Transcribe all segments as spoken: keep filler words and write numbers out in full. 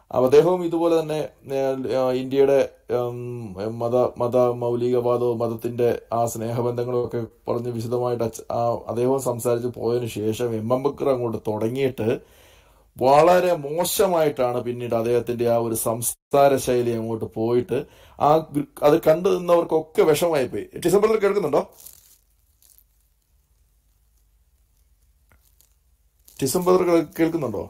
അപ്പൊ അദ്ദേഹവും ഇതുപോലെ തന്നെ ഇന്ത്യയുടെ മത മത മൗലികവാദവും മതത്തിന്റെ ആ സ്നേഹബന്ധങ്ങളും ഒക്കെ പറഞ്ഞ് വിശദമായിട്ട് ആ അദ്ദേഹവും സംസാരിച്ച് പോയതിനു ശേഷം എം എം ബക്കർ അങ്ങോട്ട് തുടങ്ങിയിട്ട് വളരെ മോശമായിട്ടാണ് പിന്നീട് അദ്ദേഹത്തിന്റെ ആ ഒരു സംസാര ശൈലി അങ്ങോട്ട് പോയിട്ട് ആ അത് കണ്ടു നിന്നവർക്കൊക്കെ വിഷമായി പോയി. ഡിസംബറിൽ കേൾക്കുന്നുണ്ടോ? ഡിസംബർ കേൾക്കുന്നുണ്ടോ?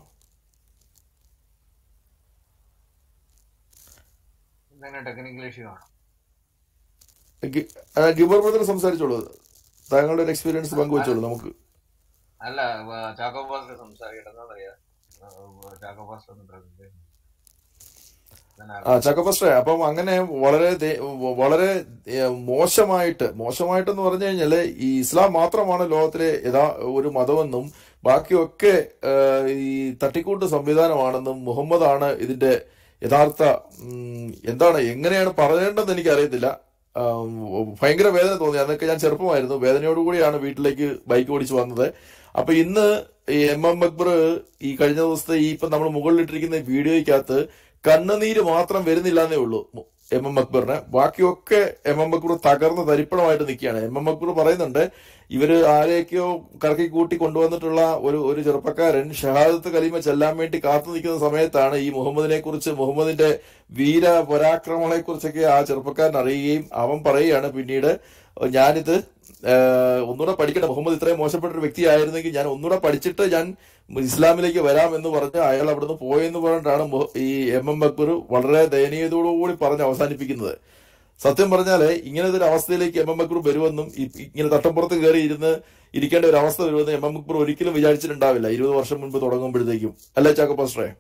ഗിബർ ബ്രദർ സംസാരിച്ചോളൂ, താങ്കളുടെ ഒരു എക്സ്പീരിയൻസ് പങ്കുവെച്ചോളൂ നമുക്ക്. അല്ല, ചാക്കോ പാസ്റ്റർ സംസാരിക്കട്ടെന്നറിയാം. ആ ചാക്കോ പാസ്റ്ററെ, അപ്പം അങ്ങനെ വളരെ വളരെ മോശമായിട്ട് മോശമായിട്ടെന്ന് പറഞ്ഞു കഴിഞ്ഞാല് ഈ ഇസ്ലാം മാത്രമാണ് ലോകത്തിലെ യഥാ ഒരു മതമെന്നും ബാക്കിയൊക്കെ ഈ തട്ടിക്കൂട്ട് സംവിധാനമാണെന്നും മുഹമ്മദാണ് ഇതിന്റെ യഥാർത്ഥ എന്താണ് എങ്ങനെയാണ് പറയേണ്ടതെന്ന് എനിക്ക് അറിയത്തില്ല. ഭയങ്കര വേദന തോന്നി. അതൊക്കെ ഞാൻ ചെറുപ്പമായിരുന്നു, വേദനയോടുകൂടിയാണ് വീട്ടിലേക്ക് ബൈക്ക് ഓടിച്ചു വന്നത്. അപ്പൊ ഇന്ന് ഈ എം എം അക്ബർ ഈ കഴിഞ്ഞ ദിവസത്തെ ഈ ഇപ്പൊ നമ്മൾ മുകളിലിട്ടിരിക്കുന്ന വീഡിയോയ്ക്കകത്ത് കണ്ണുനീര് മാത്രം വരുന്നില്ല എന്നേ ഉള്ളൂ എം എം അക്ബറിന്. ബാക്കിയൊക്കെ എം എം അക്ബർ തകർന്ന് തരിപ്പണമായിട്ട് നിൽക്കുകയാണ്. എം എം അക്ബർ പറയുന്നുണ്ട്, ഇവര് ആരെയൊക്കെയോ കറക്കി കൂട്ടി കൊണ്ടുവന്നിട്ടുള്ള ഒരു ഒരു ചെറുപ്പക്കാരൻ ഷഹാദത്ത് കലിമ ചെല്ലാൻ വേണ്ടി കാത്തു നിൽക്കുന്ന സമയത്താണ് ഈ മുഹമ്മദിനെ കുറിച്ച്, മുഹമ്മദിന്റെ വീര പരാക്രമങ്ങളെ കുറിച്ചൊക്കെ ആ ചെറുപ്പക്കാരൻ അറിയുകയും അവൻ പറയുകയാണ് പിന്നീട്, ഞാനിത് ഒന്നുകൂടെ പഠിക്കട്ടെ, മുഹമ്മദ് ഇത്രയും മോശപ്പെട്ട ഒരു വ്യക്തിയായിരുന്നെങ്കിൽ ഞാൻ ഒന്നുകൂടെ പഠിച്ചിട്ട് ഞാൻ ഇസ്ലാമിലേക്ക് വരാം എന്ന് പറഞ്ഞ് അയാൾ അവിടുന്ന് പോയെന്ന് പറഞ്ഞിട്ടാണ് ഈ എം എം അക്ബർ വളരെ ദയനീയതയോടുകൂടി പറഞ്ഞ് അവസാനിപ്പിക്കുന്നത്. സത്യം പറഞ്ഞാല് ഇങ്ങനത്തെ ഒരു അവസ്ഥയിലേക്ക് എം എം അക്ബർ വരുമെന്നും ഇങ്ങനെ തട്ടപ്പുറത്ത് കയറി ഇരുന്ന് ഇരിക്കേണ്ട ഒരു അവസ്ഥ വരുമെന്ന് എം എം അക്ബർ ഒരിക്കലും വിചാരിച്ചിട്ടുണ്ടാവില്ല ഇരുപത് വർഷം മുൻപ് തുടങ്ങുമ്പോഴത്തേക്കും. അല്ലേ ചാക്കോ പാസ്റ്ററെ?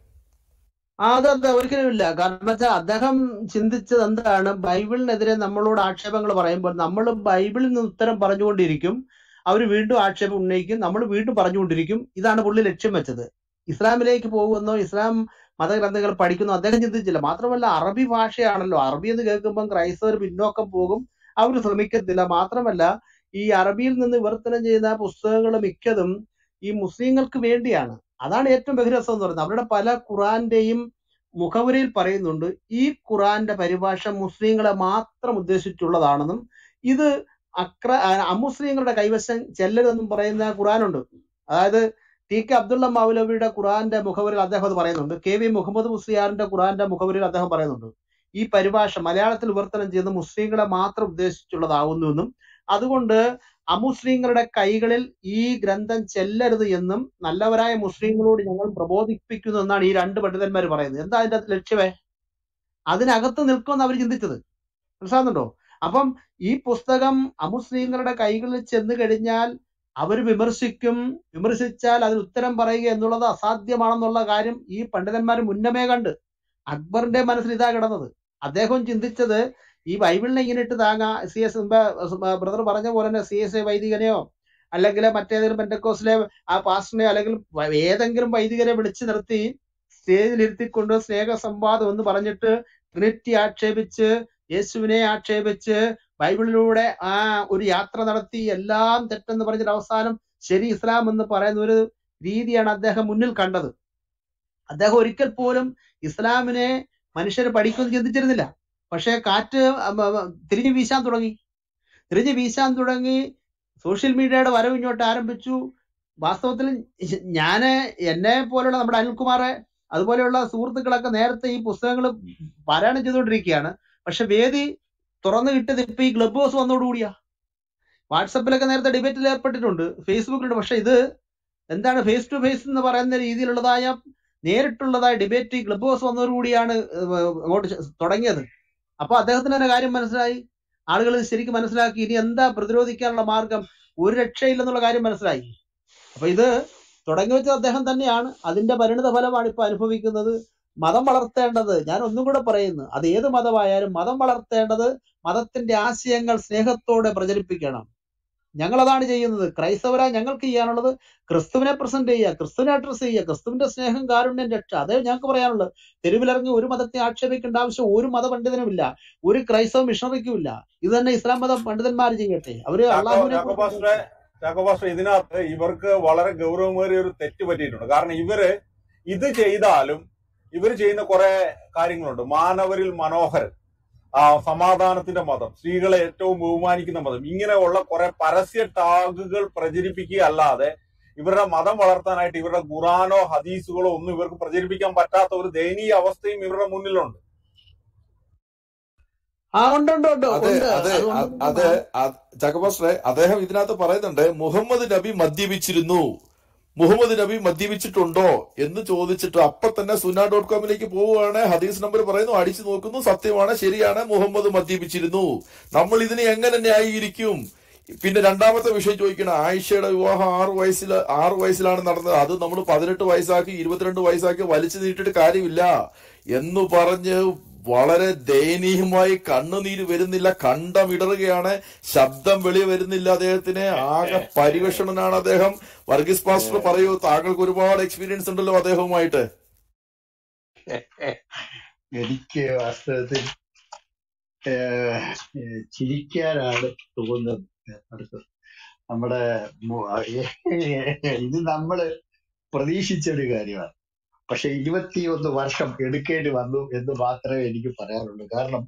അതെന്താ, ഒരിക്കലും ഇല്ല. കാരണം വെച്ചാൽ അദ്ദേഹം ചിന്തിച്ചത് എന്താണ്, ബൈബിളിനെതിരെ നമ്മളോട് ആക്ഷേപങ്ങൾ പറയുമ്പോൾ നമ്മൾ ബൈബിളിൽ നിന്ന് ഉത്തരം പറഞ്ഞുകൊണ്ടിരിക്കും, അവർ വീണ്ടും ആക്ഷേപം ഉന്നയിക്കും, നമ്മൾ വീണ്ടും പറഞ്ഞുകൊണ്ടിരിക്കും. ഇതാണ് പുള്ളി ലക്ഷ്യം വെച്ചത്. ഇസ്ലാമിലേക്ക് പോകുമെന്നോ ഇസ്ലാം മതഗ്രന്ഥങ്ങൾ പഠിക്കുന്നോ അദ്ദേഹം ചിന്തിച്ചില്ല. മാത്രമല്ല അറബി ഭാഷയാണല്ലോ, അറബി എന്ന് കേൾക്കുമ്പോൾ ക്രൈസ്തവർ പിന്നോക്കം പോകും, അവർ ശ്രമിക്കത്തില്ല. മാത്രമല്ല ഈ അറബിയിൽ നിന്ന് വിവർത്തനം ചെയ്യുന്ന പുസ്തകങ്ങൾ മിക്കതും ഈ മുസ്ലിങ്ങൾക്ക് വേണ്ടിയാണ്. അതാണ് ഏറ്റവും ബഹിരസം എന്ന് പറയുന്നത്. അവരുടെ പല ഖുറാന്റെയും മുഖവുരയിൽ പറയുന്നുണ്ട് ഈ ഖുറാന്റെ പരിഭാഷ മുസ്ലിങ്ങളെ മാത്രം ഉദ്ദേശിച്ചുള്ളതാണെന്നും ഇത് അക്ര അമുസ്ലിങ്ങളുടെ കൈവശം ചെല്ലരുതെന്നും പറയുന്ന ഖുറാനുണ്ട്. അതായത് ടി കെ അബ്ദുള്ള മൗലവിയുടെ ഖുറാന്റെ മുഖവുരയിൽ അദ്ദേഹം അത് പറയുന്നുണ്ട്. കെ വി മുഹമ്മദ് മുസ്ലിയാറിന്റെ ഖുറാന്റെ മുഖവുരയിൽ അദ്ദേഹം പറയുന്നുണ്ട് ഈ പരിഭാഷ മലയാളത്തിൽ വിവർത്തനം ചെയ്യുന്ന മുസ്ലിങ്ങളെ മാത്രം ഉദ്ദേശിച്ചുള്ളതാവുന്നുവെന്നും അതുകൊണ്ട് അമുസ്ലിങ്ങളുടെ കൈകളിൽ ഈ ഗ്രന്ഥം ചെല്ലരുത് എന്നും നല്ലവരായ മുസ്ലിങ്ങളോട് ഞങ്ങൾ പ്രബോധിപ്പിക്കുന്നു എന്നാണ് ഈ രണ്ട് പണ്ഡിതന്മാർ പറയുന്നത്. എന്താ അതിന്റെ ലക്ഷ്യമേ? അതിനകത്ത് നിൽക്കുമെന്ന് അവർ ചിന്തിച്ചത്. മനസ്സിലാകുന്നുണ്ടോ? അപ്പം ഈ പുസ്തകം അമുസ്ലിങ്ങളുടെ കൈകളിൽ ചെന്ന് കഴിഞ്ഞാൽ അവർ വിമർശിക്കും, വിമർശിച്ചാൽ അതിന് ഉത്തരം പറയുക എന്നുള്ളത് അസാധ്യമാണെന്നുള്ള കാര്യം ഈ പണ്ഡിതന്മാർ മുന്നമേ കണ്ട്. അക്ബറിന്റെ മനസ്സിൽ ഇതാ കിടന്നത്. അദ്ദേഹം ചിന്തിച്ചത് ഈ ബൈബിളിനെ ഇങ്ങനെ ഇട്ട് താങ്ങാ സി എസ് ബ്രദർ പറഞ്ഞ പോലെ തന്നെ സി എസ് എ വൈദികനെയോ അല്ലെങ്കിൽ മറ്റേതെങ്കിലും പെന്റക്കോസിലെ ആ പാസ്റ്ററിനെയോ അല്ലെങ്കിൽ ഏതെങ്കിലും വൈദികരെ വിളിച്ചു നിർത്തി സ്റ്റേജിലിരുത്തിക്കൊണ്ട് സ്നേഹ സംവാദം എന്ന് പറഞ്ഞിട്ട് ട്രിനിറ്റി ആക്ഷേപിച്ച് യേശുവിനെ ആക്ഷേപിച്ച് ബൈബിളിലൂടെ ആ ഒരു യാത്ര നടത്തി എല്ലാം തെറ്റെന്ന് പറഞ്ഞിട്ട് അവസാനം ശരി ഇസ്ലാം എന്ന് പറയുന്ന ഒരു രീതിയാണ് അദ്ദേഹം മുന്നിൽ കണ്ടത്. അദ്ദേഹം ഒരിക്കൽ പോലും ഇസ്ലാമിനെ മനുഷ്യർ പഠിക്കുമെന്ന് ചിന്തിച്ചിരുന്നില്ല. പക്ഷെ കാറ്റ് തിരിഞ്ഞു വീശാൻ തുടങ്ങി തിരിഞ്ഞു വീശാൻ തുടങ്ങി സോഷ്യൽ മീഡിയയുടെ വരവ് ഇങ്ങോട്ട് ആരംഭിച്ചു. വാസ്തവത്തിൽ ഞാന് എന്നെ പോലുള്ള നമ്മുടെ അനിൽകുമാറെ അതുപോലെയുള്ള സുഹൃത്തുക്കളൊക്കെ നേരത്തെ ഈ പുസ്തകങ്ങൾ പാരായണം ചെയ്തുകൊണ്ടിരിക്കുകയാണ്. പക്ഷെ വേദി തുറന്നു കിട്ടിയത് ഇപ്പൊ ഈ ക്ലബ് ഹൗസ് വന്നോടുകൂടിയാ. വാട്സപ്പിലൊക്കെ നേരത്തെ ഡിബേറ്റിൽ ഏർപ്പെട്ടിട്ടുണ്ട്, ഫേസ്ബുക്കിലുണ്ട്. പക്ഷെ ഇത് എന്താണ് ഫേസ് ടു ഫേസ് എന്ന് പറയുന്ന രീതിയിലുള്ളതായ നേരിട്ടുള്ളതായ ഡിബേറ്റ് ഈ ക്ലബ് ഹൗസ് വന്നതോടുകൂടിയാണ് അങ്ങോട്ട് തുടങ്ങിയത്. അപ്പൊ അദ്ദേഹത്തിന് തന്നെ കാര്യം മനസ്സിലായി, ആളുകൾ ശരിക്കും മനസ്സിലാക്കി ഇനി എന്താ പ്രതിരോധിക്കാനുള്ള മാർഗം, ഒരു രക്ഷയില്ലെന്നുള്ള കാര്യം മനസ്സിലായി. അപ്പൊ ഇത് തുടങ്ങി വെച്ചത് അദ്ദേഹം തന്നെയാണ്. അതിന്റെ പരിണിത ഫലമാണ് ഇപ്പൊ അനുഭവിക്കുന്നത്. മതം വളർത്തേണ്ടത്, ഞാൻ ഒന്നും കൂടെ പറയുന്നു, അത് ഏത് മതമായാലും മതം വളർത്തേണ്ടത് മതത്തിന്റെ ആശയങ്ങൾ സ്നേഹത്തോടെ പ്രചരിപ്പിക്കണം. ഞങ്ങൾ അതാണ് ചെയ്യുന്നത്. ക്രൈസ്തവരായി ഞങ്ങൾക്ക് ചെയ്യാനുള്ളത് ക്രിസ്തുവിനെ പ്രസന്റ് ചെയ്യുക, ക്രിസ്തുവിനെ അഡ്രസ് ചെയ്യുക, ക്രിസ്തുവിന്റെ സ്നേഹം, കാരുണ്യം, രക്ഷ. അതേ ഞങ്ങൾക്ക് പറയാനുള്ളത്. തെരുവിലിറങ്ങി ഒരു മതത്തെ ആക്ഷേപിക്കേണ്ട ആവശ്യം ഒരു മത പണ്ഡിതനുമില്ല, ഒരു ക്രൈസ്തവ മിഷണറിക്കും ഇല്ല. ഇത് തന്നെ ഇസ്ലാം മത പണ്ഡിതന്മാർ ചെയ്യട്ടെ. അവര് അള്ളാഹുവിനെ ഇതിനകത്ത് ഇവർക്ക് വളരെ ഗൗരവമേറിയ ഒരു തെറ്റ് പറ്റിയിട്ടുണ്ട്. കാരണം ഇവര് ഇത് ചെയ്താലും ഇവർ ചെയ്യുന്ന കുറെ കാര്യങ്ങളുണ്ട്. മാനവരിൽ മനോഹരൻ, ആ സമാധാനത്തിന്റെ മതം, സ്ത്രീകളെ ഏറ്റവും ബഹുമാനിക്കുന്ന മതം, ഇങ്ങനെയുള്ള കുറെ പരസ്യ ടാഗുകൾ പ്രചരിപ്പിക്കുക അല്ലാതെ ഇവരുടെ മതം വളർത്താനായിട്ട് ഇവരുടെ ഖുറാനോ ഹദീസുകളോ ഒന്നും ഇവർക്ക് പ്രചരിപ്പിക്കാൻ പറ്റാത്ത ഒരു ദയനീയ അവസ്ഥയും ഇവരുടെ മുന്നിലുണ്ട്. ആ ഉണ്ട് ഉണ്ട് ഉണ്ട് അതെ ഉണ്ട് അതെ അ- അതുകൊണ്ടൊന്നും അതെ അ- ജാക്കോബാസ്റ്ററെ, അദ്ദേഹം ഇതിനകത്ത് പറയുന്നുണ്ട് മുഹമ്മദ് നബി മദ്യപിച്ചിരുന്നു, മുഹമ്മദ് നബി മദ്യപിച്ചിട്ടുണ്ടോ എന്ന് ചോദിച്ചിട്ട് അപ്പൊ തന്നെ സുന ഡോട്ട് കോമിലേക്ക് പോവുകയാണ്. ഹദീസ് നമ്പർ പറയുന്നു, അടിച്ചു നോക്കുന്നു, സത്യമാണ്, ശരിയാണ്, മുഹമ്മദ് മദ്യപിച്ചിരുന്നു. നമ്മൾ ഇതിനെ എങ്ങനെ ന്യായീകരിക്കും? പിന്നെ രണ്ടാമത്തെ വിഷയം ചോദിക്കണം, ആയിഷയുടെ വിവാഹം ആറു വയസ്സിൽ ആറു വയസ്സിലാണ് നടന്നത്, അത് നമ്മൾ പതിനെട്ട് വയസ്സാക്കി ഇരുപത്തിരണ്ട് വയസ്സാക്കി വലിച്ചു നീട്ടിട്ട് കാര്യമില്ല എന്ന് പറഞ്ഞ് വളരെ ദയനീയമായി കണ്ണുനീര് വരുന്നില്ല, കണ്ടമിടറുകയാണ്, ശബ്ദം വെളി വരുന്നില്ല, അദ്ദേഹത്തിന് ആകെ പരിവേഷണനാണ് അദ്ദേഹം. വർഗീസ് പാസ്റ്റർ പറയൂ, താങ്കൾക്ക് ഒരുപാട് എക്സ്പീരിയൻസ് ഉണ്ടല്ലോ അദ്ദേഹവുമായിട്ട്. എനിക്ക് വാസ്തവത്തിൽ ഏഹ്, ഏഹ്, ചിരിക്കാനാണ് തോന്നുന്നത്. അടുത്തത് നമ്മുടെ മു- ഇത് നമ്മള് പ്രതീക്ഷിച്ചൊരു കാര്യമാണ്. പക്ഷെ ഇരുപത്തിയൊന്ന് വർഷം എടുക്കേണ്ടി വന്നു എന്ന് മാത്രമേ എനിക്ക് പറയാറുള്ളൂ. കാരണം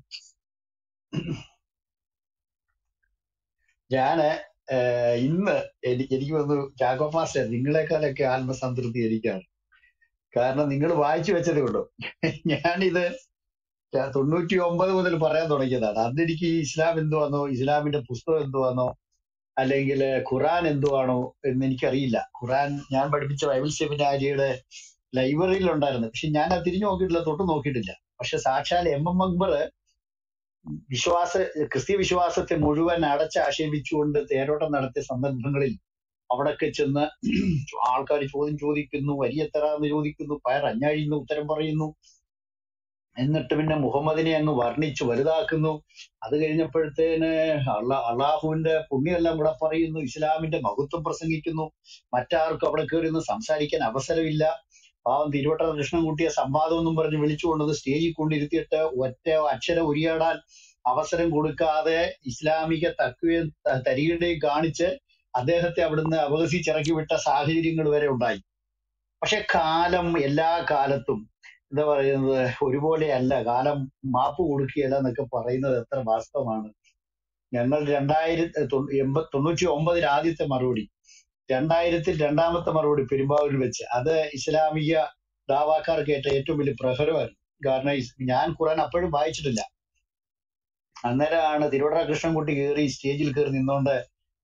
ഞാന് ഏഹ്, ഇന്ന് എനിക്ക് എനിക്ക് തോന്നുന്നു ചാക്കോ മാസ്റ്റർ നിങ്ങളെക്കാളൊക്കെ ആത്മസംതൃപ്തി എനിക്കാണ്. കാരണം നിങ്ങൾ വായിച്ചു വെച്ചതേ ഉള്ളൂ. ഞാനിത് തൊണ്ണൂറ്റി ഒമ്പത് മുതൽ പറയാൻ തുടങ്ങിയതാണ്. അന്ന് എനിക്ക് ഈ ഇസ്ലാം എന്തുവാന്നോ, ഇസ്ലാമിന്റെ പുസ്തകം എന്തുവാന്നോ, അല്ലെങ്കിൽ ഖുറാൻ എന്തുവാണോ എന്ന് എനിക്കറിയില്ല. ഖുറാൻ ഞാൻ പഠിപ്പിച്ച ബൈബിൾ സെമിനാരിയുടെ ലൈബ്രറിയിൽ ഉണ്ടായിരുന്നു. പക്ഷെ ഞാൻ അത് തിരിഞ്ഞു നോക്കിയിട്ടില്ല, തൊട്ട് നോക്കിയിട്ടില്ല. പക്ഷെ സാക്ഷാൽ എം എം അക്ബർ വിശ്വാസ ക്രിസ്തീയ വിശ്വാസത്തെ മുഴുവൻ അടച്ചാക്ഷേപിച്ചുകൊണ്ട് തേരോട്ടം നടത്തിയ സന്ദർഭങ്ങളിൽ അവിടൊക്കെ ചെന്ന് ആൾക്കാർ ചോദ്യം ചോദിക്കുന്നു, വരി എത്ര എന്ന് ചോദിക്കുന്നു, പയർ അഞ്ഞാഴിന്ന് ഉത്തരം പറയുന്നു, എന്നിട്ട് പിന്നെ മുഹമ്മദിനെ അങ്ങ് വർണ്ണിച്ച് വലുതാക്കുന്നു. അത് കഴിഞ്ഞപ്പോഴത്തേന് അള്ളാ അള്ളാഹുവിന്റെ പുണ്യമെല്ലാം കൂടെ പറയുന്നു, ഇസ്ലാമിന്റെ മഹത്വം പ്രസംഗിക്കുന്നു. മറ്റാർക്കും അവിടെ കയറി ഒന്ന് സംസാരിക്കാൻ അവസരമില്ല. പാവം തിരുവട്ട കൃഷ്ണൻകുട്ടിയെ സംവാദം എന്നും പറഞ്ഞ് വിളിച്ചുകൊണ്ടത് സ്റ്റേജിൽ കൊണ്ടിരുത്തിയിട്ട് ഒറ്റ അക്ഷരം ഉരിയാടാൻ അവസരം കൊടുക്കാതെ ഇസ്ലാമിക തക്വയും തരികിടയും കാണിച്ച് അദ്ദേഹത്തെ അവിടുന്ന് അപഹസിച്ചിറക്കി വിട്ട സാഹചര്യങ്ങൾ വരെ ഉണ്ടായി. പക്ഷെ കാലം എല്ലാ കാലത്തും എന്താ പറയുന്നത് ഒരുപോലെ അല്ല, കാലം മാപ്പ് കൊടുക്കുകയല്ല എന്നൊക്കെ പറയുന്നത് എത്ര വാസ്തവമാണ്. ഞങ്ങൾ രണ്ടായിരത്തി തൊണ്ണൂ- എൺപ തൊണ്ണൂറ്റി ഒമ്പതിൽ ആദ്യത്തെ മറുപടി, രണ്ടായിരത്തിൽ രണ്ടാമത്തെ മറുപടി പെരുമ്പാവൂരിൽ വെച്ച്, അത് ഇസ്ലാമിക ദാവാക്കാർക്ക് ഏറ്റ ഏറ്റവും വലിയ പ്രഹരമായിരുന്നു. കാരണം ഇസ്- ഞാൻ ഖുറാൻ അപ്പോഴും വായിച്ചിട്ടില്ല. അന്നേരമാണ് തിരുവട കൃഷ്ണൻകുട്ടി കയറി സ്റ്റേജിൽ കയറി നിന്നോണ്ട്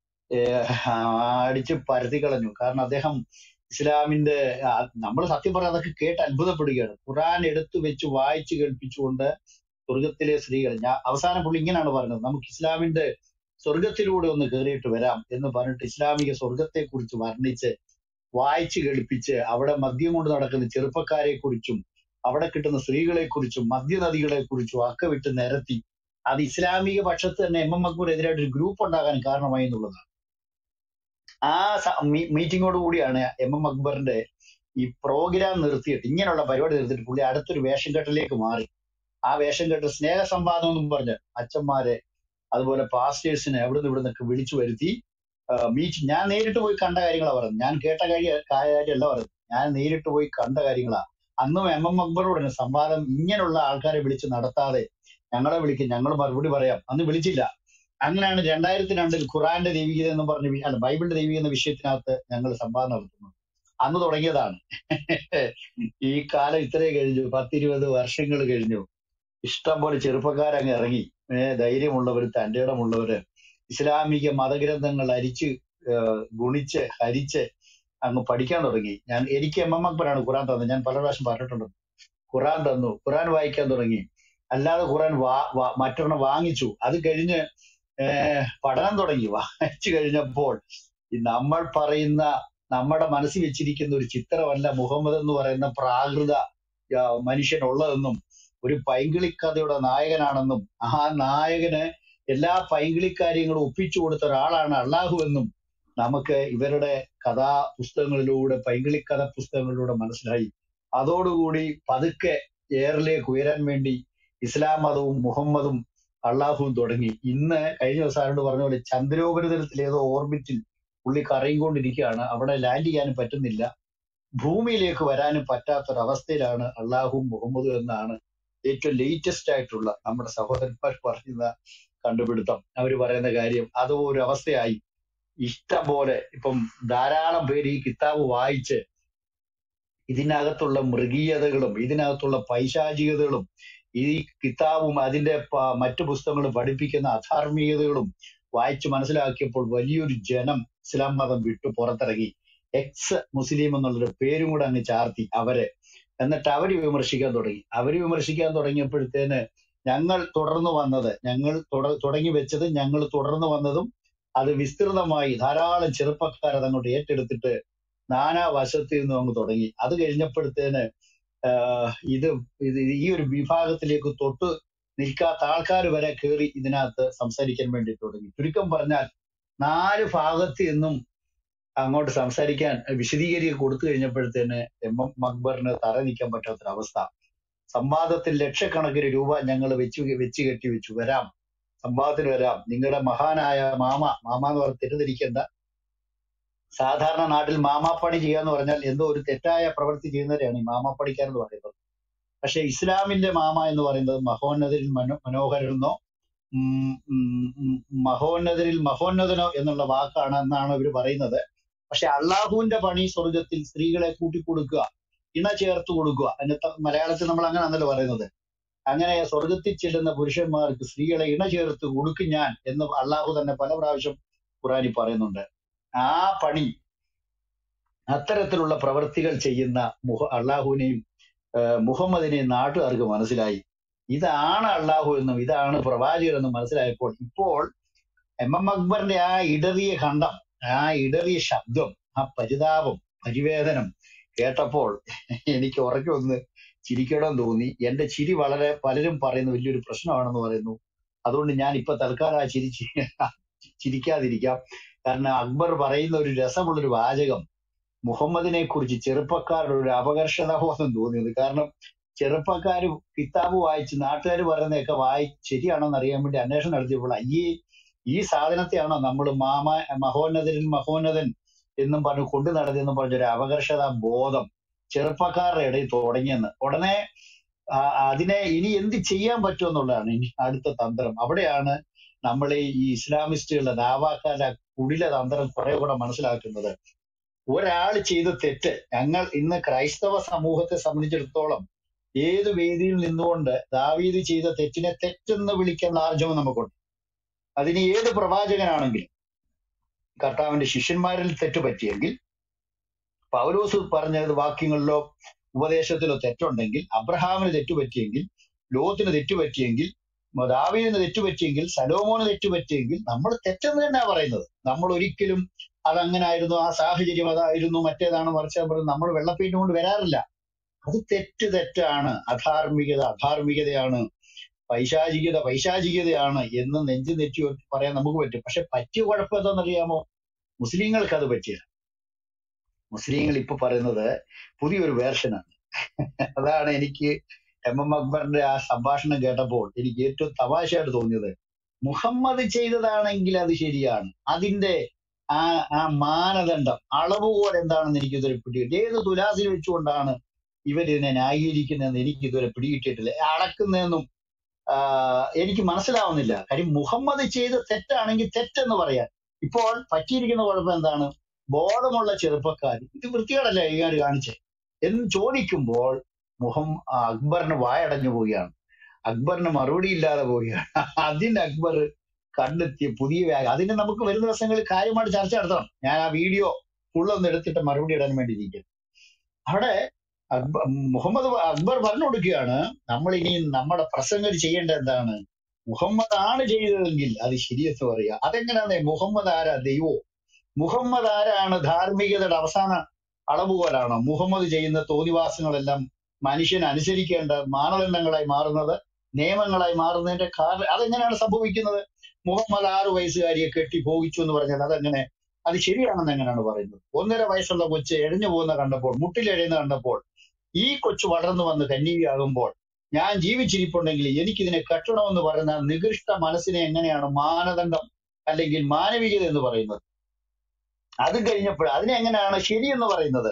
അടിച്ച് പരത്തി കളഞ്ഞു. കാരണം അദ്ദേഹം ഇസ്ലാമിന്റെ നമ്മൾ സത്യം പറഞ്ഞാൽ അതൊക്കെ കേട്ട് അത്ഭുതപ്പെടുകയാണ്. ഖുറാൻ എടുത്തു വെച്ച് വായിച്ചു കേൾപ്പിച്ചുകൊണ്ട് സ്വർഗത്തിലെ സ്ത്രീകൾ, ഞാൻ അവസാനം പുള്ളി ഇങ്ങനെയാണ് പറഞ്ഞത്, നമുക്ക് ഇസ്ലാമിന്റെ സ്വർഗത്തിലൂടെ ഒന്ന് കയറിയിട്ട് വരാം എന്ന് പറഞ്ഞിട്ട് ഇസ്ലാമിക സ്വർഗത്തെ കുറിച്ച് വർണ്ണിച്ച് വായിച്ചു കേൾപ്പിച്ച് അവിടെ മദ്യം കൊണ്ട് നടക്കുന്ന ചെറുപ്പക്കാരെ കുറിച്ചും അവിടെ കിട്ടുന്ന സ്ത്രീകളെ കുറിച്ചും മദ്യനദികളെ കുറിച്ചും ഒക്കെ വിട്ട് നിരത്തി. അത് ഇസ്ലാമിക പക്ഷത്ത് തന്നെ എം എം അക്ബറിനെതിരായിട്ട് ഒരു ഗ്രൂപ്പ് ഉണ്ടാകാൻ കാരണമായി എന്നുള്ളതാണ്. ആ മീറ്റിങ്ങോട് കൂടിയാണ് എം എം അക്ബറിന്റെ ഈ പ്രോഗ്രാം നിർത്തിയിട്ട്, ഇങ്ങനെയുള്ള പരിപാടി നിർത്തിയിട്ട് പുള്ളി അടുത്തൊരു വേഷം കെട്ടലിലേക്ക് മാറി. ആ വേഷം കെട്ട് സ്നേഹ സംവാദം എന്നും പറഞ്ഞ് അച്ഛന്മാരെ അതുപോലെ പാസ്റ്റേഴ്സിനെ അവിടുന്ന് ഇവിടെ നിന്നൊക്കെ വിളിച്ചു വരുത്തി മീറ്റിംഗ്. ഞാൻ നേരിട്ട് പോയി കണ്ട കാര്യങ്ങളാണ് പറയുന്നത്, ഞാൻ കേട്ട കാര്യ കാര്യമല്ല പറയുന്നത്, ഞാൻ നേരിട്ട് പോയി കണ്ട കാര്യങ്ങളാ. അന്നും എം എം അക്ബറോട് തന്നെ സംവാദം ഇങ്ങനെയുള്ള ആൾക്കാരെ വിളിച്ച് നടത്താതെ ഞങ്ങളെ വിളിക്കും, ഞങ്ങൾ മറുപടി പറയാം, അന്ന് വിളിച്ചില്ല. അങ്ങനെയാണ് രണ്ടായിരത്തി രണ്ടിൽ ഖുറാന്റെ ദൈവികത എന്ന് പറഞ്ഞ വി- അല്ല ബൈബിളിന്റെ ദൈവികത എന്ന വിഷയത്തിനകത്ത് ഞങ്ങൾ സംവാദം നടത്തുന്നത്. അന്ന് തുടങ്ങിയതാണ്. ഈ കാലം ഇത്രയും കഴിഞ്ഞു, പത്തിരുപത് വർഷങ്ങൾ കഴിഞ്ഞു. ഇഷ്ടം പോലെ ചെറുപ്പക്കാരങ്ങ് ഇറങ്ങി, ഏഹ് ധൈര്യമുള്ളവര് തന്റെ ഇടമുള്ളവര് ഇസ്ലാമിക മതഗ്രന്ഥങ്ങൾ അരിച്ച് ഏഹ് ഗുണിച്ച് ഹരിച്ച് അങ്ങ് പഠിക്കാൻ തുടങ്ങി. ഞാൻ എനിക്ക് എം എം അക്ബറാണ് ഖുറാൻ തന്നത്, ഞാൻ പല പ്രാവശ്യം പറഞ്ഞിട്ടുണ്ട്. ഖുറാൻ തന്നു, ഖുറാൻ വായിക്കാൻ തുടങ്ങി. അല്ലാതെ ഖുറാൻ വാ വാ- മറ്റൊരെണ്ണം വാങ്ങിച്ചു. അത് കഴിഞ്ഞ് ഏഹ് പഠനം തുടങ്ങി. വായിച്ചു കഴിഞ്ഞപ്പോൾ ഈ നമ്മൾ പറയുന്ന നമ്മുടെ മനസ്സിൽ വെച്ചിരിക്കുന്ന ഒരു ചിത്രമല്ല മുഹമ്മദ് എന്ന് പറയുന്ന പ്രാകൃത ആ, മനുഷ്യനുള്ളതെന്നും ഒരു പൈങ്കിളിക്കഥയുടെ നായകനാണെന്നും ആ നായകന് എല്ലാ പൈങ്കിളിക്കാര്യങ്ങളും ഒപ്പിച്ചു കൊടുത്ത ഒരാളാണ് അള്ളാഹു എന്നും നമുക്ക് ഇവരുടെ കഥാ പുസ്തകങ്ങളിലൂടെ, പൈങ്കിളിക്കഥ പുസ്തകങ്ങളിലൂടെ മനസ്സിലായി. അതോടുകൂടി പതുക്കെ എയറിലേക്ക് ഉയരാൻ വേണ്ടി ഇസ്ലാം മതവും മുഹമ്മദും അള്ളാഹുവും തുടങ്ങി. ഇന്ന് കഴിഞ്ഞ ദിവസം ആരോട് പറഞ്ഞ പോലെ ചന്ദ്രോപരിതലത്തിൽ ഏതോ ഓർബിറ്റിൽ പുള്ളി കറങ്ങിക്കൊണ്ടിരിക്കുകയാണ്. അവിടെ ലാൻഡ് ചെയ്യാനും പറ്റുന്നില്ല. ഭൂമിയിലേക്ക് വരാനും പറ്റാത്തൊരവസ്ഥയിലാണ് അള്ളാഹുവും മുഹമ്മദും എന്നാണ് ഏറ്റവും ലേറ്റസ്റ്റ് ആയിട്ടുള്ള നമ്മുടെ സഹോദരന്മാർ പറയുന്ന കണ്ടുപിടുത്തം. അവർ പറയുന്ന കാര്യം അത് ഒരു അവസ്ഥയായി. ഇഷ്ടം പോലെ ഇപ്പം ധാരാളം പേര് ഈ കിതാബ് വായിച്ച് ഇതിനകത്തുള്ള മൃഗീയതകളും ഇതിനകത്തുള്ള പൈശാചികതകളും ഈ കിതാബും അതിന്റെ പ- മറ്റു പുസ്തകങ്ങളും പഠിപ്പിക്കുന്ന അധാർമികതകളും വായിച്ച് മനസ്സിലാക്കിയപ്പോൾ വലിയൊരു ജനം ഇസ്ലാം മതം വിട്ടു പുറത്തിറങ്ങി. എക്സ് മുസ്ലിം എന്നുള്ളൊരു പേരും കൂടെ അങ്ങ് ചാർത്തി അവരെ. എന്നിട്ട് അവര് വിമർശിക്കാൻ തുടങ്ങി. അവര് വിമർശിക്കാൻ തുടങ്ങിയപ്പോഴത്തേന് ഞങ്ങൾ തുടർന്നു വന്നത് ഞങ്ങൾ തുട- തുടങ്ങി വെച്ചത് ഞങ്ങൾ തുടർന്നു വന്നതും അത് വിസ്തൃതമായി ധാരാളം ചെറുപ്പക്കാർ അതങ്ങോട്ട് ഏറ്റെടുത്തിട്ട് നാനാ വശത്തു നിന്നും അങ്ങ് തുടങ്ങി. അത് കഴിഞ്ഞപ്പോഴത്തേന് ആഹ് ഇത് ഇത് ഈ ഒരു വിഭാഗത്തിലേക്ക് തൊട്ട് നിൽക്കാത്ത ആൾക്കാർ വരെ കയറി ഇതിനകത്ത് സംസാരിക്കാൻ വേണ്ടി തുടങ്ങി. ചുരുക്കം പറഞ്ഞാൽ നാല് ഭാഗത്ത് നിന്നും അങ്ങോട്ട് സംസാരിക്കാൻ വിശദീകരിച്ച് കൊടുത്തു കഴിഞ്ഞപ്പോഴത്തേന് എം എം അക്ബറിന് തറ നിൽക്കാൻ പറ്റാത്തൊരവസ്ഥ. സംവാദത്തിൽ ലക്ഷക്കണക്കിന് രൂപ ഞങ്ങൾ വെച്ച് വെച്ച് കെട്ടി വെച്ചു. വരാം, സംവാദത്തിന് വരാം. നിങ്ങളുടെ മഹാനായ മാമ മാമ എന്ന് പറഞ്ഞ് തെറ്റിദ്ധരിക്കേണ്ട. സാധാരണ നാട്ടിൽ മാമാപ്പണി ചെയ്യാന്ന് പറഞ്ഞാൽ എന്തോ ഒരു തെറ്റായ പ്രവൃത്തി ചെയ്യുന്നവരെയാണ് ഈ മാമാപ്പണിക്കാരെന്ന് പറയുന്നത്. പക്ഷെ ഇസ്ലാമിന്റെ മാമ എന്ന് പറയുന്നത് മഹോന്നതരിൽ മനോ മനോഹരനെന്നോ ഉം ഉം ഉം മഹോന്നതരിൽ മഹോന്നതനോ എന്നുള്ള വാക്കാണ് എന്നാണ് ഇവർ പറയുന്നത്. പക്ഷെ അള്ളാഹുവിന്റെ പണി സ്വർഗത്തിൽ സ്ത്രീകളെ കൂട്ടിക്കൊടുക്കുക, ഇണ ചേർത്ത് കൊടുക്കുക. അതിന്റെ മലയാളത്തിൽ നമ്മൾ അങ്ങനെയാണല്ലോ പറയുന്നത്. അങ്ങനെ സ്വർഗത്തിൽ ചെല്ലുന്ന പുരുഷന്മാർക്ക് സ്ത്രീകളെ ഇണ ചേർത്ത് കൊടുക്കും ഞാൻ എന്ന് അള്ളാഹു തന്നെ പല പ്രാവശ്യം ഖുറാനിൽ പറയുന്നുണ്ട്. ആ പണി അത്തരത്തിലുള്ള പ്രവൃത്തികൾ ചെയ്യുന്ന മുഹ അള്ളാഹുവിനെയും ഏഹ് മുഹമ്മദിനെയും നാട്ടുകാർക്ക് മനസ്സിലായി. ഇതാണ് അള്ളാഹു എന്നും ഇതാണ് പ്രവാചകർ എന്നും മനസ്സിലായപ്പോൾ ഇപ്പോൾ എം എം അക്ബറിന്റെ ആ ഇടറിയ ഖണ്ഡം, ആ ഇടറിയ ശബ്ദം, ആ പരിതാപം, പരിവേദനം കേട്ടപ്പോൾ എനിക്ക് ഉറക്കെ ഒന്ന് ചിരിക്കണം തോന്നി. എന്റെ ചിരി വളരെ പലരും പറയുന്ന വലിയൊരു പ്രശ്നമാണെന്ന് പറയുന്നു. അതുകൊണ്ട് ഞാൻ ഇപ്പൊ തൽക്കാലം ആ ചിരി ചി- ചിരിക്കാതിരിക്കാം. കാരണം അക്ബർ പറയുന്ന ഒരു രസമുള്ളൊരു വാചകം മുഹമ്മദിനെ കുറിച്ച് ചെറുപ്പക്കാരുടെ ഒരു അപകർഷതാബോധം തോന്നിയത്. കാരണം ചെറുപ്പക്കാര് കിതാബ് വായിച്ച് നാട്ടുകാർ പറയുന്നതൊക്കെ വായി ശരിയാണോന്ന് അറിയാൻ വേണ്ടി അന്വേഷണം നടത്തിയപ്പോൾ അയ്യേ ഈ സാധനത്തെയാണോ നമ്മൾ മാമ മഹോന്നതരിൽ മഹോന്നതൻ എന്നും പറഞ്ഞ് കൊണ്ടു നടത്തിയെന്നും പറഞ്ഞൊരു അപകർഷതാ ബോധം ചെറുപ്പക്കാരുടെ ഇടയിൽ തുടങ്ങിയെന്ന്. ഉടനെ ആ, അതിനെ ഇനി എന്ത് ചെയ്യാൻ പറ്റുമെന്നുള്ളതാണ് ഇനി അടുത്ത തന്ത്രം. അവിടെയാണ് നമ്മൾ ഈ ഇസ്ലാമിസ്റ്റുകളുടെ ദാവാക്കാരുടെ കുടില തന്ത്രം കുറെ കൂടെ മനസ്സിലാക്കുന്നത്. ഒരാൾ ചെയ്ത തെറ്റ്, ഞങ്ങൾ ഇന്ന് ക്രൈസ്തവ സമൂഹത്തെ സംബന്ധിച്ചിടത്തോളം ഏത് വേദിയിൽ നിന്നുകൊണ്ട് ദാവീദ് ചെയ്ത തെറ്റിനെ തെറ്റെന്ന് വിളിക്കേണ്ട ആർജവം നമുക്കുണ്ട്. അതിന് ഏത് പ്രവാചകനാണെങ്കിലും കർത്താവിന്റെ ശിഷ്യന്മാരിൽ തെറ്റ് പറ്റിയെങ്കിൽ, പൗലോസ് പറഞ്ഞ വാക്യങ്ങളിലോ ഉപദേശത്തിലോ തെറ്റുണ്ടെങ്കിൽ, അബ്രഹാമിന് തെറ്റുപറ്റിയെങ്കിൽ, ലോത്തിന് തെറ്റുപറ്റിയെങ്കിൽ, ദാവീദിന് തെറ്റുപറ്റിയെങ്കിൽ, സലോമോന് തെറ്റുപറ്റിയെങ്കിൽ നമ്മൾ തെറ്റെന്ന് തന്നെയാ പറയുന്നത്. നമ്മൾ ഒരിക്കലും അതങ്ങനായിരുന്നു, ആ സാഹചര്യം അതായിരുന്നു, മറ്റേതാണ് മറിച്ച് നമ്മൾ വെള്ളപ്പെയിന്റ് കൊണ്ട് വരാറില്ല. അത് തെറ്റ് തെറ്റാണ്, അധാർമികത അധാർമികതയാണ്, പൈശാചികത പൈശാചികതയാണ് എന്ന് നെഞ്ചു നെറ്റി പറയാൻ നമുക്ക് പറ്റും. പക്ഷെ പറ്റിയ കുഴപ്പം എന്താണെന്നറിയാമോ? മുസ്ലിങ്ങൾക്ക് അത് പറ്റില്ല. മുസ്ലിങ്ങൾ ഇപ്പൊ പറയുന്നത് പുതിയൊരു വേർഷനാണ്. അതാണ് എനിക്ക് എം എം അക്ബറിന്റെ ആ സംഭാഷണം കേട്ടപ്പോൾ എനിക്ക് ഏറ്റവും തമാശയായിട്ട് തോന്നിയത്. മുഹമ്മദ് ചെയ്തതാണെങ്കിൽ അത് ശരിയാണ്, അതിന്റെ ആ ആ മാനദണ്ഡം അളവുകോൽ എന്താണെന്ന് എനിക്ക് ഇതുവരെ പിടികിട്ടി. ഏത് തുലാസിൽ വെച്ചുകൊണ്ടാണ് ഇവരിതിനെ ന്യായീകരിക്കുന്നതെന്ന് എനിക്ക് ഇതുവരെ പിടികിട്ടിയിട്ടില്ല. അളക്കുന്നതെന്നും ആഹ് എനിക്ക് മനസ്സിലാവുന്നില്ല. കാര്യം മുഹമ്മദ് ചെയ്ത തെറ്റാണെങ്കിൽ തെറ്റെന്ന് പറയാൻ. ഇപ്പോൾ പറ്റിയിരിക്കുന്ന കുഴപ്പം എന്താണ്? ബോധമുള്ള ചെറുപ്പക്കാർ ഇത് വൃത്തികേടല്ലേ ഇയാൾ കാണിച്ചേ എന്ന് ചോദിക്കുമ്പോൾ മുഹമ്മ അക്ബറിന് വായടഞ്ഞു പോവുകയാണ്, അക്ബറിന് മറുപടി ഇല്ലാതെ പോവുകയാണ്. അതിന് അക്ബർ കണ്ടെത്തിയ പുതിയ വ്യാഖ്യാനം, അതിന് നമുക്ക് വരുന്ന ദിവസങ്ങളിൽ കാര്യമായിട്ട് ചർച്ച നടത്തണം. ഞാൻ ആ വീഡിയോ ഫുള്ളൊന്ന് എടുത്തിട്ട് മറുപടി ഇടാൻ വേണ്ടി ഇരിക്കുന്നു. അവിടെ അക്ബർ മുഹമ്മദ് അക്ബർ പറഞ്ഞു കൊടുക്കുകയാണ്, നമ്മൾ ഇനി നമ്മുടെ പ്രസംഗം ചെയ്യേണ്ടത് എന്താണ്? മുഹമ്മദ് ആണ് ചെയ്തതെങ്കിൽ അത് ശരിയെന്ന് പറയുക. അതെങ്ങനെയാന്നേ? മുഹമ്മദ് ആരാ? ദൈവോ? മുഹമ്മദ് ആരാണ്? ധാർമ്മികതയുടെ അവസാന അളവുകോലാണോ മുഹമ്മദ് ചെയ്യുന്ന തോന്നിവാസങ്ങളെല്ലാം മനുഷ്യൻ അനുസരിക്കേണ്ട മാനദണ്ഡങ്ങളായി മാറുന്നത്, നിയമങ്ങളായി മാറുന്നതിന്റെ കാരണം? അതെങ്ങനെയാണ് സംഭവിക്കുന്നത്? മുഹമ്മദ് ആറു വയസ്സുകാരിയെ കെട്ടി ഭോഗിച്ചു എന്ന് പറഞ്ഞാൽ അതെങ്ങനെ? അത് ശരിയാണെന്ന് എങ്ങനെയാണ് പറയുന്നത്? ഒന്നര വയസ്സുള്ള കൊച്ച് എഴഞ്ഞു പോകുന്ന കണ്ടപ്പോൾ, മുട്ടിലെഴയുന്ന കണ്ടപ്പോൾ, ഈ കൊച്ചു വളർന്നു വന്ന് കന്യകയാകുമ്പോൾ ഞാൻ ജീവിച്ചിരിപ്പുണ്ടെങ്കിൽ എനിക്കിതിനെ കെട്ടണമെന്ന് പറയുന്ന നികൃഷ്ട മനസ്സിനെ എങ്ങനെയാണ് മാനദണ്ഡം അല്ലെങ്കിൽ മാനവികത എന്ന് പറയുന്നത്? അത് കഴിഞ്ഞപ്പോൾ അതിനെ എങ്ങനെയാണ് ശരിയെന്ന് പറയുന്നത്?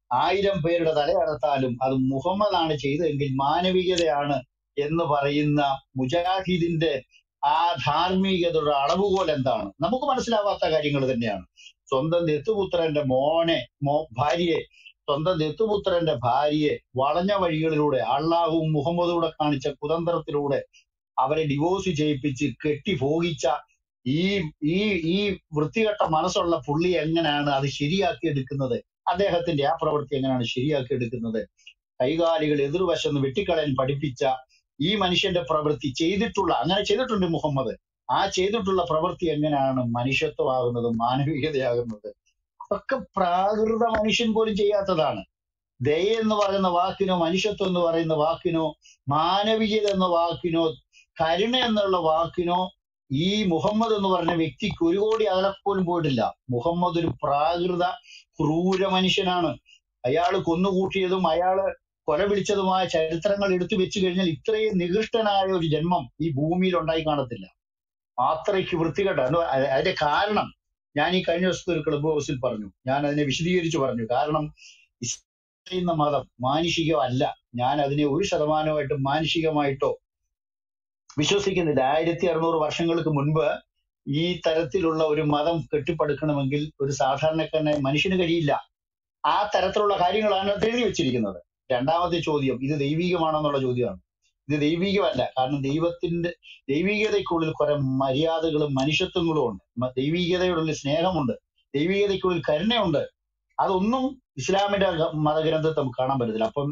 ആയിരം പേരുടെ തലയറുത്താലും അത് മുഹമ്മദാണ് ചെയ്തതെങ്കിൽ മാനവികതയാണ് എന്ന് പറയുന്ന മുജാഹിദിന്റെ ആ ധാർമ്മികതയുടെ അളവുകോൽ എന്താണ്? നമുക്ക് മനസ്സിലാവാത്ത കാര്യങ്ങൾ തന്നെയാണ്. സ്വന്തം ദത്തുപുത്രന്റെ മോനെ മോ ഭാര്യയെ സ്വന്തം ദത്തുപുത്രന്റെ ഭാര്യയെ വളഞ്ഞ വഴികളിലൂടെ അള്ളാഹുവും മുഹമ്മദൂടെ കാണിച്ച കുതന്ത്രത്തിലൂടെ അവരെ ഡിവോഴ്സ് ചെയ്യിപ്പിച്ച് കെട്ടി ഭോഗിച്ച ഈ ഈ ഈ വൃത്തികെട്ട മനസ്സുള്ള പുള്ളി എങ്ങനെയാണ് അത് ശരിയാക്കി എടുക്കുന്നത്? അദ്ദേഹത്തിന്റെ ആ പ്രവൃത്തി എങ്ങനെയാണ് ശരിയാക്കി എടുക്കുന്നത്? കൈകാലികൾ എതിർവശം വെട്ടിക്കളയാൻ പഠിപ്പിച്ച ഈ മനുഷ്യന്റെ പ്രവൃത്തി ചെയ്തിട്ടുള്ള അങ്ങനെ ചെയ്തിട്ടുണ്ട് മുഹമ്മദ്. ആ ചെയ്തിട്ടുള്ള പ്രവൃത്തി എങ്ങനെയാണ് മനുഷ്യത്വമാകുന്നത്, മാനവികതയാകുന്നത്? അതൊക്കെ പ്രാകൃത മനുഷ്യൻ പോലും ചെയ്യാത്തതാണ്. ദയ എന്ന് പറയുന്ന വാക്കിനോ മനുഷ്യത്വം എന്ന് പറയുന്ന വാക്കിനോ മാനവികത എന്ന വാക്കിനോ കരുണ എന്നുള്ള വാക്കിനോ ഈ മുഹമ്മദ് എന്ന് പറഞ്ഞ വ്യക്തിക്ക് ഒരു കോടി അകലപ്പോലും പോയിട്ടില്ല. മുഹമ്മദ് ഒരു പ്രാകൃത ക്രൂര മനുഷ്യനാണ്. അയാൾ കൊന്നുകൂട്ടിയതും അയാള് കൊല വിളിച്ചതുമായ ചരിത്രങ്ങൾ എടുത്തു വെച്ചു കഴിഞ്ഞാൽ ഇത്രയും നികൃഷ്ടനായ ഒരു ജന്മം ഈ ഭൂമിയിൽ ഉണ്ടായി കാണത്തില്ല. അത്രയ്ക്ക് വൃത്തികെട്ട അതിന്റെ കാരണം ഞാൻ ഈ കഴിഞ്ഞ ദിവസത്തെ ഒരു ക്ലബ് ഹൗസിൽ പറഞ്ഞു. ഞാൻ അതിനെ വിശദീകരിച്ചു പറഞ്ഞു. കാരണം ഇസ്ലാം എന്ന മതം മാനുഷികമല്ല. ഞാൻ അതിനെ ഒരു ശതമാനമായിട്ട് മാനുഷികമായിട്ടോ വിശ്വസിക്കുന്നില്ല. ആയിരത്തി അറുന്നൂറ് വർഷങ്ങൾക്ക് മുൻപ് ഈ തരത്തിലുള്ള ഒരു മതം കെട്ടിപ്പടുക്കണമെങ്കിൽ ഒരു സാധാരണക്കാരനായ മനുഷ്യന് കഴിയില്ല. ആ തരത്തിലുള്ള കാര്യങ്ങളാണ് അത് എഴുതി വെച്ചിരിക്കുന്നത്. രണ്ടാമത്തെ ചോദ്യം, ഇത് ദൈവികമാണോ എന്നുള്ള ചോദ്യമാണ്. ഇത് ദൈവികമല്ല. കാരണം ദൈവത്തിന്റെ ദൈവികതയ്ക്കുള്ളിൽ കുറെ മര്യാദകളും മനുഷ്യത്വങ്ങളും ഉണ്ട്. ദൈവികതയോടുള്ള സ്നേഹമുണ്ട്, ദൈവികതയ്ക്കുള്ളിൽ കരുണയുണ്ട്. അതൊന്നും ഇസ്ലാമിന്റെ മതഗ്രന്ഥത്തെ നമുക്ക് കാണാൻ പറ്റത്തില്ല. അപ്പം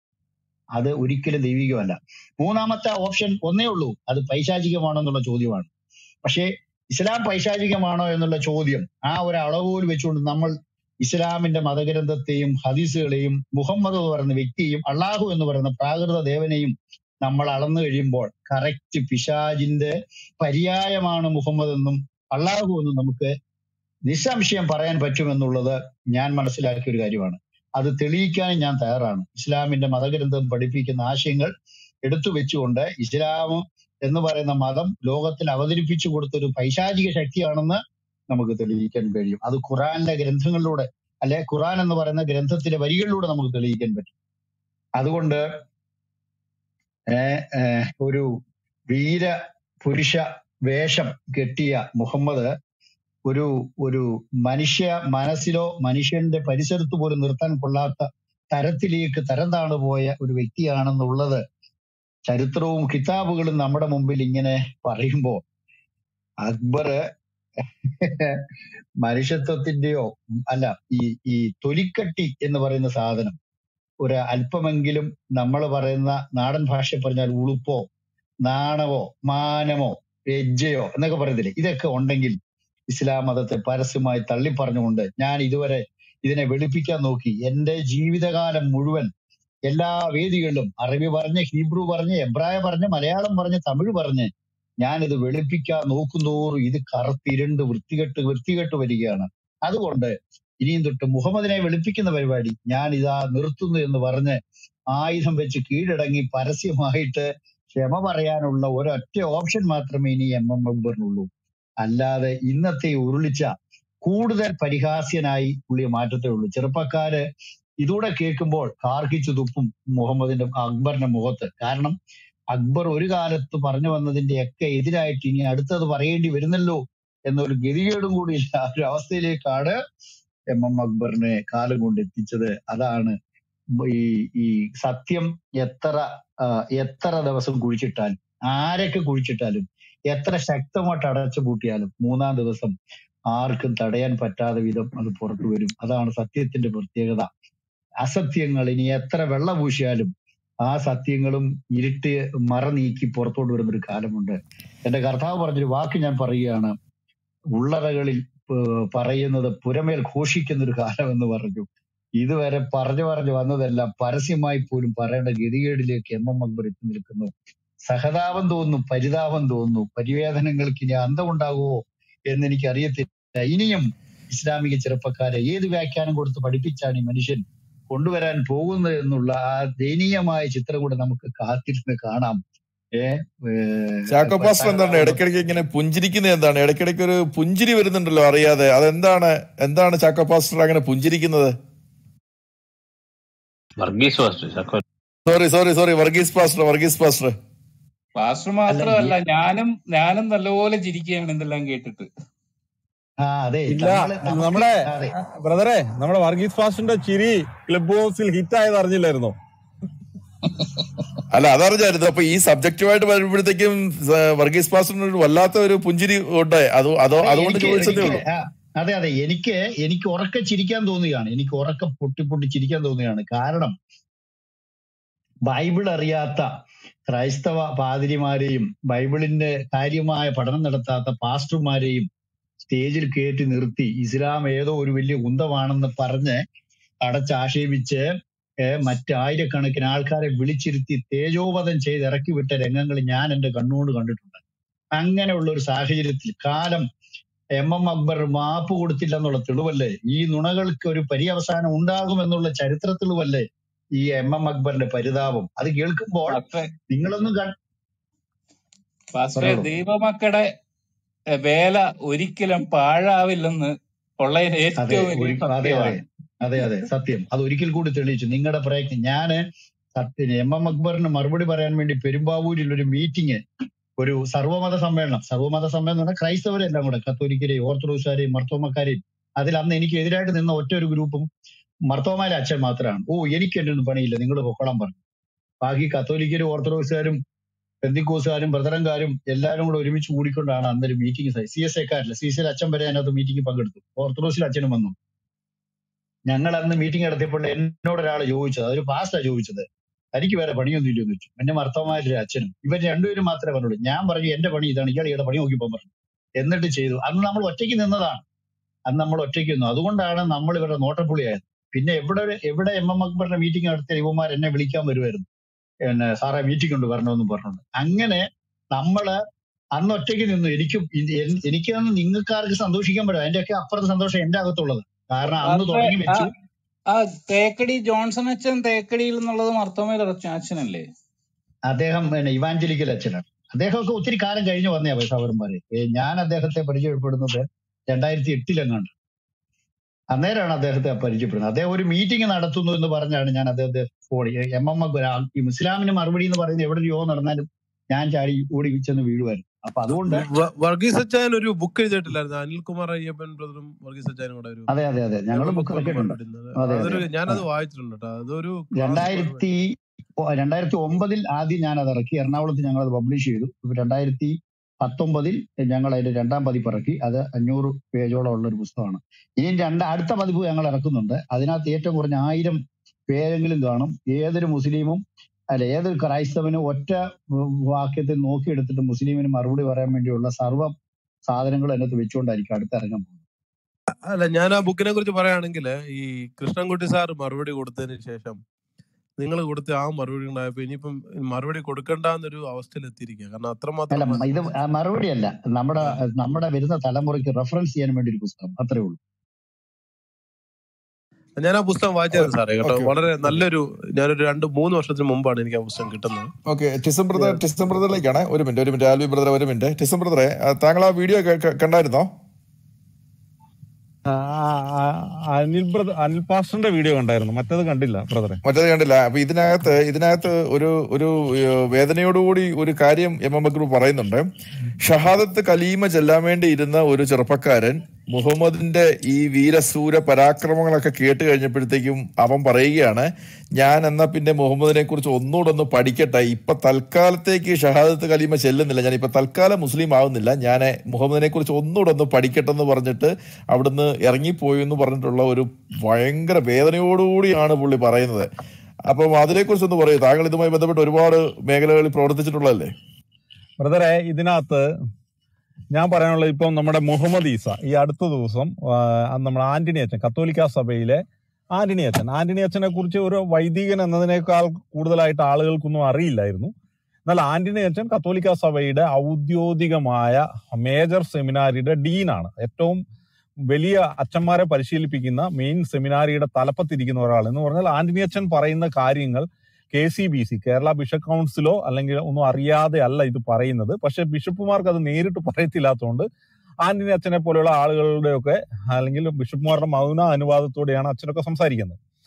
അത് ഒരിക്കലും ദൈവികമല്ല. മൂന്നാമത്തെ ഓപ്ഷൻ ഒന്നേ ഉള്ളൂ, അത് പൈശാചികമാണോ എന്നുള്ള ചോദ്യമാണ്. പക്ഷേ ഇസ്ലാം പൈശാചികമാണോ എന്നുള്ള ചോദ്യം ആ ഒരു അളവുകൾ വെച്ചുകൊണ്ട് നമ്മൾ ഇസ്ലാമിന്റെ മതഗ്രന്ഥത്തെയും ഹദീസുകളെയും മുഹമ്മദ് എന്ന് പറയുന്ന വ്യക്തിയെയും അള്ളാഹു എന്ന് പറയുന്ന പ്രാകൃത ദേവനെയും നമ്മൾ അളന്നു കഴിയുമ്പോൾ കറക്റ്റ് പിശാചിന്റെ പര്യായമാണ് മുഹമ്മദ് എന്നും അള്ളാഹു എന്നും നമുക്ക് നിസ്സംശയം പറയാൻ പറ്റുമെന്നുള്ളത് ഞാൻ മനസ്സിലാക്കിയ ഒരു കാര്യമാണ്. അത് തെളിയിക്കാനും ഞാൻ തയ്യാറാണ്. ഇസ്ലാമിന്റെ മതഗ്രന്ഥം പഠിപ്പിക്കുന്ന ആശയങ്ങൾ എടുത്തു വെച്ചുകൊണ്ട് ഇസ്ലാം എന്ന് പറയുന്ന മതം ലോകത്തിൽ അവതരിപ്പിച്ചു കൊടുത്തൊരു പൈശാചിക ശക്തിയാണെന്ന് നമുക്ക് തെളിയിക്കാൻ കഴിയും. അത് ഖുറാനിലെ ഗ്രന്ഥങ്ങളിലൂടെ അല്ലെ ഖുറാൻ എന്ന് പറയുന്ന ഗ്രന്ഥത്തിലെ വരികളിലൂടെ നമുക്ക് തെളിയിക്കാൻ പറ്റും. അതുകൊണ്ട് ഏഹ് ഒരു വീര പുരുഷ വേഷം കെട്ടിയ മുഹമ്മദ് ഒരു ഒരു മനുഷ്യ മനസ്സിലോ മനുഷ്യന്റെ പരിസരത്ത് പോലും നിർത്താൻ കൊള്ളാത്ത തരത്തിലേക്ക് തരം താണു പോയ ഒരു വ്യക്തിയാണെന്നുള്ളത് ചരിത്രവും കിതാബുകളും നമ്മുടെ മുമ്പിൽ ഇങ്ങനെ പറയുമ്പോ അക്ബർ മനുഷ്യത്വത്തിന്റെയോ അല്ല ഈ ഈ തൊലിക്കട്ടി എന്ന് പറയുന്ന സാധനം ഒരു അല്പമെങ്കിലും നമ്മൾ പറയുന്ന നാടൻ ഭാഷ പറഞ്ഞാൽ ഉളുപ്പോ നാണവോ മാനമോ ലജ്ജയോ എന്നൊക്കെ പറയത്തില്ലേ, ഇതൊക്കെ ഉണ്ടെങ്കിൽ ഇസ്ലാം മതത്തെ പരസ്യമായി തള്ളിപ്പറഞ്ഞുകൊണ്ട് ഞാൻ ഇതുവരെ ഇതിനെ വെളുപ്പിക്കാൻ നോക്കി. എന്റെ ജീവിതകാലം മുഴുവൻ എല്ലാ വേദികളിലും അറബി പറഞ്ഞ് ഹീബ്രു പറഞ്ഞ് എബ്രായ പറഞ്ഞ് മലയാളം പറഞ്ഞ് തമിഴ് പറഞ്ഞ് ഞാനിത് വെളുപ്പിക്കാൻ നോക്കുന്നോറും ഇത് കറുത്തിരണ്ട് വൃത്തികെട്ട് വൃത്തികെട്ട് വരികയാണ്. അതുകൊണ്ട് ഇനിയും തൊട്ട് മുഹമ്മദിനെ വെളുപ്പിക്കുന്ന പരിപാടി ഞാൻ ഇതാ നിർത്തുന്നു എന്ന് പറഞ്ഞ് ആയുധം വെച്ച് കീഴടങ്ങി പരസ്യമായിട്ട് ക്ഷമ പറയാനുള്ള ഒരൊറ്റ ഓപ്ഷൻ മാത്രമേ ഇനി എം എം അക്ബറിനുള്ളൂ. അല്ലാതെ ഇന്നത്തെ ഉരുളിച്ച കൂടുതൽ പരിഹാസ്യനായി പുള്ളിയെ മാറ്റത്തേ ഉള്ളൂ. ചെറുപ്പക്കാര് ഇതൂടെ കേൾക്കുമ്പോൾ കാർക്കിച്ചു തുപ്പും മുഹമ്മദിന്റെ അക്ബറിന്റെ മുഖത്ത്. കാരണം അക്ബർ ഒരു കാലത്ത് പറഞ്ഞു വന്നതിന്റെ ഒക്കെ എതിരായിട്ട് ഇനി അടുത്തത് പറയേണ്ടി വരുന്നല്ലോ എന്നൊരു ഗതികേടും കൂടി ഇല്ല ഒരു അവസ്ഥയിലേക്കാണ് എം എം അക്ബറിനെ കാലം കൊണ്ട് എത്തിച്ചത്. അതാണ് ഈ ഈ സത്യം എത്ര എത്ര ദിവസം കുഴിച്ചിട്ടാലും ആരൊക്കെ കുഴിച്ചിട്ടാലും എത്ര ശക്തമായിട്ട് അടച്ചു പൂട്ടിയാലും മൂന്നാം ദിവസം ആർക്കും തടയാൻ പറ്റാത്ത വിധം അത് പുറത്തു വരും. അതാണ് സത്യത്തിന്റെ പ്രത്യേകത. അസത്യങ്ങൾ ഇനി എത്ര വെള്ള പൂശിയാലും ആ സത്യങ്ങളും ഇരുട്ട് മറ നീക്കി പുറത്തോട്ട് വരുന്നൊരു കാലമുണ്ട്. എന്റെ കർത്താവ് പറഞ്ഞൊരു വാക്ക് ഞാൻ പറയുകയാണ്, ഉള്ളറകളിൽ പറയുന്നത് പുരമേൽ ഘോഷിക്കുന്ന ഒരു കാലം എന്ന് പറഞ്ഞു. ഇതുവരെ പറഞ്ഞു പറഞ്ഞു വന്നതെല്ലാം പരസ്യമായി പോലും പറയേണ്ട ഗതികേടിലേക്ക് എം എം അക്ബർ എത്തി നിൽക്കുന്നു. സഹതാപം തോന്നുന്നു, പരിതാപം തോന്നുന്നു. പരിവേദനങ്ങൾക്ക് ഇനി അന്തമുണ്ടാകുമോ എന്ന് എനിക്ക് അറിയത്തില്ല. ഇനിയും ഇസ്ലാമിക ചെറുപ്പക്കാരെ ഏത് വ്യാഖ്യാനം കൊടുത്ത് പഠിപ്പിച്ചാണ് ഈ മനുഷ്യൻ കൊണ്ടുവരാൻ പോകുന്നത് എന്നുള്ള ആ ദയനീയമായ ചിത്രം കൂടെ നമുക്ക് കാത്തിരുന്ന് കാണാം. ചാക്കോ പാസ്റ്റർ എന്താണ് ഇടയ്ക്കിടയ്ക്ക് ഇങ്ങനെ പുഞ്ചിരിക്കുന്നത്? എന്താണ് ഇടയ്ക്കിടയ്ക്ക് ഒരു പുഞ്ചിരി വരുന്നുണ്ടല്ലോ അറിയാതെ, അതെന്താണ്? എന്താണ് ചാക്കോ പാസ്റ്റർ അങ്ങനെ പുഞ്ചിരിക്കുന്നത്? Varghese pastor Chacko. Sorry sorry sorry Varghese pastor Varghese pastor pastor അല്ല മാത്രമല്ല, ഈ- ഞാനും ഞാനും നല്ലപോലെ ചിരിക്കുകയാണ് ഇതെല്ലാം കേട്ടിട്ട്. ആ അതെ ഇല്ല നമ്മള് നമുക്ക് നമ്മുടെ അതെ ബ്രദറെ, നമ്മുടെ വർഗീസ് ഫാസ്റ്റിന്റെ ചിരി ക്ലബ് ഹൗസിൽ ഹിറ്റ് ആയത് അറിഞ്ഞില്ലായിരുന്നോ? അല്ല അതറിഞ്ഞായിരുന്നു. അപ്പൊ ഈ സബ്ജക്റ്റുമായിട്ട് വരുമ്പോഴത്തേക്കും സ- വർഗീസ് പാസ്റ്ററിന് ഒരു വല്ലാത്ത ഒരു പുഞ്ചിരി ഉണ്ട്. അത് അതോ അതെ അതുകൊണ്ട് എനിക്ക് ചോദിച്ചതേ എനിക്ക് ഉള്ളൂ. ആ, അതെ അതെ എനിക്ക് എനിക്ക് ഉറക്കെ ചിരിക്കാൻ തോന്നുകയാണ്. എനിക്ക് ഉറക്കെ പൊട്ടി പൊട്ടി ചിരിക്കാൻ തോന്നുകയാണ്. കാരണം ബൈബിൾ അറിയാത്ത ക്രൈസ്തവ പാതിരിമാരെയും ബൈബിളിന്റെ കാര്യമായ പഠനം നടത്താത്ത പാസ്റ്റർമാരെയും സ്റ്റേജിൽ കയറ്റി നിർത്തി ഇസ്ലാം ഏതോ ഒരു വലിയ കുന്തമാണെന്ന് പറഞ്ഞ് അടച്ചാക്ഷേപിച്ച് ഏഹ് മറ്റായിരക്കണക്കിന് ആൾക്കാരെ വിളിച്ചിരുത്തി തേജോവധം ചെയ്ത് ഇറക്കി വിട്ട രംഗങ്ങൾ ഞാൻ എന്റെ കണ്ണുകൊണ്ട് കണ്ടിട്ടുണ്ട്. അങ്ങനെയുള്ള ഒരു സാഹചര്യത്തിൽ കാലം എം എം അക്ബർ മാപ്പ് കൊടുത്തില്ലെന്നുള്ള തെളിവല്ലേ, ഈ നുണകൾക്ക് ഒരു പര്യവസാനം ഉണ്ടാകുമെന്നുള്ള ചരിത്ര തെളിവല്ലേ ഈ എം എം അക്ബറിന്റെ പരിതാപം? അത് കേൾക്കുമ്പോൾ പാസ്റ്ററെ നിങ്ങളൊന്നും കൺ- പാസ്റ്ററെ പറഞ്ഞോളൂ. ദൈവമക്കളുടെ എ, വേല ഒരിക്കലും പാഴാവില്ലെന്ന് ഉള്ളതിന് അതെ ഏറ്റവും വലിയ ഒരു അതെ അതെ സത്യമാണ്. അതെ അതെ സത്യം. അത് ഒരിക്കൽ കൂടി തെളിയിച്ചു നിങ്ങളുടെ പ്രയത്നം. ഞാന് സത്യം എം എം അക്ബറിന് മറുപടി പറയാൻ വേണ്ടി പെരുമ്പാവൂരിൽ ഒരു മീറ്റിംഗ്, ഒരു സർവ്വമത സമ്മേളനം, സർവ്വമത സമ്മേളനം എന്ന് പറഞ്ഞാൽ ക്രൈസ്തവരെല്ലാം കൂടെ, കത്തോലിക്കരെയും ഓർത്തഡോക്സുകാരെയും മർത്തോമക്കാരെയും, അതിൽ അന്ന് എനിക്ക് എതിരായിട്ട് നിന്ന ഒറ്റ ഒരു ഗ്രൂപ്പും മർത്തോമായിലെ അച്ഛൻ മാത്രമാണ്. ഓ എനിക്ക് എന്റെ ഒന്നും പണിയില്ല, നിങ്ങൾ പൊക്കോളാൻ പറഞ്ഞു. ബാക്കി കത്തോലിക്കരും ഓർത്തഡോക്സുകാരും പെന്തിക്കോസുകാരും ബ്രദറൻകാരും എല്ലാവരും കൂടെ ഒരുമിച്ച് കൂടിക്കൊണ്ടാണ് അന്നൊരു മീറ്റിംഗ്. സി എസ് എക്കാരില്ല, സി എസ് എൽ അച്ഛൻ വരെ അതിനകത്ത് മീറ്റിംഗ് പങ്കെടുത്തു. ഓർത്തഡോക്സിൽ അച്ഛനും വന്നു. ഞങ്ങൾ അന്ന് മീറ്റിംഗ് നടത്തിയപ്പോൾ എന്നോട് ഒരാൾ ചോദിച്ചത്, അതൊരു പാസ്റ്റാ ചോദിച്ചത്, തനിക്ക് വേറെ പണിയൊന്നും ഇല്ലെന്ന് വെച്ചു. എന്നെ മർത്തമാരുടെ അച്ഛനും ഇവർ രണ്ടുപേരും മാത്രമേ പറഞ്ഞുള്ളൂ. ഞാൻ പറഞ്ഞു എന്റെ പണി ഇതാണ്, ഇയാൾ ഇയാളുടെ പണി നോക്കിപ്പോ പറഞ്ഞു. എന്നിട്ട് ചെയ്തു. അന്ന് നമ്മൾ ഒറ്റയ്ക്ക് നിന്നതാണ്, അന്ന് നമ്മൾ ഒറ്റയ്ക്ക് നിന്നു. അതുകൊണ്ടാണ് നമ്മൾ ഇവരുടെ നോട്ടപ്പുള്ളിയായത്. പിന്നെ എവിടെ എവിടെ എം എം അക്ബറിന്റെ മീറ്റിംഗ് നടത്തിയ യുവമാർ എന്നെ വിളിക്കാൻ വരുമായിരുന്നു, പിന്നെ സാറേ മീറ്റിംഗ് ഉണ്ട് വരണമെന്നും പറഞ്ഞുകൊണ്ട്. അങ്ങനെ നമ്മള് അന്ന് ഒറ്റയ്ക്ക് നിന്നു. എനിക്ക് എനിക്കന്ന് നിങ്ങൾക്കാർക്ക് സന്തോഷിക്കാൻ പറ്റും, അതിന്റെയൊക്കെ അപ്പുറത്തെ സന്തോഷം എന്റെ അകത്തുള്ളത്. കാരണം അന്ന് പാസ്റ്ററെ തുടങ്ങി ആ വെച്ചു. ആ തേക്കടി ജോൺസൺ അച്ഛൻ തേക്കടിയിൽ നിന്നുള്ളത് മർത്തോമേൽ അച്ഛനല്ലേ? അദ്ദേഹം പിന്നെ ഇവാഞ്ചലിക്കൽ അച്ഛനാണ്. അദ്ദേഹമൊക്കെ ഒത്തിരി കാലം കഴിഞ്ഞ് വന്നയാ സഹോദരന്മാരെ. ഏ, ഞാൻ അദ്ദേഹത്തെ പരിചയപ്പെടുന്നത് രണ്ടായിരത്തി എട്ടിലെങ്ങാണ്ട്. അന്നേരമാണ് അദ്ദേഹത്തെ പരിചയപ്പെടുന്നത്. അദ്ദേഹം ഒരു മീറ്റിംഗ് നടത്തുന്നു എന്ന് പറഞ്ഞാണ് ഞാൻ അദ്ദേഹത്തെ ഫോൺ എം എം ഈ ഇസ്ലാമിന് മറുപടി എന്ന് പറയുന്നത് എവിടെ യോഗം നടന്നാലും ഞാൻ ചാടി ഓടി ചെന്ന് വീഴുമായിരുന്നു. അപ്പൊ അതുകൊണ്ട് വ- വർഗീസ് അച്ചായൻ ഒരു ബുക്ക് എഴുതിയിട്ടില്ലായിരുന്നു? അനിൽകുമാർ അയ്യപ്പൻ ബ്രദറും വർഗീസ് അച്ചായനും കൂടെ ഒരു അതെ അതെ അതെ ഞങ്ങൾ ഞങ്ങൾ ബുക്ക് ബുക്ക് ഇറക്കിയിട്ടുണ്ട്. മറുപടി. അതെ അതെ അതൊരു അതെ ഞാനത് ആ. വായിച്ചിട്ടുണ്ട് കേട്ടോ. അതൊരു ക്ലാസ് രണ്ടായിരത്തി രണ്ടായിരത്തി ഒമ്പതിൽ ആദ്യം ഞാൻ അത് ഇറക്കി. എറണാകുളത്ത് ഞങ്ങൾ അത് പബ്ലിഷ് ചെയ്തു. ഇപ്പൊ രണ്ടായിരത്തി പത്തൊമ്പതിൽ ഞങ്ങൾ അതിന്റെ രണ്ടാം പതിപ്പ് ഇറക്കി. അത് അഞ്ഞൂറ് പേജോളം ഉള്ള ഒരു പുസ്തകമാണ്. ഇനി രണ്ട് അടുത്ത പതിപ്പ് ഞങ്ങൾ ഇറക്കുന്നുണ്ട്. അതിനകത്ത് ഏറ്റവും കുറഞ്ഞ ആയിരം പേരെങ്കിലും കാണും. ഏതൊരു മുസ്ലിമും അല്ല ഏതൊരു ക്രൈസ്തവനും ഒറ്റ ഉം, വാക്യത്തിൽ നോക്കിയെടുത്തിട്ട് മുസ്ലിമിന് മറുപടി പറയാൻ വേണ്ടിയുള്ള സർവ്വ സാധനങ്ങളും അതിനകത്ത് വെച്ചുകൊണ്ടായിരിക്കും അടുത്ത് ഇറങ്ങാൻ പോകുന്നത്. അല്ല, ഞാൻ ആ ബുക്കിനെ കുറിച്ച് പറയുകയാണെങ്കിൽ ഈ കൃഷ്ണൻകുട്ടി സാർ മറുപടി കൊടുത്തതിന് ശേഷം നിങ്ങൾ കൊടുത്ത ആ മറുപടി ഉണ്ടായപ്പോ ഇനിയിപ്പം മറുപടി കൊടുക്കണ്ടെന്നൊരു അവസ്ഥയിൽ എത്തിയിരിക്കുക. കാരണം അല്ല അത്രമാത്രം മ- ഇത് മനസ്സിലായി. ആ മറുപടി അല്ല, നമ്മുടെ ആ. നമ്മുടെ വരുന്ന തലമുറയ്ക്ക് റെഫറൻസ് ചെയ്യാൻ വേണ്ടി ഒരു പുസ്തകം, അത്രേ ഉള്ളൂ. ഞാൻ ആ പുസ്തകം വായിച്ചായിരുന്നു സാറേ കേട്ടോ. ഓക്കെ വളരെ ഓക്കെ നല്ലൊരു, ഞാനൊരു രണ്ട് മൂന്ന് വർഷത്തിന് മുമ്പാണ് എനിക്ക് ആ പുസ്തകം കിട്ടുന്നത്. ഓക്കെ ടിസം ബ്രദർ ടിസം ബ്രദറിലേക്കാണ്. ഒരു മിനിറ്റ് ഒരു മിനിറ്റ് ആൽവി ബ്രദർ ഒരു മിനിറ്റ്. ടിസം ബ്രദറെ, ആ, താങ്കൾ ആ വീഡിയോ ക- ക- കണ്ടായിരുന്നോ? ആ, ആ, ആ, അനിൽ ബ്രദർ അനിൽ പാസ്റ്ററിന്റെ വീഡിയോ കണ്ടായിരുന്നു, മറ്റേത് കണ്ടില്ല ബ്രദറെ. മറ്റേത് കണ്ടില്ല. അപ്പൊ ഇതിനകത്ത് ഇതിനകത്ത് ഒരു ഒരു ഏഹ്, വേദനയോടുകൂടി ഒരു കാര്യം എം എം അക്ബർ പറയുന്നുണ്ട്. ഷഹാദത്ത് കലീമ ചെല്ലാൻ വേണ്ടി ഇരുന്ന ഒരു ചെറുപ്പക്കാരൻ മുഹമ്മദിന്റെ ഈ വീരസൂര പരാക്രമങ്ങളൊക്കെ കേട്ട് കഴിഞ്ഞപ്പോഴത്തേക്കും അവൻ പറയുകയാണ്, ഞാൻ എന്നാ പിന്നെ മുഹമ്മദിനെ കുറിച്ച് ഒന്നുകൂടെ ഒന്ന് പഠിക്കട്ടെ, ഇപ്പൊ തൽക്കാലത്തേക്ക് ഷഹാദത്ത് കലീമ ചെല്ലുന്നില്ല, ഞാൻ ഇപ്പൊ തൽക്കാലം മുസ്ലിം ആവുന്നില്ല, ഞാൻ മുഹമ്മദിനെ കുറിച്ച് ഒന്നുകൂടെ ഒന്ന് പഠിക്കട്ടെ എന്ന് പറഞ്ഞിട്ട് അവിടുന്ന് ഇറങ്ങിപ്പോയി എന്ന് പറഞ്ഞിട്ടുള്ള ഒരു ഭയങ്കര വേദനയോടുകൂടിയാണ് പുള്ളി പറയുന്നത്. അപ്പം അതിനെക്കുറിച്ച് ഒന്ന് പറയൂ. താങ്കൾ ഇതുമായി ബന്ധപ്പെട്ട് ഒരുപാട് മേഖലകളിൽ പ്രവർത്തിച്ചിട്ടുള്ളതല്ലേ? ബ്രദറെ, ഇതിനകത്ത് ഞാൻ പറയാനുള്ളത്, ഇപ്പം നമ്മുടെ മുഹമ്മദ് ഈസ ഈ അടുത്ത ദിവസം ആ, നമ്മുടെ ആന്റണി അച്ഛൻ, കത്തോലിക്ക സഭയിലെ ആന്റണി അച്ഛൻ ആന്റണി അച്ഛനെ കുറിച്ച് ഒരു വൈദികൻ എന്നതിനേക്കാൾ കൂടുതലായിട്ട് ആളുകൾക്കൊന്നും അറിയില്ലായിരുന്നു. എന്നാൽ ആന്റണി അച്ഛൻ കത്തോലിക്ക സഭയുടെ ഔദ്യോഗികമായ മേജർ സെമിനാരിയുടെ ഡീനാണ്. ഏറ്റവും വലിയ അച്ഛന്മാരെ പരിശീലിപ്പിക്കുന്ന മെയിൻ സെമിനാരിയുടെ തലപ്പത്തിരിക്കുന്ന ഒരാൾ. എന്ന് പറഞ്ഞാൽ ആന്റണി അച്ഛൻ പറയുന്ന കാര്യങ്ങൾ K C B C Kerala bishop കൗൺസിലോ അല്ലെങ്കിൽ ഒന്നും അറിയാതെ അല്ല ഇത് പറയുന്നത്. പക്ഷെ ബിഷപ്പുമാർക്ക് അത് നേരിട്ട് പറയത്തില്ലാത്തതുകൊണ്ട് ആന്റണി അച്ഛനെ പോലെയുള്ള ആളുകളുടെയൊക്കെ അല്ലെങ്കിൽ ബിഷപ്പുമാരുടെ മൗന അനുവാദത്തോടെയാണ് അച്ഛനൊക്കെ സംസാരിക്കുന്നത്.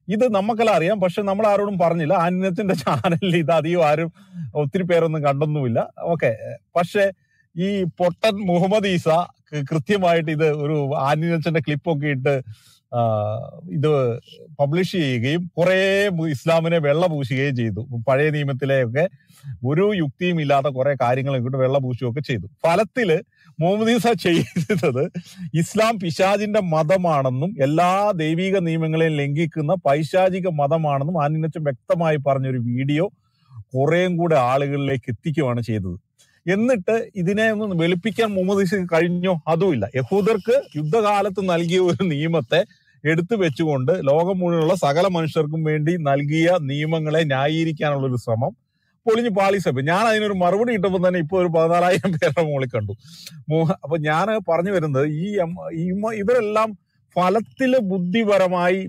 ഇത് നമുക്കെല്ലാം അറിയാം, പക്ഷെ നമ്മൾ ആരോടും പറഞ്ഞില്ല. ആന്യത്തിന്റെ ചാനലിൽ ഇത് അധികം ആരും ഒത്തിരി പേരൊന്നും കണ്ടൊന്നുമില്ല. ഓക്കെ, പക്ഷെ ഈ പൊട്ടൻ മുഹമ്മദ് ഈസ കൃ- കൃത്യമായിട്ട് ഇത് ഒരു ആന്യച്ചന്റെ ക്ലിപ്പൊക്കെ ഇട്ട് ആ, ഇത് പബ്ലിഷ് ചെയ്യുകയും കുറെ ഇസ്ലാമിനെ വെള്ള പൂശുകയും ചെയ്തു. പഴയ നിയമത്തിലെയൊക്കെ ഒരു യുക്തിയും ഇല്ലാത്ത കുറെ കാര്യങ്ങൾ ഇങ്ങോട്ട് വെള്ള പൂശുകയൊക്കെ ചെയ്തു. ഫലത്തില് മുഹമ്മദ് ഈസ ചെയ്തത് ഇസ്ലാം പിശാചിന്റെ മതമാണെന്നും എല്ലാ ദൈവിക നിയമങ്ങളെയും ലംഘിക്കുന്ന പൈശാചിക മതമാണെന്നും ആന്യച്ചൻ വ്യക്തമായി പറഞ്ഞൊരു വീഡിയോ കുറേയും കൂടെ ആളുകളിലേക്ക് എത്തിക്കുകയാണ് ചെയ്തത്. എന്നിട്ട് ഇതിനെ ഒന്ന് വെളുപ്പിക്കാൻ മുഹമ്മദ് ഈസക്ക് കഴിഞ്ഞോ? അതുമില്ല. യഹൂദർക്ക് യുദ്ധകാലത്ത് നൽകിയ ഒരു നിയമത്തെ എടുത്തു വെച്ചുകൊണ്ട് ലോകം മുഴുവനുള്ള സകല മനുഷ്യർക്കും വേണ്ടി നൽകിയ നിയമങ്ങളെ ന്യായീകരിക്കാനുള്ള ഒരു ശ്രമം പൊളിഞ്ഞു പാളിസഭ. ഞാൻ അതിനൊരു മറുപടി കിട്ടുമ്പോൾ തന്നെ ഇപ്പൊ ഒരു പതിനാലായിരം പേരുടെ മുകളിൽ കണ്ടു. മു- അപ്പൊ ഞാൻ പറഞ്ഞു വരുന്നത് ഈ എം- ഈ മ- ഇവരെല്ലാം ഫലത്തില് ബുദ്ധിപരമായി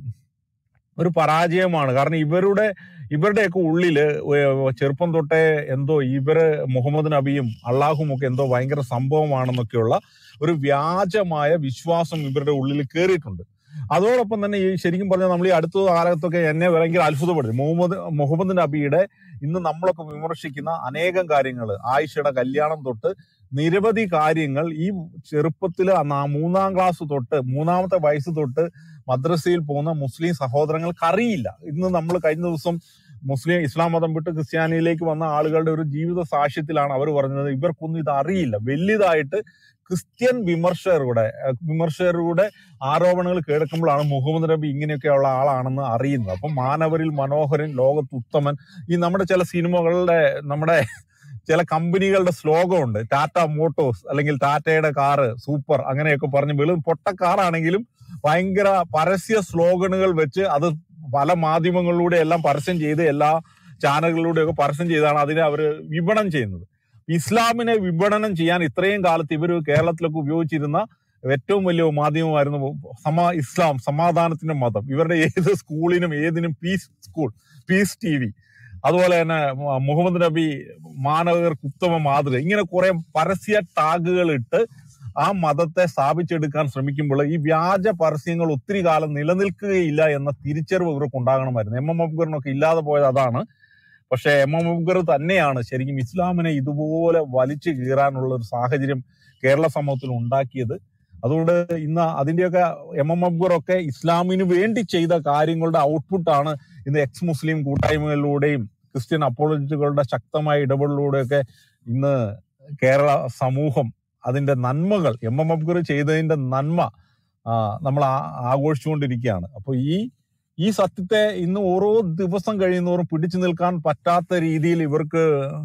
ഒരു പരാജയമാണ്. കാരണം ഇവരുടെ ഇവരുടെയൊക്കെ ഉള്ളില് ഏഹ് ചെറുപ്പം തൊട്ടേ എന്തോ ഇവര് മുഹമ്മദ് നബിയും അള്ളാഹും ഒക്കെ എന്തോ ഭയങ്കര സംഭവമാണെന്നൊക്കെയുള്ള ഒരു വ്യാജമായ വിശ്വാസം ഇവരുടെ ഉള്ളിൽ കയറിയിട്ടുണ്ട്. അതോടൊപ്പം തന്നെ ഈ ശരിക്കും പറഞ്ഞാൽ നമ്മൾ ഈ അടുത്ത കാലത്തൊക്കെ എന്നെ ഭയങ്കര അത്ഭുതപ്പെടുത്തി. മുഹമ്മദ് മുഹമ്മദ് നബിയുടെ ഇന്ന് നമ്മളൊക്കെ വിമർശിക്കുന്ന അനേകം കാര്യങ്ങൾ, ആയിഷയുടെ കല്യാണം തൊട്ട് നിരവധി കാര്യങ്ങൾ ഈ ചെറുപ്പത്തില് ന- മൂന്നാം ക്ലാസ് തൊട്ട് മൂന്നാമത്തെ വയസ്സ് തൊട്ട് മദ്രസയിൽ പോകുന്ന മുസ്ലിം സഹോദരങ്ങൾക്ക് അറിയില്ല. ഇന്ന് നമ്മൾ കഴിഞ്ഞ ദിവസം മുസ്ലിം ഇസ്ലാം മതം വിട്ട് ക്രിസ്ത്യാനിയിലേക്ക് വന്ന ആളുകളുടെ ഒരു ജീവിത സാക്ഷ്യത്തിലാണ് അവർ പറഞ്ഞത് ഇവർക്കൊന്നും ഇത് അറിയില്ല. വലിയതായിട്ട് ക്രിസ്ത്യൻ വിമർശകരുടെ അഹ് വിമർശകരുടെ ആരോപണങ്ങൾ കേൾക്കുമ്പോഴാണ് മുഹമ്മദ് നബി ഇങ്ങനെയൊക്കെയുള്ള ആളാണെന്ന് അറിയുന്നത്. അപ്പൊ മാനവരിൽ മനോഹരൻ, ലോകത്ത് ഉത്തമൻ, ഈ നമ്മുടെ ചില സിനിമകളുടെ നമ്മുടെ ചില കമ്പനികളുടെ സ്ലോഗം ഉണ്ട്, ടാറ്റ മോട്ടോഴ്സ് അല്ലെങ്കിൽ ടാറ്റയുടെ കാറ് സൂപ്പർ, അങ്ങനെയൊക്കെ പറഞ്ഞ് വെറും പൊട്ട കാറാണെങ്കിലും ഭയങ്കര പരസ്യ സ്ലോഗനുകൾ വെച്ച് അത് പല മാധ്യമങ്ങളിലൂടെ എല്ലാം പരസ്യം ചെയ്ത് എല്ലാ ചാനലുകളിലൂടെയൊക്കെ പരസ്യം ചെയ്താണ് അതിനെ അവർ വിപണനം ചെയ്യുന്നത്. ഇസ്ലാമിനെ വിപണനം ചെയ്യാൻ ഇത്രയും കാലത്ത് ഇവർ കേരളത്തിലൊക്കെ ഉപയോഗിച്ചിരുന്ന ഏറ്റവും വലിയ മാധ്യമമായിരുന്നു സമാ ഇസ്ലാം, സമാധാനത്തിന്റെ മതം. ഇവരുടെ ഏത് സ്കൂളിനും ഏതിനും peace school, peace T V, അതുപോലെ തന്നെ മു- മുഹമ്മദ് നബി മാനവർക്ക് ഉത്തമ മാതൃക, ഇങ്ങനെ കുറെ പരസ്യ ടാഗുകൾ ഇട്ട് ആ മതത്തെ സ്ഥാപിച്ചെടുക്കാൻ ശ്രമിക്കുമ്പോൾ ഈ വ്യാജ പരസ്യങ്ങൾ ഒത്തിരി കാലം നിലനിൽക്കുകയില്ല എന്ന തിരിച്ചറിവ് ഇവർക്ക് ഉണ്ടാകണമായിരുന്നു. എം എം അക്ബറിനൊക്കെ ഇല്ലാതെ പോയത് അതാണ്. പക്ഷെ എം എം അക്ബർ തന്നെയാണ് ശരിക്കും ഇസ്ലാമിനെ ഇതുപോലെ വലിച്ചു കീറാനുള്ള ഒരു സാഹചര്യം കേരള സമൂഹത്തിൽ ഉണ്ടാക്കിയത്. അതുകൊണ്ട് ഇന്ന് അതിന്റെയൊക്കെ എം എം അക്ബർ ഒക്കെ ഇസ്ലാമിന് വേണ്ടി ചെയ്ത കാര്യങ്ങളുടെ ഔട്ട്പുട്ടാണ് ഇന്ന് എക്സ് മുസ്ലിം കൂട്ടായ്മകളിലൂടെയും ക്രിസ്ത്യൻ അപ്പോളജിസ്റ്റുകളുടെ ശക്തമായ ഇടപെടലിലൂടെയൊക്കെ ഇന്ന് കേരള സമൂഹം അതിന്റെ നന്മകൾ, എം എം അക്ബർ ചെയ്തതിന്റെ നന്മ ആ, നമ്മൾ ആ- ആഘോഷിച്ചുകൊണ്ടിരിക്കുകയാണ്. അപ്പൊ ഈ ഈ സത്യത്തെ ഇന്ന് ഓരോ ദിവസം കഴിയുന്നോറും പിടിച്ചു നിൽക്കാൻ പറ്റാത്ത രീതിയിൽ ഇവർക്ക്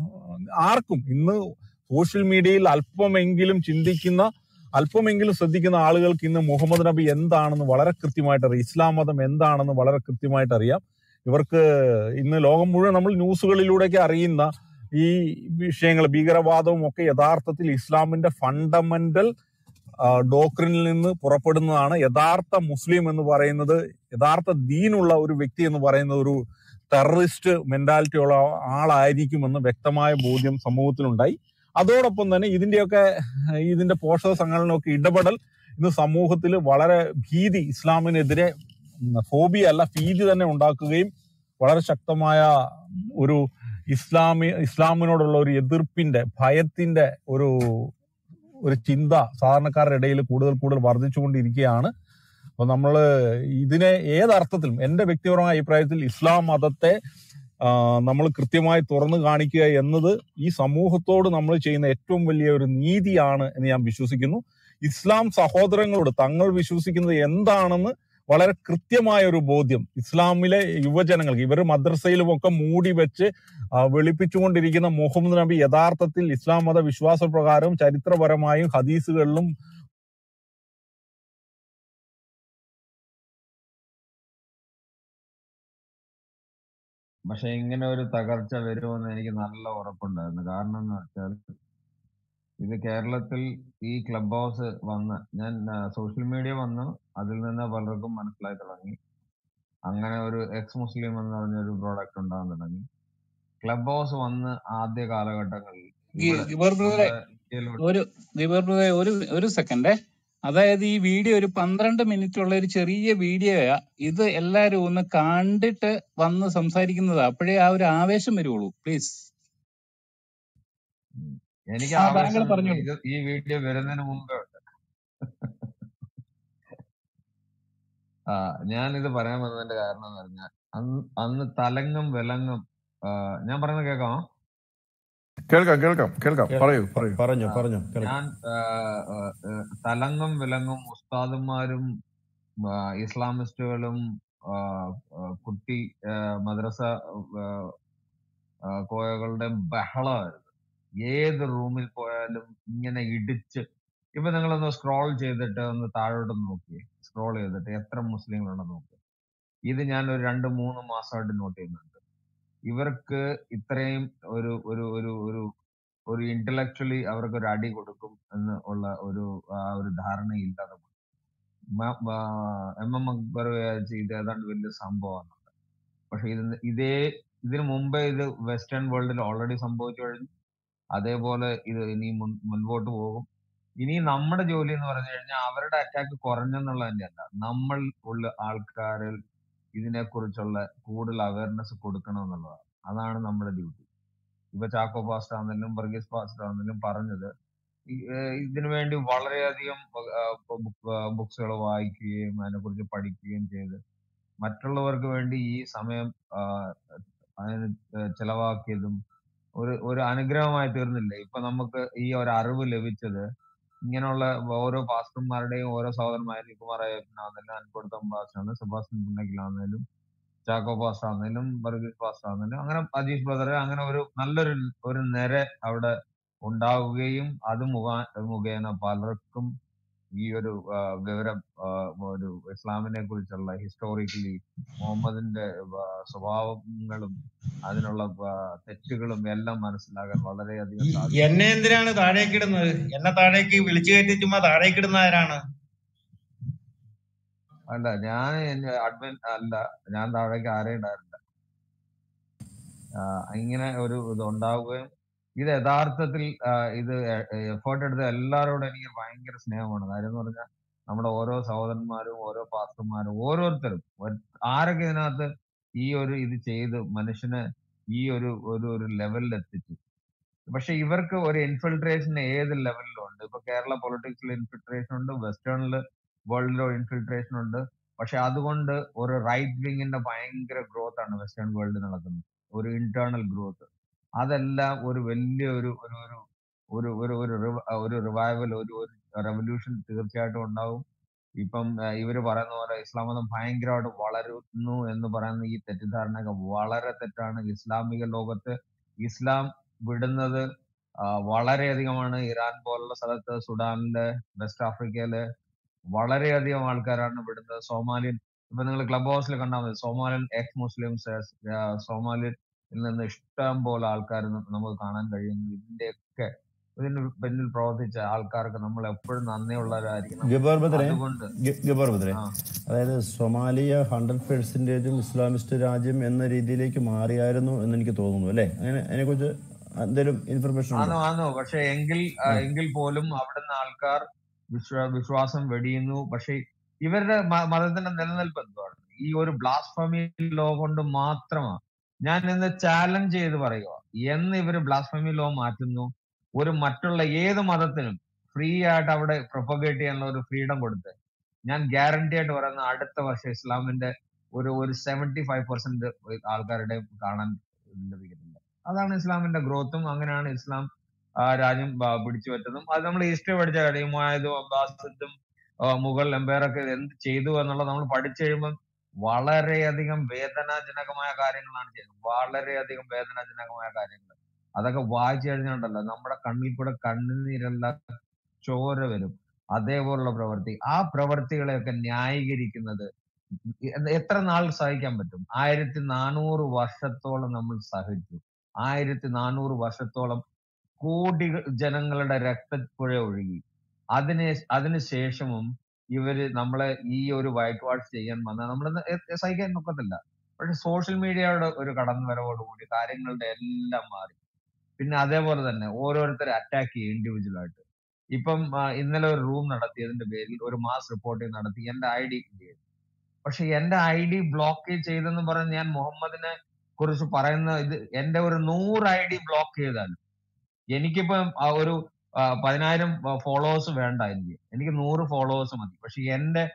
ആർക്കും ഇന്ന് സോഷ്യൽ മീഡിയയിൽ അല്പമെങ്കിലും ചിന്തിക്കുന്ന, അല്പമെങ്കിലും ശ്രദ്ധിക്കുന്ന ആളുകൾക്ക് ഇന്ന് മുഹമ്മദ് നബി എന്താണെന്ന് വളരെ കൃത്യമായിട്ട് അറിയാം, ഇസ്ലാം മതം എന്താണെന്ന് വളരെ കൃത്യമായിട്ട് അറിയാം. ഇവർക്ക് ഇന്ന് ലോകം മുഴുവൻ നമ്മൾ ന്യൂസുകളിലൂടെയൊക്കെ അറിയുന്ന ഈ വിഷയങ്ങൾ, ഭീകരവാദവും ഒക്കെ യഥാർത്ഥത്തിൽ ഇസ്ലാമിന്റെ ഫണ്ടമെന്റൽ ഡോക്ട്രിനിൽ നിന്ന് പുറപ്പെടുന്നതാണ്. യഥാർത്ഥ മുസ്ലിം എന്ന് പറയുന്നത്, യഥാർത്ഥ ദീനുള്ള ഒരു വ്യക്തി എന്ന് പറയുന്നത് ഒരു ടെററിസ്റ്റ് മെന്റാലിറ്റി ഉള്ള ആളായിരിക്കുമെന്ന് വ്യക്തമായ ബോധ്യം സമൂഹത്തിലുണ്ടായി. അതോടൊപ്പം തന്നെ ഇതിന്റെയൊക്കെ ഇതിന്റെ പോഷക സംഘടനയൊക്കെ ഇടപെടൽ ഇന്ന് സമൂഹത്തിൽ വളരെ ഭീതി, ഇസ്ലാമിനെതിരെ ഫോബിയ അല്ല ഭീതി തന്നെ ഉണ്ടാക്കുകയും വളരെ ശക്തമായ ഒരു ഇസ്ലാമി ഇസ്ലാമിനോടുള്ള ഒരു എതിർപ്പിന്റെ, ഭയത്തിന്റെ ഒരു ഒരു ചിന്ത സാധാരണക്കാരുടെ ഇടയിൽ കൂടുതൽ കൂടുതൽ വർദ്ധിച്ചുകൊണ്ടിരിക്കുകയാണ്. അപ്പൊ നമ്മള് ഇതിനെ ഏതർത്ഥത്തിലും, എന്റെ വ്യക്തിപരമായ അഭിപ്രായത്തിൽ ഇസ്ലാം മതത്തെ നമ്മൾ കൃത്യമായി തുറന്നു കാണിക്കുക എന്നത് ഈ സമൂഹത്തോട് നമ്മൾ ചെയ്യുന്ന ഏറ്റവും വലിയ ഒരു നീതിയാണ് എന്ന് ഞാൻ വിശ്വസിക്കുന്നു. ഇസ്ലാം സഹോദരങ്ങളോട് തങ്ങൾ വിശ്വസിക്കുന്നത് എന്താണെന്ന് വളരെ കൃത്യമായ ഒരു ബോധ്യം ഇസ്ലാമിലെ യുവജനങ്ങൾക്ക്, ഇവർ മദ്രസയിലും ഒക്കെ മൂടി വെച്ച് ആ, വെളുപ്പിച്ചുകൊണ്ടിരിക്കുന്ന മുഹമ്മദ് നബി യഥാർത്ഥത്തിൽ ഇസ്ലാം മത വിശ്വാസ പ്രകാരവും ചരിത്രപരമായും ഹദീസുകളിലും പക്ഷെ ഇങ്ങനെ ഒരു തകർച്ച വരുമെന്ന് എനിക്ക് നല്ല ഉറപ്പുണ്ടായിരുന്നു. കാരണം എന്ന് വെച്ചാൽ ഇത് കേരളത്തിൽ ഈ ക്ലബ് ഹൗസ് വന്ന് ഞാൻ സോഷ്യൽ മീഡിയ വന്നു, അതിൽ നിന്ന് പലർക്കും മനസ്സിലായി തുടങ്ങി. അങ്ങനെ ഒരു എക്സ് മുസ്ലിം എന്ന് പറഞ്ഞൊരു പ്രോഡക്റ്റ് ഉണ്ടാകാൻ തുടങ്ങി. ക്ലബ് ഹൗസ് വന്ന് ആദ്യ കാലഘട്ടങ്ങളിൽ ഗി- ഇവിടെ ഗിബർ ബ്രദറെ നമ്മുടെ ഇന്ത്യയിലോട്ട് ഒരു ഗിബർ ബ്രദറെ ഒരു ഒരു സെക്കൻഡേ അതായത് ഈ വീഡിയോ ഒരു പന്ത്രണ്ട് മിനിറ്റ് ഉള്ള ഒരു ചെറിയ വീഡിയോയാ. ഇത് എല്ലാരും ഒന്ന് കണ്ടിട്ട് വന്ന് സംസാരിക്കുന്നതാ, അപ്പോഴേ ആ ഒരു ആവേശം വരുള്ളൂ. പ്ലീസ്. ഉം. എനിക്ക് ആ താങ്കൾ ആവേശം പറഞ്ഞോളൂ. ഇത് ഈ വീഡിയോ വരുന്നതിന് മുമ്പേ ഉണ്ട്. ആ ഞാനിത് പറയാൻ വന്നതിന്റെ കാരണം എന്ന് പറഞ്ഞാൽ അന്ന് അന്ന് തലങ്ങും വിലങ്ങും ആ, ഞാൻ പറയുന്നത് കേൾക്കാമോ? കേൾക്കാം കേൾക്കാം കേൾക്കാം കേ- പറയൂ പ- പറയൂ. പറഞ്ഞോ ആ, പറഞ്ഞോ കേൾക്കാം. ഞാൻ ആ, ആ, ആ, തലങ്ങും വിലങ്ങും ഉസ്താദുമാരും ആ, ഇസ്ലാമിസ്റ്റുകളും ആ, ആ, കുട്ടി ആ, മദ്രസ ആ, ആ, കോയകളുടെ ബഹളമായിരുന്നു. ഏത് റൂമിൽ പോയാലും ഇങ്ങനെ ഇടിച്ച് ഇപ്പൊ നിങ്ങളൊന്ന് സ്ക്രോൾ ചെയ്തിട്ട് ഒന്ന് താഴോട്ട് നോക്കി, സ്ക്രോൾ ചെയ്തിട്ട് എത്ര മുസ്ലിങ്ങളുണ്ടെന്ന് നോക്കി. ഇത് ഞാൻ ഒരു രണ്ട് മൂന്ന് മാസമായിട്ട് നോട്ട് ചെയ്യുന്നുണ്ട്. ഇവർക്ക് ഇത്രയും ഒരു ഒരു ഒരു ഒരു ഒരു ഇന്റലക്ച്വലി അവർക്ക് ഒരു അടി കൊടുക്കും എന്ന് ഉള്ള ഒരു ആ ഒരു ധാരണയില്ലാതെ പോയി. മ- മ- എം എം അക്ബർ വിചാരിച്ച് ഇത് ഏതാണ്ട് വലിയ സംഭവമാണ്. പക്ഷെ ഇത് ഇതേ ഇതിനു മുമ്പേ ഇത് വെസ്റ്റേൺ വേൾഡിൽ ഓൾറെഡി സംഭവിച്ചു കഴിഞ്ഞു. അതേപോലെ ഇത് ഇനി മുൻ- മുൻപോട്ട് പോകും. ഇനി നമ്മുടെ ജോലി എന്ന് പറഞ്ഞു കഴിഞ്ഞാൽ അവരുടെ അറ്റാക്ക് കുറഞ്ഞെന്നുള്ളത് തന്നെയല്ല, നമ്മൾ ഉള്ള ആൾക്കാരിൽ ഇതിനെക്കുറിച്ചുള്ള കൂടുതൽ അവയർനെസ് കൊടുക്കണം എന്നുള്ളതാണ്. അതാണ് നമ്മുടെ ഡ്യൂട്ടി. ഇപ്പൊ ചാക്കോ പാസ്റ്റർ ആണെങ്കിലും വർഗീസ് പാസ്റ്റർ ആണെങ്കിലും പറഞ്ഞത് ഈ- ഏഹ് ഇതിനു വേണ്ടി വളരെയധികം ബുക്സുകൾ വായിക്കുകയും അതിനെക്കുറിച്ച് പഠിക്കുകയും ചെയ്ത് മറ്റുള്ളവർക്ക് വേണ്ടി ഈ സമയം ആഹ് അതിന് ചെലവാക്കിയതും ഒരു ഒരു അനുഗ്രഹമായി തീർന്നില്ലേ. ഇപ്പൊ നമുക്ക് ഈ ഒരു അറിവ് ലഭിച്ചത് ഇങ്ങനെയുള്ള ഓരോ പാസ്റ്റർമാരുടെയും ഓരോ സഹോദരന്മാരും കുമാർ അയ്യപ്പനാണെങ്കിലും അൻകൊടുത്തം പാസ്റ്ററാണെങ്കിലും സെബാസ്റ്റ്യൻ പുന്നക്കിലാണെങ്കിലും ചാക്കോ പാസ്റ്റർ ആണെങ്കിലും വർഗീസ് പാസ്റ്റർ ആണെങ്കിലും അങ്ങനെ അജീഷ് ബ്രദർ അങ്ങനെ ഒരു നല്ലൊരു ഒരു നിര അവിടെ ഉണ്ടാവുകയും അത് മുഖാ മുഖേന പലർക്കും ഈ ഒരു ആ, വിവരം ആ, ഒരു ഇസ്ലാമിനെ കുറിച്ചുള്ള ഹിസ്റ്റോറിക്കലി മുഹമ്മദിന്റെ ആ, സ്വഭാവങ്ങളും അതിനുള്ള ആ, തെറ്റുകളും എല്ലാം മനസ്സിലാകാൻ വളരെയധികം ഈ- സാധിച്ചു. എന്നെ എന്തിനാണ് താഴേക്ക് ഇടുന്നത്? എന്നെ താഴേക്ക് വിളിച്ചു കയറ്റി ചുമ്മാ താഴേക്ക് ഇടുന്ന ആരാണ്? അല്ല ഞാൻ അഡ്മിൻ അല്ല, ഞാൻ താഴേക്ക് ആരെയും ഉണ്ടായിരുന്നില്ല. ആ, ഇങ്ങനെ ഒരു ഇത് ഉണ്ടാവുകയും ഇത് യഥാർത്ഥത്തിൽ ആ, ഇത് എഫേർട്ട് എടുത്ത എല്ലാവരോടും എനിക്ക് ഭയങ്കര സ്നേഹമാണ്. കാര്യം എന്ന് പറഞ്ഞാൽ നമ്മുടെ ഓരോ സഹോദരന്മാരും ഓരോ പാസ്റ്റർമാരും ഓരോരുത്തരും ഒരു- ആരൊക്കെ ഇതിനകത്ത് ഈ ഒരു ഇത് ചെയ്ത് മനുഷ്യനെ ഈ ഒരു ഒരു ഒരു ലെവലിൽ എത്തിച്ചു. പക്ഷെ ഇവർക്ക് ഒരു ഇൻഫിൽട്രേഷൻ ഏത് ലെവലിലും ഉണ്ട്. ഇപ്പൊ കേരള പൊളിറ്റിക്സിൽ ഇൻഫിൽട്രേഷൻ ഉണ്ട്, വെസ്റ്റേണില് വേൾഡിലോ ഇൻഫിൽട്രേഷൻ ഉണ്ട്. പക്ഷെ അതുകൊണ്ട് ഒരു റൈറ്റ് വിങ്ങിന്റെ ഭയങ്കര ഗ്രോത്ത് ആണ് വെസ്റ്റേൺ വേൾഡിൽ നടക്കുന്നത്, ഒരു ഇന്റേണൽ ഗ്രോത്ത്. അതെല്ലാം ഒരു വലിയ ഒരു ഒരു ഒരു ഒരു ഒരു ഒരു റിവ- ഒരു റിവൈവൽ ഒരു ഒരു റെവല്യൂഷൻ തീർച്ചയായിട്ടും ഉണ്ടാവും. ഇപ്പം ആ, ഇവര് പറയുന്ന പോലെ ഇസ്ലാം മതം ഭയങ്കരമായിട്ട് വളരുന്നു എന്ന് പറയുന്ന ഈ തെറ്റിദ്ധാരണയൊക്കെ വളരെ തെറ്റാണ്. ഇസ്ലാമിക ലോകത്ത് ഇസ്ലാം വിടുന്നത് ആ, വളരെയധികമാണ്. ഇറാൻ പോലുള്ള സ്ഥലത്ത്, സുഡാനില്, വെസ്റ്റ് ആഫ്രിക്കയില് വളരെയധികം ആൾക്കാരാണ് വിടുന്നത്. സോമാലിയൻ ഇപ്പൊ നിങ്ങൾ ക്ലബ് ഹൗസിൽ കണ്ടാൽ മതി, സോമാലിയൻ എക്സ് മുസ്ലിംസ് സോമാലിയിൽ നിന്ന് ഇഷ്ടം പോലെ ആൾക്കാർ നമുക്ക് കാണാൻ കഴിയുന്നു. ഇതിന്റെയൊക്കെ ഇതിന് പിന്നിൽ പ്രവർത്തിച്ച ആൾക്കാർക്ക് നമ്മൾ എപ്പോഴും നന്ദിയുള്ളവരായിരിക്കണം. ഗബാർ ബദ്രെ അതുകൊണ്ട് ഗ- ഗബാർ ബദ്രെ ആ അതായത് സൊമാലിയ ഹൺഡ്രഡ് പെർസെന്റേജും ഇസ്ലാമിസ്റ്റ് രാജ്യം എന്ന രീതിയിലേക്ക് മാറിയായിരുന്നു എന്ന് എനിക്ക് തോന്നുന്നു അല്ലേ? അങ്ങനെ അതിനെക്കുറിച്ച് എന്തെങ്കിലും ഇൻഫർമേഷൻ ഉണ്ടോ? ആണോ ആണോ പക്ഷെ എങ്കിൽ ആ, ആ എങ്കിൽ പോലും അവിടുന്ന് ആൾക്കാർ വിശ്വാ വിശ്വാസം വെടിയുന്നു. പക്ഷെ ഇവരുടെ മ- മതത്തിന്റെ നിലനിൽപ്പ് എന്തുവാണ്? ഈ ഒരു ബ്ലാസ്ഫമി ലോ കൊണ്ട് മാത്രമാണ്. ഞാൻ ഇന്ന് ചാലഞ്ച് ചെയ്ത് പറയുക, എന്ന് ഇവര് ബ്ലാസ്ഫമി ലോ മാറ്റുന്നു, ഒരു മറ്റുള്ള ഏത് മതത്തിനും ഫ്രീ ആയിട്ട് അവിടെ പ്രൊപ്പഗേറ്റ് ചെയ്യാനുള്ള ഒരു ഫ്രീഡം കൊടുത്ത്, ഞാൻ ഗ്യാരണ്ടി ആയിട്ട് പറയുന്ന അടുത്ത വർഷം ഇസ്ലാമിന്റെ ഒരു ഒരു സെവന്റി ഫൈവ് പെർസെന്റ് ആൾക്കാരുടെ കാണാൻ ലഭിക്കുന്നില്ല. അതാണ് ഇസ്ലാമിന്റെ ഗ്രോത്തും, അങ്ങനെയാണ് ഇസ്ലാം ആ രാജ്യം ബ- പിടിച്ചു പറ്റുന്നതും. അത് നമ്മൾ ഹിസ്റ്ററി പഠിച്ച കാര്യം, മുആയദും അബ്ബാസിദും ആ, മുഗൾ എംപയർ ഒക്കെ എന്ത് ചെയ്തു എന്നുള്ളത് നമ്മൾ പഠിച്ചു കഴിയുമ്പോൾ വളരെയധികം വേദനാജനകമായ കാര്യങ്ങളാണ് ചെയ്തത്. വളരെയധികം വേദനാജനകമായ കാര്യങ്ങൾ. അതൊക്കെ വായിച്ചു കഴിഞ്ഞുണ്ടല്ലോ നമ്മുടെ കണ്ണിൽ കൂടെ കണ്ണുനീരെല്ലാം ചോര വരും. അതേപോലുള്ള പ്രവൃത്തി, ആ പ്രവൃത്തികളെയൊക്കെ ന്യായീകരിക്കുന്നത് എ- എത്ര നാൾ സഹിക്കാൻ പറ്റും? ആയിരത്തി നാനൂറ് വർഷത്തോളം നമ്മൾ സഹിച്ചു. ആയിരത്തി നാനൂറ് വർഷത്തോളം കോടി ജനങ്ങളുടെ രക്തപ്പുഴ ഒഴുകി. അതിന് അതിനുശേഷവും ഇവര് നമ്മളെ ഈ ഒരു വൈറ്റ് വാഷ് ചെയ്യാൻ വന്നാൽ നമ്മൾ സഹിക്കാൻ നോക്കത്തില്ല. പക്ഷെ സോഷ്യൽ മീഡിയയുടെ ഒരു കടന്നുവരവോടുകൂടി കാര്യങ്ങളുടെ എല്ലാം മാറി. പിന്നെ അതേപോലെ തന്നെ ഓരോരുത്തരെ അറ്റാക്ക് ചെയ്യും ഇൻഡിവിജ്വൽ ആയിട്ട്. ഇപ്പം ആ, ഇന്നലെ ഒരു റൂം നടത്തിയതിന്റെ പേരിൽ ഒരു മാസ് റിപ്പോർട്ടിംഗ് നടത്തി എന്റെ ഐ ഡി ചെയ്തു. പക്ഷെ എന്റെ ഐ ഡി ബ്ലോക്ക് ചെയ്തെന്ന് പറഞ്ഞ് ഞാൻ മുഹമ്മദിനെ കുറിച്ച് പറയുന്ന ഇത് എന്റെ ഒരു നൂറ് ഐ ഡി ബ്ലോക്ക് ചെയ്താലും എനിക്കിപ്പം ആ ഒരു ആ, പതിനായിരം ഫോളോവേഴ്സ് വേണ്ട എനിക്ക് എനിക്ക് നൂറ് ഫോളോവേഴ്സ് മതി. പക്ഷെ എന്റെ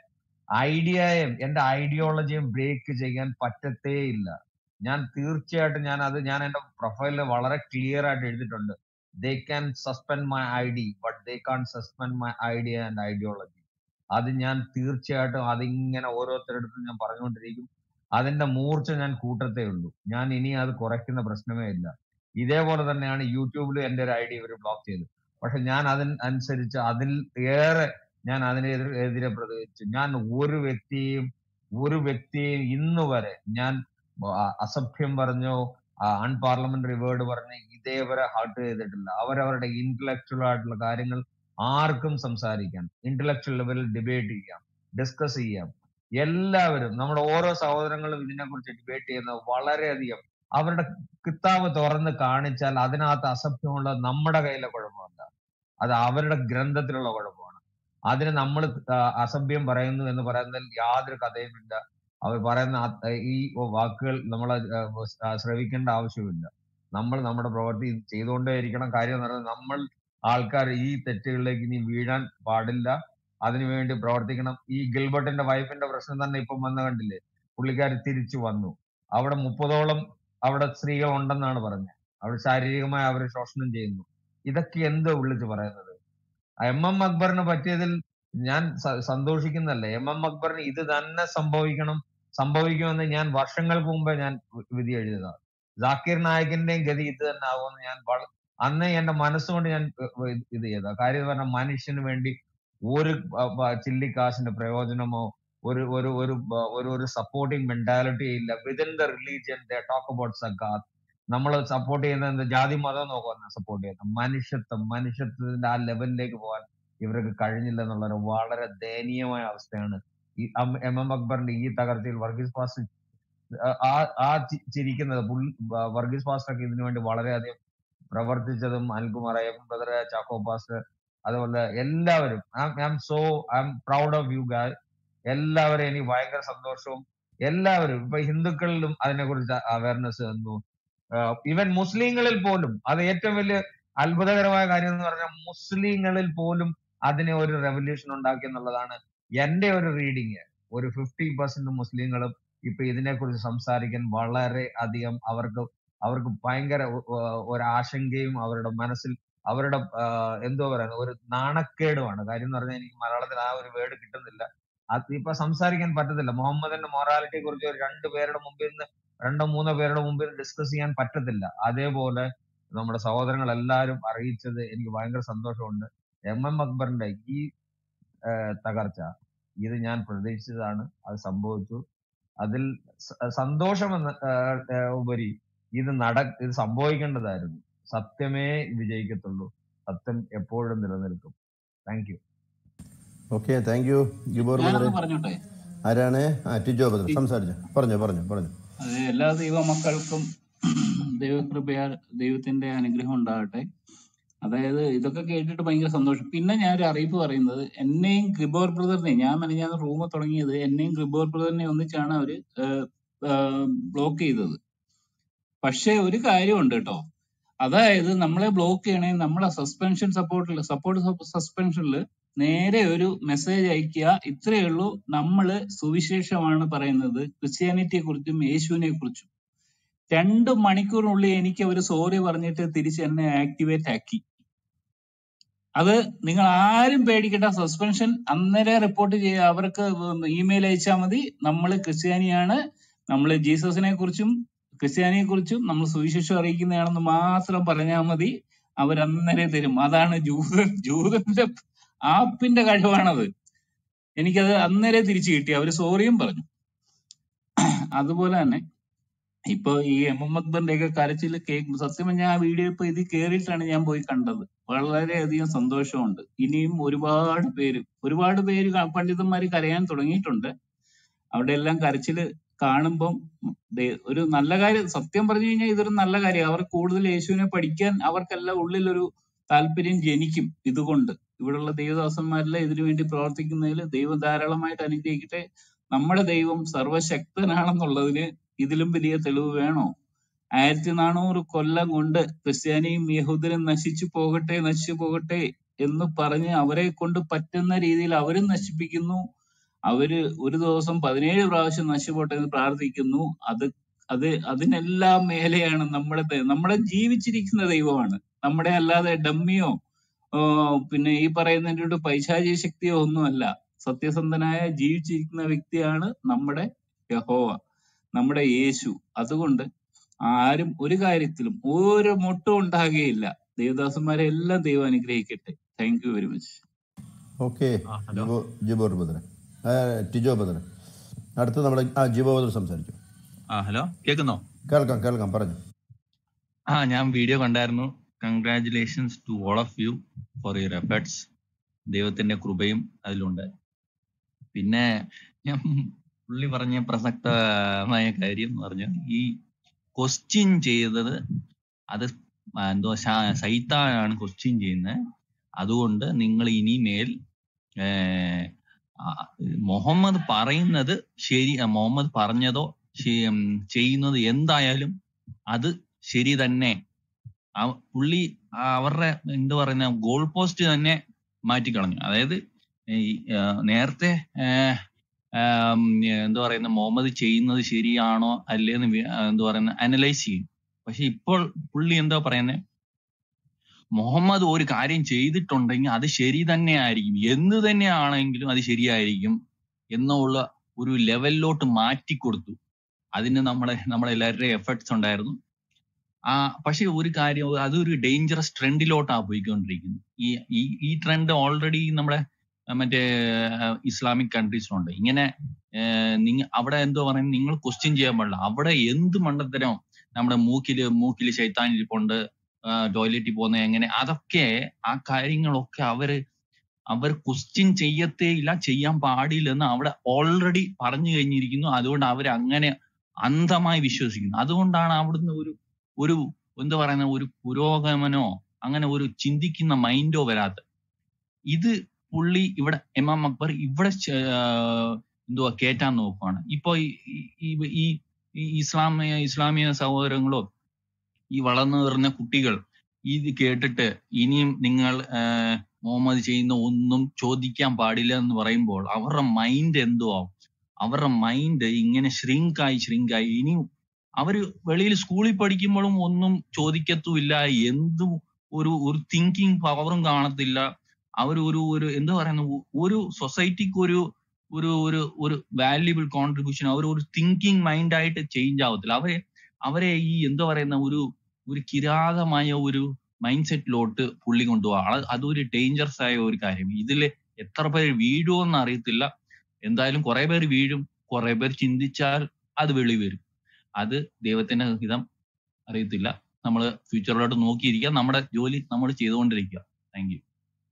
ഐഡിയയും എന്റെ ഐഡിയോളജിയും ബ്രേക്ക് ചെയ്യാൻ പറ്റത്തേ ഇല്ല. ഞാൻ തീർച്ചയായിട്ടും ഞാൻ അത് ഞാൻ എന്റെ പ്രൊഫൈലിൽ വളരെ ക്ലിയർ ആയിട്ട് എഴുതിയിട്ടുണ്ട്. They can suspend my I D but they can't suspend my idea and ideology. അത് ഞാൻ തീർച്ചയായിട്ടും അതിങ്ങനെ ഓരോരുത്തരടുത്തും ഞാൻ പറഞ്ഞുകൊണ്ടിരിക്കും. അതിന്റെ മൂർച്ച ഞാൻ കൂട്ടത്തേ ഉള്ളൂ. ഞാൻ ഇനി അത് കുറയ്ക്കുന്ന പ്രശ്നമേ ഇല്ല. ഇതേപോലെ തന്നെയാണ് യൂട്യൂബിൽ എന്റെ ഒരു ഐ ഡി ഇവർ ബ്ലോക്ക് ചെയ്തു. പക്ഷെ ഞാൻ അതിന് അനുസരിച്ച് അതിൽ ഏറെ ഞാൻ അതിനെതിരെ എതിരെ പ്രതികരിച്ചു. ഞാൻ ഒരു വ്യക്തിയെയും ഒരു വ്യക്തിയെയും ഇന്ന് വരെ ഞാൻ അ- അസഭ്യം പറഞ്ഞോ അൺപാർലമെന്ററി വേർഡ് പറഞ്ഞ് ഇതേവരെ ഹർട്ട് ചെയ്തിട്ടില്ല. അവരവരുടെ ഇന്റലക്ച്വൽ ആയിട്ടുള്ള കാര്യങ്ങൾ ആർക്കും സംസാരിക്കാം, ഇന്റലക്ച്വൽ ലെവലിൽ ഡിബേറ്റ് ചെയ്യാം, ഡിസ്കസ് ചെയ്യാം. എല്ലാവരും നമ്മുടെ ഓരോ സഹോദരങ്ങളും ഇതിനെക്കുറിച്ച് ഡിബേറ്റ് ചെയ്യുന്നത് വളരെയധികം അവരുടെ കിതാബ് തുറന്ന് കാണിച്ചാൽ അതിനകത്ത് അസഭ്യമുള്ള നമ്മുടെ കയ്യിലെ കുഴപ്പമല്ല, അത് അവരുടെ ഗ്രന്ഥത്തിലുള്ള കുഴപ്പമാണ്. അതിന് നമ്മൾ അസഭ്യം പറയുന്നു എന്ന് പറയുന്നതിൽ യാതൊരു കഥയുമില്ല. അവർ പറയുന്ന ആ- ഈ വാക്കുകൾ നമ്മൾ ശ്രവിക്കേണ്ട ആവശ്യമില്ല. നമ്മൾ നമ്മുടെ പ്രവൃത്തി ചെയ്തുകൊണ്ടേ ഇരിക്കണം. കാര്യം എന്ന് പറയുന്നത് നമ്മൾ ആൾക്കാർ ഈ തെറ്റുകളിലേക്ക് ഇനി വീഴാൻ പാടില്ല, അതിനുവേണ്ടി പ്രവർത്തിക്കണം. ഈ ഗിൽബർട്ടിന്റെ വൈഫിന്റെ പ്രശ്നം തന്നെ ഇപ്പം വന്ന കണ്ടില്ലേ, പുള്ളിക്കാരി തിരിച്ചു വന്നു. അവിടെ മുപ്പതോളം അവിടെ സ്ത്രീകൾ ഉണ്ടെന്നാണ് പറഞ്ഞത്. അവിടെ ശാരീരികമായി അവർ ശോഷണം ചെയ്യുന്നു. ഇതൊക്കെ എന്ത് വിളിച്ച് പറയുന്നത്? എം എം അക്ബറിന് പറ്റിയതിൽ ഞാൻ സ- സന്തോഷിക്കുന്നല്ല. എം എം അക്ബറിന് ഇത് തന്നെ സംഭവിക്കണം സംഭവിക്കുമെന്ന് ഞാൻ വർഷങ്ങൾക്ക് മുമ്പേ ഞാൻ വി- വിധി എഴുതിയതാണ്. ജാക്കിർ നായിക്കിന്റെയും ഗതി ഇത് തന്നെ ആവുമെന്ന് ഞാൻ വള- അന്നേ എന്റെ മനസ്സുകൊണ്ട് ഞാൻ ഏഹ്, ഏഹ്, ഇത് ചെയ്ത കാര്യം എന്ന് പറഞ്ഞാൽ മനുഷ്യന് വേണ്ടി ഒരു പ- പ- ചില്ലിക്കാശിന്റെ പ്രയോജനമോ ഒരു ഒരു ഒരു ബ- ഒരു ഒരു സപ്പോർട്ടിങ് മെന്റാലിറ്റി ഇല്ല. Within the religion they talk about സക്കാത്ത്. നമ്മൾ സപ്പോർട്ട് ചെയ്യുന്ന എന്ത് ജാതി മതം നോക്കുക സപ്പോർട്ട് ചെയ്യുന്നത്, മനുഷ്യത്വം മനുഷ്യത്വത്തിന്റെ ആ ലെവലിലേക്ക് പോകാൻ ഇവർക്ക് കഴിഞ്ഞില്ല എന്നുള്ളൊരു വളരെ ദയനീയമായ അവസ്ഥയാണ് ഈ അം- എം എം അക്ബറിന്റെ ഈ തകർച്ചയിൽ. വർഗീസ് പാസ് ആ ആ ചി- ചിരിക്കുന്നത് പുള്ളി വ- വർഗീസ് പാസ്റ്റർ ഇതിനു വേണ്ടി വളരെയധികം പ്രവർത്തിച്ചതും അൽകുമാർ അയ്യപ്പൻ ബ്രദർ, ചാക്കോ പാസ്റ്റർ, അതുപോലെ എല്ലാവരും I am so I am proud of you guys. എല്ലാവരും എനിക്ക് ഭയങ്കര സന്തോഷവും. എല്ലാവരും ഇപ്പൊ ഹിന്ദുക്കളിലും അതിനെക്കുറിച്ച് അവയർനെസ് തന്നു. ഈവൻ മുസ്ലിങ്ങളിൽ പോലും അത് ഏറ്റവും വലിയ അത്ഭുതകരമായ കാര്യം എന്ന് പറഞ്ഞാൽ മുസ്ലിങ്ങളിൽ പോലും അതിനെ ഒരു റെവല്യൂഷൻ ഉണ്ടാക്കി എന്നുള്ളതാണ് എന്റെ ഒരു റീഡിങ്. ഒരു ഫിഫ്റ്റി പെർസെന്റ് മുസ്ലിങ്ങളും ഇപ്പൊ ഇതിനെക്കുറിച്ച് സംസാരിക്കാൻ വളരെ അധികം അവർക്ക് അവർക്ക് ഭയങ്കര ഒ- ഒ- ഒരു ആശങ്കയും അവരുടെ മനസ്സിൽ അവരുടെ ആഹ് എന്തോ പറയുന്നത് ഒരു നാണക്കേടുമാണ്. കാര്യം എന്ന് പറഞ്ഞാൽ എനിക്ക് മലയാളത്തിൽ ആ ഒരു വേർഡ് കിട്ടുന്നില്ല. അത് ഇപ്പൊ സംസാരിക്കാൻ പറ്റത്തില്ല. മുഹമ്മദിന്റെ മൊറാലിറ്റിയെ കുറിച്ച് ഒരു രണ്ടു പേരുടെ മുമ്പിൽ നിന്ന് രണ്ടോ മൂന്നോ പേരുടെ മുമ്പിൽ ഡിസ്കസ് ചെയ്യാൻ പറ്റത്തില്ല. അതേപോലെ നമ്മുടെ സഹോദരങ്ങൾ എല്ലാവരും അറിയിച്ചത് എനിക്ക് ഭയങ്കര സന്തോഷമുണ്ട്. എം എം അക്ബറിന്റെ ഈ ആഹ് തകർച്ച ഇത് ഞാൻ പ്രതീക്ഷിച്ചതാണ്, അത് സംഭവിച്ചു. അതിൽ സ- സന്തോഷമെന്ന് ആഹ് ആഹ് ഉപരി ഇത് നട ഇത് സംഭവിക്കേണ്ടതായിരുന്നു. സത്യമേ വിജയിക്കത്തുള്ളൂ, സത്യം എപ്പോഴും നിലനിൽക്കും. Thank you. Okay, thank you ഗിബോർ ബ്രദറെ. ഞാനൊന്ന് പറഞ്ഞോട്ടെ. ആരാണ്? ആ ടിജോ ബ്രദർ ഈ- സംസാരിച്ചു. പറഞ്ഞോ പറഞ്ഞോ പറഞ്ഞോ. അത് എല്ലാ ദൈവമക്കൾക്കും ദൈവകൃപയാൽ ദൈവത്തിന്റെ അനുഗ്രഹം ഉണ്ടാകട്ടെ. അതായത് ഇതൊക്കെ കേട്ടിട്ട് ഭയങ്കര സന്തോഷം. പിന്നെ ഞാൻ ഒരു അറിയിപ്പ് പറയുന്നത്, എന്നെയും ഗ്രിബോർ ബ്രദറിനെയും, ഞാൻ മെനഞ്ഞാന്ന് റൂം തുടങ്ങിയത് എന്നെയും ഗ്രിബോർ ബ്രദറിനെ ഒന്നിച്ചാണ് അവര് ബ്ലോക്ക് ചെയ്തത്. പക്ഷെ ഒരു കാര്യമുണ്ട് കേട്ടോ, അതായത് നമ്മളെ ബ്ലോക്ക് ചെയ്യണേ നമ്മളെ സസ്പെൻഷൻ സപ്പോർട്ടിൽ സപ്പോർട്ട് സസ്പെൻഷനിൽ നേരെ ഒരു മെസ്സേജ് അയക്കുക, ഇത്രയേ ഉള്ളൂ. നമ്മള് സുവിശേഷമാണ് പറയുന്നത്, ക്രിസ്ത്യാനിറ്റിയെ കുറിച്ചും യേശുവിനെ കുറിച്ചും. രണ്ട് മണിക്കൂറിനുള്ളിൽ എനിക്ക് അവർ സോറി പറഞ്ഞിട്ട് തിരിച്ച് എന്നെ ആക്ടിവേറ്റ് ആക്കി. അത് നിങ്ങൾ ആരും പേടിക്കണ്ട. സസ്പെൻഷൻ അന്നേരം റിപ്പോർട്ട് ചെയ്യുക, അവർക്ക് ഇമെയിൽ അയച്ചാൽ മതി. നമ്മൾ ക്രിസ്ത്യാനിയാണ്, നമ്മൾ ജീസസിനെ കുറിച്ചും ക്രിസ്ത്യാനിയെ കുറിച്ചും നമ്മൾ സുവിശേഷം അറിയിക്കുന്നതാണെന്ന് മാത്രം പറഞ്ഞാൽ മതി, അവരന്നേരം തരും. അതാണ് ജൂതൻ ജൂതന്റെ ആപ്പിന്റെ കഴിവാണത്. എനിക്കത് അന്നേരം തിരിച്ചു കിട്ടി. അവര് സോറിയും പറഞ്ഞു. അതുപോലെ തന്നെ ഇപ്പൊ ഈ എം എം അക്ബറിന്റെ ഒക്കെ കരച്ചിൽ കേൾക്കുമ്പോൾ സത്യം ഞാൻ ആ വീഡിയോ ഇപ്പൊ ഇതിൽ കേറിയിട്ടാണ് ഞാൻ പോയി കണ്ടത്. വളരെയധികം സന്തോഷമുണ്ട്. ഇനിയും ഒരുപാട് പേര് ഒരുപാട് പേര് ക- പണ്ഡിതന്മാര് കരയാൻ തുടങ്ങിയിട്ടുണ്ട്. അവിടെ എല്ലാം കരച്ചില് കാണുമ്പം ദേ- ഒരു നല്ല കാര്യം. സത്യം പറഞ്ഞു കഴിഞ്ഞാൽ ഇതൊരു നല്ല കാര്യം. അവർ കൂടുതൽ യേശുവിനെ പഠിക്കാൻ അവർക്കെല്ലാം ഉള്ളിലൊരു താല്പര്യം ജനിക്കും ഇതുകൊണ്ട്. ഇവിടെയുള്ള ദൈവദാസന്മാരെല്ലാം ഇതിനു വേണ്ടി പ്രവർത്തിക്കുന്നതിൽ ദൈവം ധാരാളമായിട്ട് അനുഗ്രഹിക്കട്ടെ. നമ്മുടെ ദൈവം സർവശക്തനാണെന്നുള്ളതിന് ഇതിലും വലിയ തെളിവ് വേണോ? ആയിരത്തി നാനൂറ് കൊല്ലം കൊണ്ട് ക്രിസ്ത്യാനിയും യഹൂദരും നശിച്ചു പോകട്ടെ നശിച്ചു പോകട്ടെ എന്ന് പറഞ്ഞ് അവരെ കൊണ്ട് പറ്റുന്ന രീതിയിൽ അവരും നശിപ്പിക്കുന്നു. അവര് ഒരു ദിവസം പതിനേഴ് പ്രാവശ്യം നശിപ്പോട്ടെ എന്ന് പ്രാർത്ഥിക്കുന്നു. അത് അത് അതിനെല്ലാം മേലെയാണ് നമ്മുടെ ദൈ- നമ്മുടെ ജീവിച്ചിരിക്കുന്ന ദൈവമാണ്. നമ്മുടെ അല്ലാതെ ഡമ്മിയോ ആ, പിന്നെ ഈ പറയുന്നതിന്റെ ഒരു പൈശാചിക ശക്തിയോ ഒന്നുമല്ല. സത്യസന്ധനായ ജീവിച്ചിരിക്കുന്ന വ്യക്തിയാണ് നമ്മുടെ യഹോവ, നമ്മുടെ യേശു. അതുകൊണ്ട് ആരും ഒരു കാര്യത്തിലും ഒരു മുട്ടും ഉണ്ടാകുകയില്ല. ദേവദാസന്മാരെ എല്ലാം ദൈവം അനുഗ്രഹിക്കട്ടെ. Thank you very much. Okay. ആ ഹലോ ജിബോ ജിബോർ ബദറെ, ടിജോ ബദറെ. അടുത്ത് നമ്മുടെ ആ ജിബോ ബദർ സംസാരിക്കും. ആ ഹലോ കേൾക്കുന്നോ? കേൾക്കാം കേൾക്കാം, പറഞ്ഞു. ആ ഞാൻ വീഡിയോ കണ്ടായിരുന്നു. Congratulations to all of you for your efforts. ദൈവത്തിന്റെ കൃപയും അതിലുണ്ട്. പിന്നെ ഞാൻ പുള്ളി പറഞ്ഞ പ്രസക്തമായ കാര്യം എന്ന് പറഞ്ഞാൽ ഈ ക്വസ്റ്റ്യൻ ചെയ്തത് അത് എന്തോ ശാ- സൈത്താനാണ് ക്വസ്റ്റ്യൻ ചെയ്യുന്നത്. അതുകൊണ്ട് നിങ്ങൾ ഇനിമേൽ ഏർ, ആ, മുഹമ്മദ് പറയുന്നത് ശരി, ആ, മുഹമ്മദ് പറഞ്ഞതോ ശരി- ഉം, ചെയ്യുന്നത് എന്തായാലും അത് ശരി തന്നെ. ആ പുള്ളി ആ അവരുടെ എന്ത് പറയുന്ന ഗോൾ പോസ്റ്റ് തന്നെ മാറ്റിക്കളഞ്ഞു. അതായത് ഈ ആ, നേരത്തെ ഏർ, ആം, എന്താ പറയുന്ന മുഹമ്മദ് ചെയ്യുന്നത് ശരിയാണോ അല്ലേന്ന് വി- ആ, എന്താ പറയുന്ന അനലൈസ് ചെയ്യും. പക്ഷെ ഇപ്പോൾ പുള്ളി എന്താ പറയുന്നത്, മുഹമ്മദ് ഒരു കാര്യം ചെയ്തിട്ടുണ്ടെങ്കിൽ അത് ശരി തന്നെ ആയിരിക്കും, എന്ത് തന്നെയാണെങ്കിലും അത് ശരിയായിരിക്കും എന്നുള്ള ഒരു ലെവലിലോട്ട് മാറ്റിക്കൊടുത്തു. അതിന് നമ്മളെ നമ്മളെല്ലാവരുടെയും എഫർട്സ് ഉണ്ടായിരുന്നു. ആ പക്ഷെ ഒരു കാര്യം, അതൊരു ഡേഞ്ചറസ് ട്രെൻഡിലോട്ടാ പോയിക്കൊണ്ടിരിക്കുന്നത്. ഈ ഈ ഈ ട്രെൻഡ് ഓൾറെഡി നമ്മുടെ ആ, മറ്റേ ഇസ്ലാമിക് കൺട്രീസിലുണ്ട്. ഇങ്ങനെ നിങ്ങ അവിടെ എന്തോ പറയുന്നത്, നിങ്ങൾ ക്വസ്റ്റ്യൻ ചെയ്യാൻ പാടില്ല. അവിടെ എന്ത് മണ്ടത്തരം, നമ്മുടെ മൂക്കില് മൂക്കില് ശൈത്താൻ ഇരിപ്പുണ്ട്, ടോയ്ലറ്റിൽ പോകുന്നത് എങ്ങനെ, അതൊക്കെ ആ കാര്യങ്ങളൊക്കെ അവര് അവർ ക്വസ്റ്റ്യൻ ചെയ്യത്തേ ഇല്ല, ചെയ്യാൻ പാടില്ലെന്ന് അവിടെ ഓൾറെഡി പറഞ്ഞു കഴിഞ്ഞിരിക്കുന്നു. അതുകൊണ്ട് അവർ അങ്ങനെ അന്ധമായി വിശ്വസിക്കുന്നു. അതുകൊണ്ടാണ് അവിടുന്ന് ഒരു ഒരു എന്താ പറയുന്ന ഒരു പുരോഗമനോ അങ്ങനെ ഒരു ചിന്തിക്കുന്ന മൈൻഡോ വരാത്ത. ഇത് പുള്ളി ഇവിടെ ഇമാം അക്ബർ ഇവിടെ ചെ- ആഹ് എന്തുവാ കേറ്റാൻ നോക്കുവാണ്. ഇപ്പൊ ഈ ഈ ഈ ഈ ഇസ്ലാമിയ ഇസ്ലാമിക സഹോദരങ്ങളോ ഈ വളർന്നു വരുന്ന കുട്ടികൾ ഇത് കേട്ടിട്ട് ഇനിയും നിങ്ങൾ ആഹ് മുഹമ്മദ് ചെയ്യുന്ന ഒന്നും ചോദിക്കാൻ പാടില്ല എന്ന് പറയുമ്പോൾ അവരുടെ മൈൻഡ് എന്തോ ആവും. അവരുടെ മൈൻഡ് ഇങ്ങനെ ശ്രിങ്കായി ശ്രിങ്കായി ഇനി അവര് വെളിയിൽ സ്കൂളിൽ പഠിക്കുമ്പോഴും ഒന്നും ചോദിക്കത്തുമില്ല, എന്തും ഒരു ഒരു തിങ്കിങ് പവറും കാണത്തില്ല. അവർ ഒരു ഒരു എന്താ പറയുന്ന ഒരു സൊസൈറ്റിക്ക് ഒരു ഒരു ഒരു ഒരു വാല്യുബിൾ കോൺട്രിബ്യൂഷൻ, അവർ ഒരു തിങ്കിങ് മൈൻഡ് ആയിട്ട് ചേഞ്ച് ആവത്തില്ല. അവരെ അവരെ ഈ എന്താ പറയുന്ന ഒരു ഒരു കിരാതമായ ഒരു മൈൻഡ് സെറ്റിലോട്ട് പുള്ളി കൊണ്ടുപോകാം. അതൊരു ഡേഞ്ചറസ് ആയ ഒരു കാര്യം. ഇതില് എത്ര പേര് വീഴുമെന്ന് അറിയത്തില്ല. എന്തായാലും കുറെ പേര് വീഴും, കുറെ പേർ ചിന്തിച്ചാൽ അത് വെളി വരും. അത് ദൈവത്തിന്റെ ഹിതം അറിയത്തില്ല. നമ്മൾ ഫ്യൂച്ചറിലോട്ട് നോക്കിയിരിക്കുക, നമ്മുടെ ജോലി നമ്മൾ ചെയ്തുകൊണ്ടിരിക്കുക. Thank you.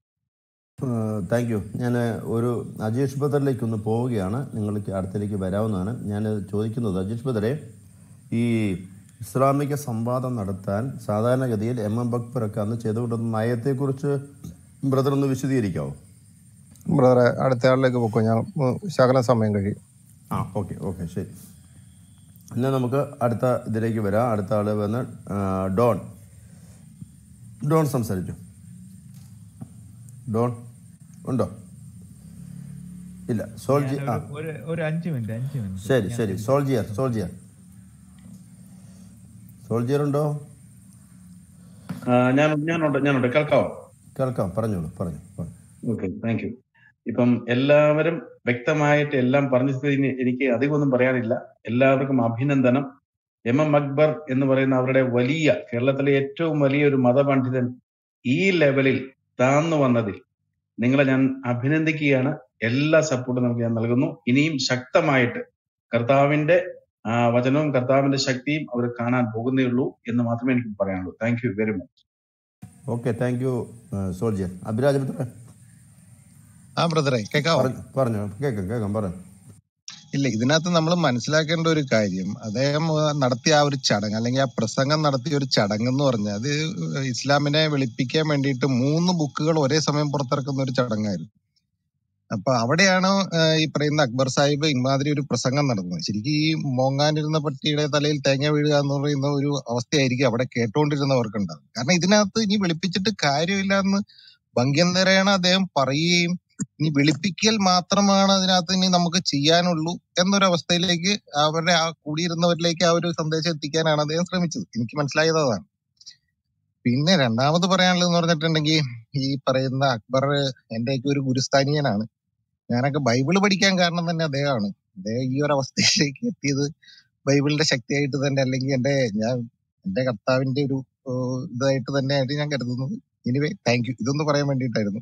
Thank you. ഞാൻ ഒരു അജീഷ് ബദറിലേക്ക് ഒന്ന് പോവുകയാണ്, നിങ്ങൾക്ക് അടുത്തേക്ക് വരാവുന്നതാണ്. ഞാൻ ചോദിക്കുന്നത്, അജീഷ് ബദറെ, ഈ ഇസ്ലാമിക സംവാദം നടത്താൻ സാധാരണഗതിയിൽ എം എം ബക്ബറൊക്കെ അന്ന് ചെയ്തുകൊണ്ടിരുന്ന നയത്തെക്കുറിച്ച് ബ്രദർ ഒന്ന് വിശദീകരിക്കാവോ? ബ്രദറെ അടുത്ത ആളിലേക്ക് പോക്കോ, ഞാൻ ഉം, ശകലം സമയം കഴിയും. ആ ഓക്കെ ഓക്കെ ശരി. എന്നാൽ നമുക്ക് അടുത്ത ഇതിലേക്ക് വരാം. അടുത്ത ആൾ വന്ന് ആ, ഡോൺ ഡോൺ സംസാരിച്ചു. ഡോൺ ഉണ്ടോ? ഇല്ല. സോൾജി ആ ഞാനൊരു ഒരു ഒരു അഞ്ച് മിനിറ്റ് അഞ്ച് മിനിറ്റ് ശരി ഞാൻ ശരി. തിരിച്ചു സോൾജിയർ സോൾജിയർ സോൾജിയർ ഉണ്ടോ? ആ, ഞാൻ ഞാനുണ്ട് ഞാനുണ്ട് കേൾക്കാവോ? കേൾക്കാം, പറഞ്ഞോളൂ പറഞ്ഞു പറഞ്ഞു. Okay, thank you. ഇപ്പം എല്ലാവരും വ്യക്തമായിട്ട് എല്ലാം പറഞ്ഞ സ്ഥിതി എനിക്ക് അധികമൊന്നും പറയാനില്ല. എല്ലാവർക്കും അഭിനന്ദനം. എം എം അക്ബർ എന്ന് പറയുന്ന അവരുടെ വലിയ, കേരളത്തിലെ ഏറ്റവും വലിയ ഒരു മതപണ്ഡിതൻ ഈ ലെവലിൽ താന്നു വന്നതിൽ നിങ്ങളെ ഞാൻ അഭിനന്ദിക്കുകയാണ്. എല്ലാ സപ്പോർട്ടും നമുക്ക് ഞാൻ നൽകുന്നു. ഇനിയും ശക്തമായിട്ട് കർത്താവിന്റെ ആ വചനവും കർത്താവിന്റെ ശക്തിയും അവർ കാണാൻ പോകുന്നേ ഉള്ളൂ എന്ന് മാത്രമേ എനിക്ക് പറയാനുള്ളൂ. Thank you very much. Okay, thank you soldier. Abhiraj Mitra ആ ബ്രദറെ കേക്കാവോ? പറഞ്ഞു പറഞ്ഞു കേൾക്കാം കേൾക്കാം പറഞ്ഞു. ഇല്ല, ഇതിനകത്ത് നമ്മൾ മനസ്സിലാക്കേണ്ട ഒരു കാര്യം, അദ്ദേഹം ആ, നടത്തിയ ആ ഒരു ചടങ്ങ് അല്ലെങ്കിൽ ആ പ്രസംഗം നടത്തിയ ഒരു ചടങ്ങ് എന്ന് പറഞ്ഞാൽ അത് ഇസ്ലാമിനെ വെളുപ്പിക്കാൻ വേണ്ടിയിട്ട് മൂന്ന് ബുക്കുകൾ ഒരേ സമയം പുറത്തിറക്കുന്ന ഒരു ചടങ്ങായിരുന്നു. അപ്പൊ അവിടെയാണ് ആ, ഈ പറയുന്ന അക്ബർ സാഹിബ് ഇമാതിരി ഒരു പ്രസംഗം നടത്തുന്നത്. ശരിക്കും ഈ മോങ്ങാനിരുന്ന പട്ടിയുടെ തലയിൽ തേങ്ങ വീഴുക എന്ന് പറയുന്ന ഒരു അവസ്ഥയായിരിക്കും അവിടെ കേട്ടോണ്ടിരുന്നവർക്ക് ഉണ്ടാകും. കാരണം ഇതിനകത്ത് ഇനി വെളുപ്പിച്ചിട്ട് കാര്യമില്ല എന്ന് ഭംഗ്യന്തരേണ അദ്ദേഹം പറയുകയും ഇനി വെളുപ്പിക്കൽ മാത്രമാണ് അതിനകത്ത് ഇനി നമുക്ക് ചെയ്യാനുള്ളൂ എന്നൊരവസ്ഥയിലേക്ക് അവരുടെ ആ കൂടിയിരുന്നവരിലേക്ക് ആ ഒരു സന്ദേശം എത്തിക്കാനാണ് അദ്ദേഹം ശ്രമിച്ചത്. എനിക്ക് മനസ്സിലായത് അതാണ്. പിന്നെ രണ്ടാമത് പറയാനുള്ളതെന്ന് പറഞ്ഞിട്ടുണ്ടെങ്കിൽ ഈ പറയുന്ന അക്ബർ എന്റെയൊക്കെ ഒരു ഗുരുസ്ഥാനീയനാണ്. ഞാനൊക്കെ ബൈബിള് പഠിക്കാൻ കാരണം തന്നെ അദ്ദേഹമാണ്. അദ്ദേഹം ഈ ഒരു അവസ്ഥയിലേക്ക് എത്തിയത് ബൈബിളിന്റെ ശക്തിയായിട്ട് തന്നെ, അല്ലെങ്കിൽ എന്റെ ഞാൻ എന്റെ കർത്താവിന്റെ ഒരു ഏഹ്, ഇതായിട്ട് തന്നെ ആയിട്ട് ഞാൻ കരുതുന്നത്. എനിവേ താങ്ക് യു, ഇതൊന്ന് പറയാൻ വേണ്ടിയിട്ടായിരുന്നു.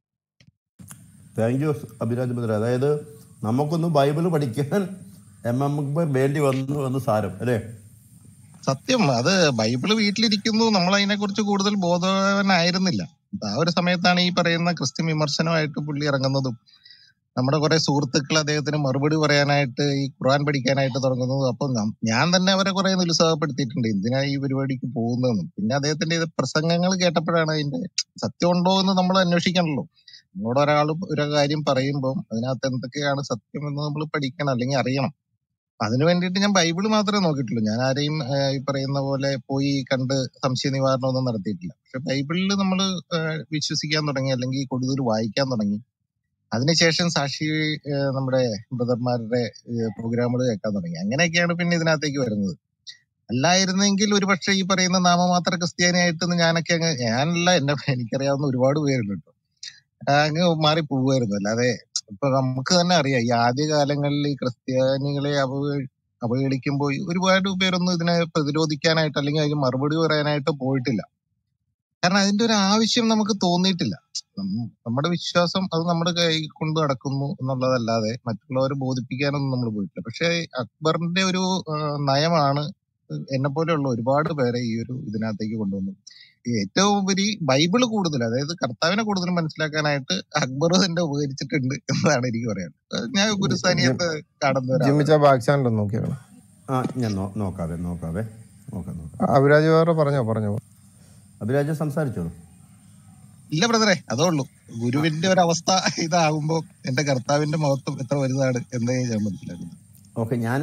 താങ്ക് യു അഭിരാജ് ബദ്ര. അതായത് നമുക്കൊന്ന് ബൈബിൾ പഠിക്കാൻ എം എം അക്ബർ വേണ്ടി വന്നു എന്ന് സാരം അല്ലേ? സത്യം, അത് ബൈബിള് വീട്ടിലിരിക്കുന്നു, നമ്മൾ അതിനെ കുറിച്ച് കൂടുതൽ ബോധവാനായിരുന്നില്ല. അപ്പൊ ആ ഒരു സമയത്താണ് ഈ പറയുന്ന ക്രിസ്ത്യൻ വിമർശനമായിട്ട് പുള്ളി ഇറങ്ങുന്നതും നമ്മുടെ കുറെ സുഹൃത്തുക്കൾ അദ്ദേഹത്തിന് മറുപടി പറയാനായിട്ട് ഈ ഖുർആൻ പഠിക്കാനായിട്ട് തുടങ്ങുന്നതും. അപ്പൊ നം- ഞാൻ തന്നെ അവരെ കുറെ നിരുത്സാഹപ്പെടുത്തിയിട്ടുണ്ട്, എന്തിനാ ഈ പരിപാടിക്ക് പോകുന്നതെന്നും. പിന്നെ അദ്ദേഹത്തിന്റെ ഇത് പ്രസംഗങ്ങൾ കേട്ടപ്പോഴാണ് അതിന്റെ സത്യം ഉണ്ടോ എന്ന് നമ്മൾ അന്വേഷിക്കണല്ലോ. നമ്മളോട് ഒരാൾ ഒരു കാര്യം പറയുമ്പോൾ അതിനകത്ത് എന്തൊക്കെയാണ് സത്യം എന്ന് നമ്മൾ പഠിക്കണം അല്ലെങ്കിൽ അറിയണം. അതിനു വേണ്ടിയിട്ട് ഞാൻ ബൈബിള് മാത്രമേ നോക്കിയിട്ടുള്ളൂ. ഞാൻ ആരെയും ആ, ഈ പറയുന്ന പോലെ പോയി കണ്ട് സംശയ നിവാരണം ഒന്നും നടത്തിയിട്ടില്ല. പക്ഷെ ബൈബിളിൽ നമ്മൾ വിശ്വസിക്കാൻ തുടങ്ങി, അല്ലെങ്കിൽ കൂടുതൽ വായിക്കാൻ തുടങ്ങി. അതിനുശേഷം സാക്ഷി ആ, നമ്മുടെ ബ്രദർമാരുടെ പ്രോഗ്രാമുകൾ കേൾക്കാൻ തുടങ്ങി. അങ്ങനെയൊക്കെയാണ് പിന്നെ ഇതിനകത്തേക്ക് വരുന്നത്. അല്ലായിരുന്നെങ്കിൽ ഒരു പക്ഷെ ഈ പറയുന്ന നാമമാത്ര ക്രിസ്ത്യാനിയായിട്ട് ഞാനൊക്കെ അങ്ങ്, ഞാനല്ല, എന്നെ എനിക്കറിയാവുന്ന ഒരുപാട് പേരുണ്ട് കേട്ടോ, അങ്ങ് മാറി പോവുമായിരുന്നു. അല്ലാതെ ഇപ്പൊ നമുക്ക് തന്നെ അറിയാം, ഈ ആദ്യ കാലങ്ങളിൽ ഈ ക്രിസ്ത്യാനികളെ അവഹേ അവഹേളിക്കുമ്പോൾ ഒരുപാട് പേരൊന്നും ഇതിനെ പ്രതിരോധിക്കാനായിട്ട് അല്ലെങ്കിൽ അതിന് മറുപടി പറയാനായിട്ട് പോയിട്ടില്ല. കാരണം അതിന്റെ ഒരു ആവശ്യം നമുക്ക് തോന്നിയിട്ടില്ല. നമ്മ- നമ്മുടെ വിശ്വാസം അത് നമ്മുടെ കൈ കൊണ്ട് നടക്കുന്നു എന്നുള്ളതല്ലാതെ മറ്റുള്ളവരെ ബോധിപ്പിക്കാനൊന്നും നമ്മൾ പോയിട്ടില്ല. പക്ഷെ അക്ബറിന്റെ ഒരു ആ, നയമാണ് എന്നെ പോലെയുള്ള ഒരുപാട് പേരെ ഈ ഒരു ഇതിനകത്തേക്ക് കൊണ്ടുവന്നു. ഈ ഏറ്റവും ഉപരി ബൈബിള് കൂടുതൽ, അതായത് കർത്താവിനെ കൂടുതൽ മനസ്സിലാക്കാനായിട്ട് അക്ബർ തന്നെ ഉപകരിച്ചിട്ടുണ്ട് എന്നതാണ് എനിക്ക് പറയാനുള്ളത്. ഞാൻ ഗുരുസ്ഥാനിയായിട്ട് കാണുന്ന ഒരാളാണ്. ജിമ്മിച്ച ബാക്ക് ചാനൽ നോക്കിയാണ്. ആ ഞാൻ നോ- നോക്കാവേ നോക്കാവേ നോക്കാം നോക്കാം. അഭിരാജ് വേറെ പറഞ്ഞോ പറഞ്ഞോ അഭിരാജ് സംസാരിച്ചോളൂ. ഇല്ല ബ്രദറെ, അതേ ഉള്ളൂ. ഗുരുവിന്റെ ഒരു അവസ്ഥ ഇതാകുമ്പോ എന്റെ കർത്താവിന്റെ മഹത്വം എത്ര വലുതാണ് എന്നേ ഞാൻ മനസ്സിലാക്കുന്നത്. ഓക്കെ, ഞാൻ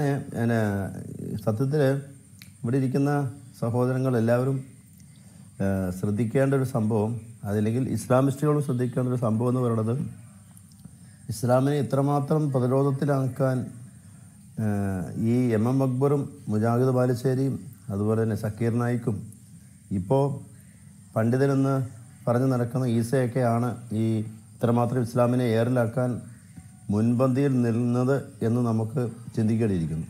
സത്യത്തിൽ ഇവിടെ ഇരിക്കുന്ന സഹോദരങ്ങൾ എല്ലാവരും ആ, ശ്രദ്ധിക്കേണ്ട ഒരു സംഭവം, അതല്ലെങ്കിൽ ഇസ്ലാമിസ്റ്റുകൾ ശ്രദ്ധിക്കേണ്ട ഒരു സംഭവം എന്ന് പറയുന്നത്, ഇസ്ലാമിനെ ഇത്രമാത്രം പ്രതിരോധത്തിലാക്കാൻ ആ, ഈ എം എം അക്ബറും മുജാഹിദ് ബാലുശ്ശേരിയും അതുപോലെ തന്നെ സക്കീർ നായിക്കും ഇപ്പോൾ പണ്ഡിതനെന്ന് പറഞ്ഞു നടക്കുന്ന ഈസയൊക്കെയാണ് ഈ ഇത്രമാത്രം ഇസ്ലാമിനെ ഏറിലാക്കാൻ മുൻപന്തിയിൽ നിന്നത് എന്ന് നമുക്ക് ചിന്തിക്കേണ്ടിയിരിക്കുന്നു.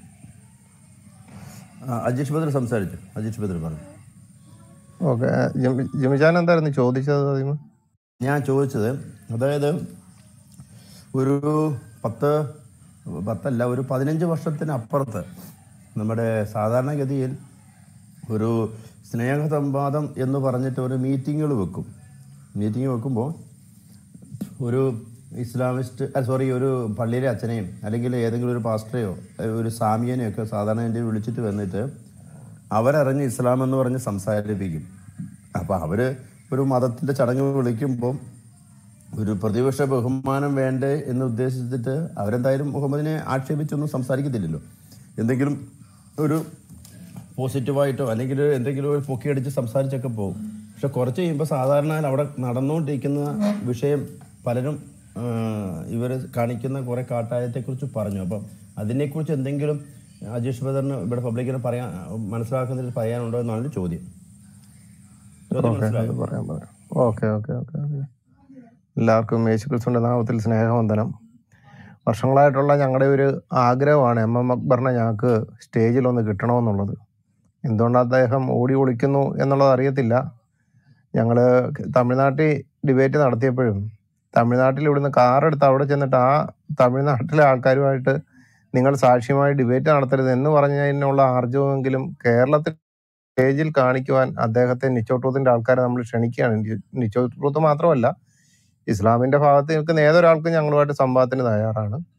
ആ, അജീഷ് ബദർ സംസാരിച്ചു. അജീഷ് ബദർ പറഞ്ഞു. ഓക്കെ, ജിമിച്ചാൻ എന്തായിരുന്നു ചോദിച്ചത് ആദ്യം? ഞാൻ ചോദിച്ചത്, അതായത് ഒരു പത്ത് പത്തല്ല ഒരു പതിനഞ്ച് വർഷത്തിനപ്പുറത്ത് നമ്മുടെ സാധാരണഗതിയിൽ ഒരു സ്നേഹ സംവാദം എന്ന് പറഞ്ഞിട്ട് ഒരു മീറ്റിങ്ങുകൾ വെക്കും. മീറ്റിംഗ് വെക്കുമ്പോൾ ഒരു ഇസ്ലാമിസ്റ്റ് സോറി ഒരു പള്ളിയിലെ അച്ഛനെയും അല്ലെങ്കിൽ ഏതെങ്കിലും ഒരു പാസ്റ്ററെയോ ഒരു സാമിയനെയോ ഒക്കെ സാധാരണ എൻ്റെ വിളിച്ചിട്ട് വന്നിട്ട് അവരറിഞ്ഞ് ഇസ്ലാം എന്ന് പറഞ്ഞ് സംസാരിപ്പിക്കും. അപ്പോൾ അവർ ഒരു മതത്തിൻ്റെ ചടങ്ങ് വിളിക്കുമ്പോൾ ഒരു പ്രതിപക്ഷ ബഹുമാനം വേണ്ടേ എന്ന് ഉദ്ദേശിച്ചിട്ട് അവരെന്തായാലും മുഹമ്മദിനെ ആക്ഷേപിച്ചൊന്നും സംസാരിക്കത്തില്ലല്ലോ. എന്തെങ്കിലും ഒരു പോസിറ്റീവായിട്ടോ അല്ലെങ്കിൽ എന്തെങ്കിലും ഒരു പൊക്കിയടിച്ച് സംസാരിച്ചൊക്കെ പോകും. പക്ഷെ കുറച്ച് കഴിയുമ്പോൾ സാധാരണ അവിടെ നടന്നുകൊണ്ടിരിക്കുന്ന വിഷയം പലരും ഇവർ കാണിക്കുന്ന കുറേ കാട്ടായത്തെക്കുറിച്ച് പറഞ്ഞു. അപ്പം അതിനെക്കുറിച്ച് എന്തെങ്കിലും അജീഷ് ബദറിന് ഇവിടെ പബ്ലിക്കിന് പറയാൻ മനസ്സിലാക്കുന്നതിൽ പറയാനുണ്ടോ എന്നാണ് ചോദ്യം. ചോദ്യം ഓക്കെ, അത് മനസ്സിലായോ? പറയാം പറയാം. Okay okay okay okay. എല്ലാവർക്കും യേശുക്രിസ്തുവിന്റെ നാമത്തിൽ സ്നേഹവന്ദനം. വർഷങ്ങളായിട്ടുള്ള ഞങ്ങളുടെ ഒരു ആഗ്രഹമാണ് എം എം അക്ബറിനെ ഞങ്ങൾക്ക് സ്റ്റേജിലൊന്ന് കിട്ടണമെന്നുള്ളത്. എന്തുകൊണ്ട് അദ്ദേഹം ഓടി ഒളിക്കുന്നു എന്നുള്ളത് അറിയത്തില്ല. ഞങ്ങൾ തമിഴ്നാട്ടിൽ ഡിബേറ്റ് നടത്തിയപ്പോഴും തമിഴ്നാട്ടിൽ ഇവിടുന്ന് കാറെടുത്ത് അവിടെ ചെന്നിട്ട് ആ തമിഴ്നാട്ടിലെ ആൾക്കാരുമായിട്ട് നിങ്ങൾ സാക്ഷ്യമായി ഡിബേറ്റ് നടത്തരുത് എന്ന് പറഞ്ഞതിനുള്ള ആർജവമെങ്കിലും കേരളത്തിൽ സ്റ്റേജിൽ കാണിക്കുവാൻ അദ്ദേഹത്തെ നിച്ചോട്രൂത്തിന്റെ ആൾക്കാരെ നമ്മൾ ക്ഷണിക്കുകയാണ്. നിച്ചോട്രൂത്ത് മാത്രമല്ല, ഇസ്ലാമിന്റെ ഭാഗത്ത് നിൽക്കുന്ന ഏതൊരാൾക്കും ഞങ്ങളുമായിട്ട് സംവാദത്തിന് തയ്യാറാണ്.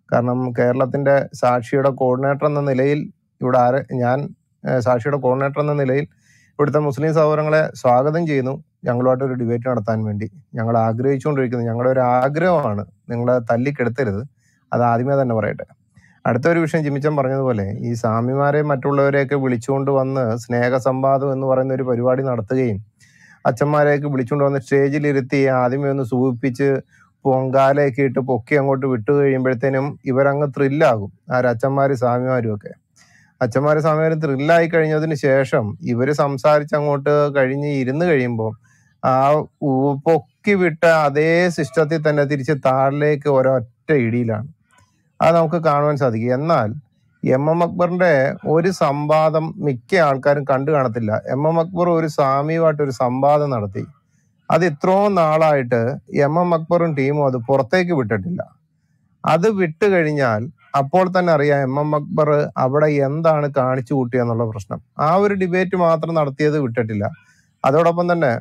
കാരണം കേരളത്തിന്റെ സാക്ഷിയുടെ കോർഡിനേറ്റർ എന്ന നിലയിൽ ഇവിടെ ആരെ ഞാൻ ഏഹ് സാക്ഷിയുടെ കോർഡിനേറ്റർ എന്ന നിലയിൽ ഇവിടുത്തെ മുസ്ലിം സഹോദരങ്ങളെ സ്വാഗതം ചെയ്യുന്നു ഞങ്ങളുമായിട്ട് ഒരു ഡിബേറ്റ് നടത്താൻ വേണ്ടി. ഞങ്ങൾ ആഗ്രഹിച്ചുകൊണ്ടിരിക്കുന്നത് ഞങ്ങളുടെ ഒരു ആഗ്രഹമാണ്, നിങ്ങളെ തല്ലിക്കെടുത്തരുത്, അത് ആദ്യമേ തന്നെ പറയട്ടെ. അടുത്തൊരു വിഷയം ജിമിച്ചൻ പറഞ്ഞതുപോലെ ഈ സ്വാമിമാരെ മറ്റുള്ളവരെയൊക്കെ വിളിച്ചുകൊണ്ട് വന്ന് സ്നേഹസംവാദം എന്ന് പറയുന്ന ഒരു പരിപാടി നടത്തുകയും അച്ഛന്മാരെയൊക്കെ വിളിച്ചുകൊണ്ട് വന്ന് സ്റ്റേജിലിരുത്തി ആദ്യമേ ഒന്ന് സൂചിപ്പിച്ച് പൊങ്കാലയൊക്കെ ഇട്ട് പൊക്കി അങ്ങോട്ട് വിട്ടു കഴിയുമ്പോഴത്തേനും ഇവരങ്ങ് ത്രില്ലാകും. ആരച്ഛന്മാര് സ്വാമിമാരും ഒക്കെ അച്ഛന്മാര് സ്വാമിമാരും ത്രില്ലായി കഴിഞ്ഞതിന് ശേഷം ഇവര് സംസാരിച്ച് അങ്ങോട്ട് കഴിഞ്ഞ് ഇരുന്ന് കഴിയുമ്പോൾ ആ ഉ- പൊക്കി വിട്ട അതേ സിസ്റ്റത്തിൽ തന്നെ തിരിച്ച് താഴിലേക്ക് ഒരൊറ്റ ഇടിയിലാണ്. അത് നമുക്ക് കാണുവാൻ സാധിക്കും. എന്നാൽ എം എം അക്ബറിന്റെ ഒരു സംവാദം മിക്ക ആൾക്കാരും കണ്ടു കാണത്തില്ല. എം എം അക്ബർ ഒരു സ്വാമിയുമായിട്ട് ഒരു സംവാദം നടത്തി. അത് ഇത്രയും നാളായിട്ട് എം എം അക്ബറും ടീമും അത് പുറത്തേക്ക് വിട്ടിട്ടില്ല. അത് വിട്ട് കഴിഞ്ഞാൽ അപ്പോൾ തന്നെ അറിയാം എം എം അക്ബർ അവിടെ എന്താണ് കാണിച്ചു കൂട്ടിയെന്നുള്ള പ്രശ്നം. ആ ഒരു ഡിബേറ്റ് മാത്രം നടത്തിയത് വിട്ടിട്ടില്ല. അതോടൊപ്പം തന്നെ